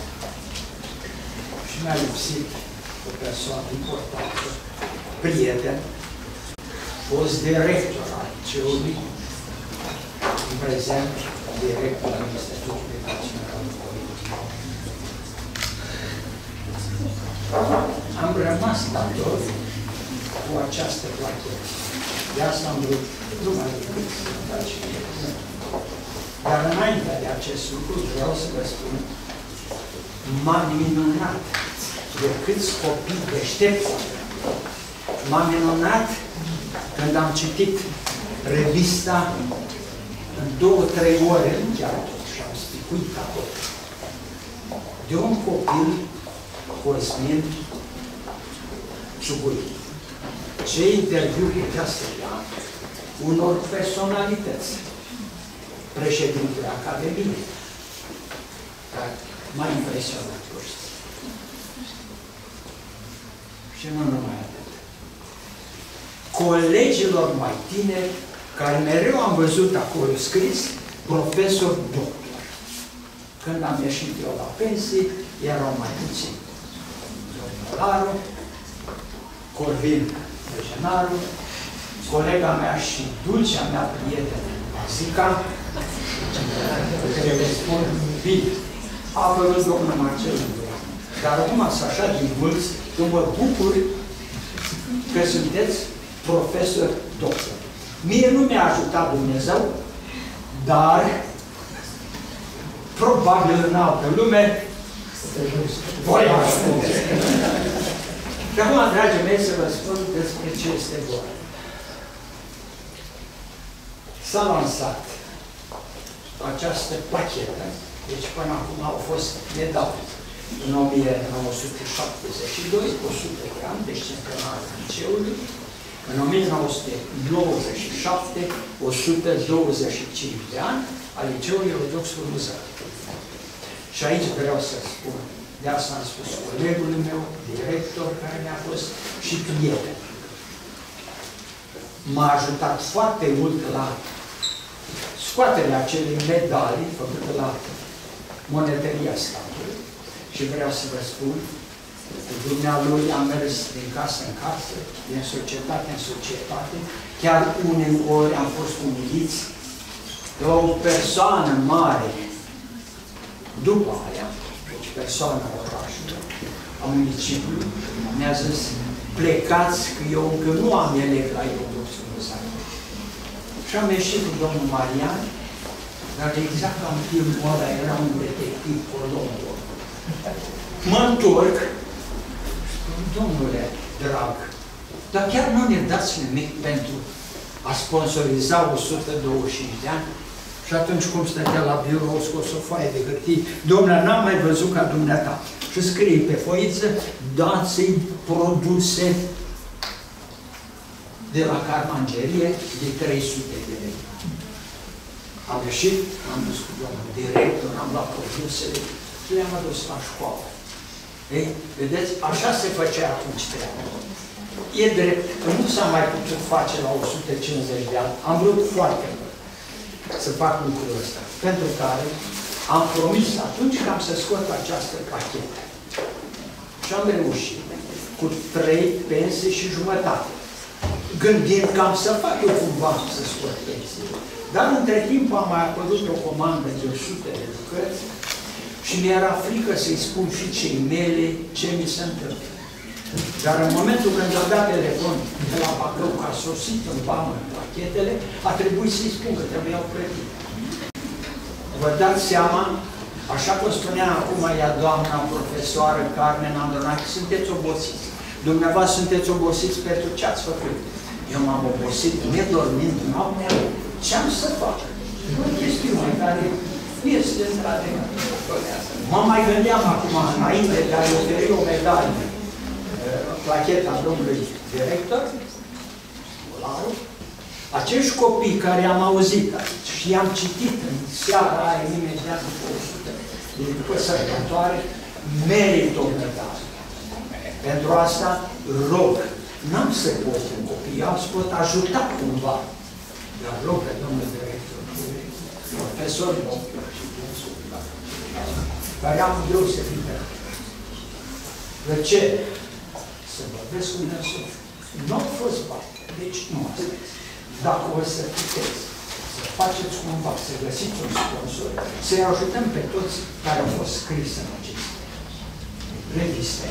și mi-a lipsit o persoană importantă, prieten, fost director al liceului, în prezent director al Institutului Național Politic. Am rămas dator cu această plachetă. De asta am vrut numai decât să dați și dar înainte de acest lucru vreau să vă spun, m-am minunat de câți copii deștepți. M-am minunat când am citit revista în 2-3 ore, nu chiar tot, și am spicuit acolo. De un copil, Cosmin Ciugui. Ce interviu putea să ia unor personalități. Președintele Academiei. Dar m-a impresionat, pur și simplu. Și nu numai atât. Colegilor mai tineri, care mereu am văzut acolo scris, profesor doctor. Când am ieșit eu la pensie, erau mai puțini. Domnul Laru, Corvin Regenaru, colega mea și dulcea mea prietenă, Zica, trebuie să spun, bine, a apărut domnul Marcel. Dar acum sunt așa din mulți, că mă bucur că sunteți profesor doctor. Mie nu mi-a ajutat Dumnezeu, dar probabil în altă lume voi ascultă. Și acum, dragii mei, să vă spun despre ce este vorba. S-a lansat această pachetă, deci până acum au fost medalii. În 1972, 100 de ani, deci centenarul liceului, în 1997, 125 de ani, al liceului Ortodox Frunzăr. Și aici vreau să spun, de asta am spus colegul meu, director care mi-a fost și prieten. M-a ajutat foarte mult la scoaterea acelei medalii făcute la Monetăria Statului și vreau să vă spun că dumnealui a mers din casă în casă, din societate în societate, chiar uneori am fost umiliți de o persoană mare după aia, deci persoana orașului, a municipiului, mi-a zis, plecați, că eu încă nu am elev la Ortodox Frunzăr. Și am ieșit cu domnul Marian, dar exact ca în filmul ăla era un detectiv Colombo. Mă întorc, spun, domnule drag, dar chiar nu ne dați nimic pentru a sponsoriza 125 de ani? Și atunci cum stătea la birou, scos o foaie de hârtie, domnule, n-am mai văzut ca dumneata. Și scrie pe foiță, dați-i produse de la Carmangerie de 300 de lei. Am ieșit, am dus cu domnul director, am luat produsele și le-am adus la școală. Ei, vedeți, așa se făcea atunci treaba. E drept că nu s-a mai putut face la 150 de ani. Am vrut foarte mult să fac lucrul ăsta, pentru care am promis atunci că am să scot această pachetă. Și am reușit cu 3 pensii și jumătate. Gândind că am să fac eu cumva să scot pensii. Dar între timp a mai apărut o comandă de 100 de lucrări Și mi-era frică să-i spun fiicei mele ce mi se întâmplă. Dar în momentul când a dat telefon de la Bacău că a sosit în vamă pachetele, a trebuit să-i spun că trebuiau plătite. Vă dați seama, așa cum spunea acum ea doamna profesoară Carmen Andonache, sunteți obosiți. Dumneavoastră sunteți obosiți pentru ce ați făcut. Eu m-am obosit nedormind noaptea. Ce am să fac? O chestiune care este într-adevăr. Mă mai gândeam acum, înainte de a-i oferi o medalie, placheta domnului director, acești copii care am auzit aici și i-am citit în seara aia, imediat după sărbătoare, merită o medalie. Pentru asta rog, n-am să pot în copii, am să pot ajuta cumva. Dar rog pe domnul director, profesor, care am deosebită. De ce? Să vorbesc cu Dumnezeu. Nu au fost bani, deci nu asta. Dacă o să puteți, să faceți cumva, să găsiți un sponsor, să-i ajutăm pe toți care au fost scris în aceste reviste.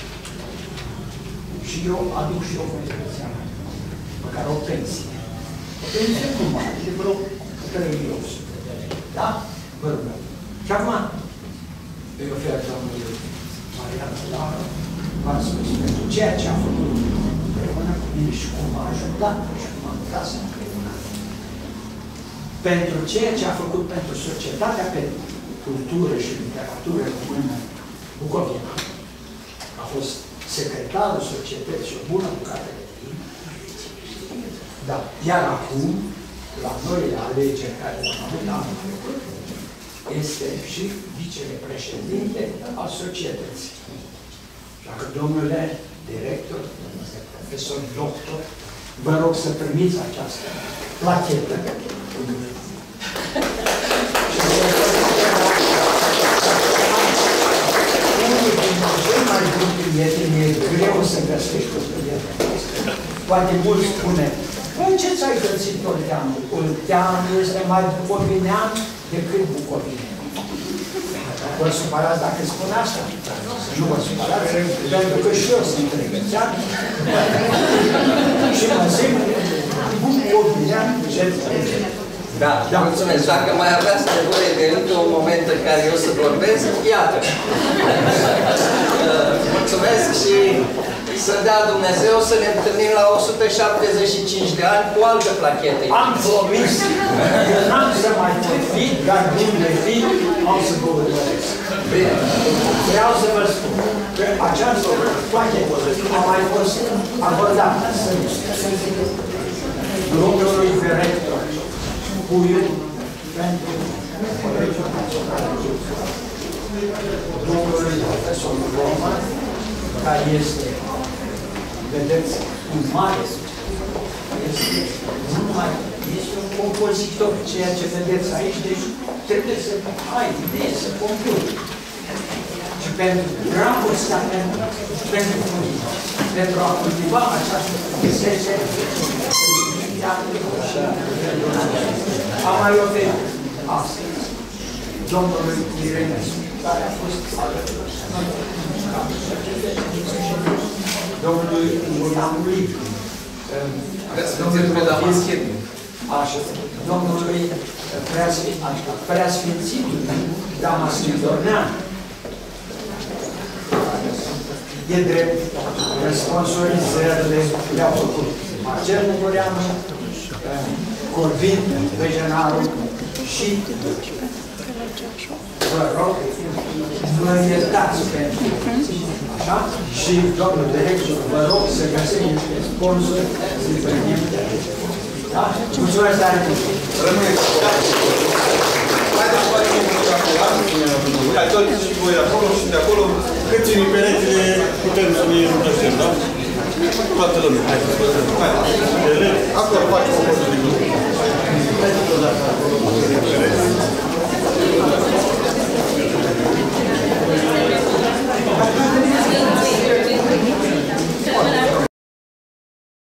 Și eu aduc și o contribuție mea, măcar o pensie. O pensie nu mare, de vreo 3.800 de lei. Da? Vă rugăm. Și acum îi ofer domnului Marian Lară, v-am spus, pentru ceea ce a făcut împreună cu mine și cum m-a ajutat și cum am putea să împreună. Pentru ceea ce a făcut pentru societatea, pentru cultură și literatură română Bucovina. A fost secretarul societății, o bună bucată de timp. Da. Iar acum, la noile alegeri care le-am avut anul trecut, este și vicepreședinte al societății. Dacă domnule director, domnule profesor, doctor, vă rog să primiți această plachetă. Unul din cei mai buni prieteni, e greu să găsești o prieteni. Poate mulți spune, ce ți-ai găsit Olteanul? Olteanul este mai bucovinean decât bucovinean. Vă supărați dacă spun asta? Nu vă supărați, pentru că și eu sunt regățean și mă simt bucovinean Da, mulțumesc. Dacă mai aveați nevoie de încă un moment în care eu să vorbesc, iată. Mulțumesc și să dea Dumnezeu să ne întâlnim la 175 de ani cu altă plachetă. Am promis că n-am să mai pot fi, dar unde fi, am să vă urmăresc. Bine. Vreau să vă spun că această plachetă a mai fost abordată domnului director Puiu pentru Colegiul Național de Cultură, domnului profesor Roman, care este, vedeți, un mare, este un compozitor, ceea ce vedeți aici, deci trebuie să ai idee, să compui. Și pentru dragostea pentru a cultiva această biserică, am mai oferit astăzi domnului Irenescu, care a fost domnului Ungurlanului, domnului preasfințitului Damaschin Dornean. E drept, sponsorizările le-au făcut Marcel Mugureanu, Corvin Vegenaru și vă rog, vă iertați pentru așa și domnul director, vă rog să găsim niște sponsori să-i primim de aici. Da? Mulțumesc tare mult! Rămâneți! Mai departe, hai toți și voi acolo și de acolo. Cât ține peretele, putem să ne împărțim, da? Toată lumea. Hai, acolo facem o poză de grup.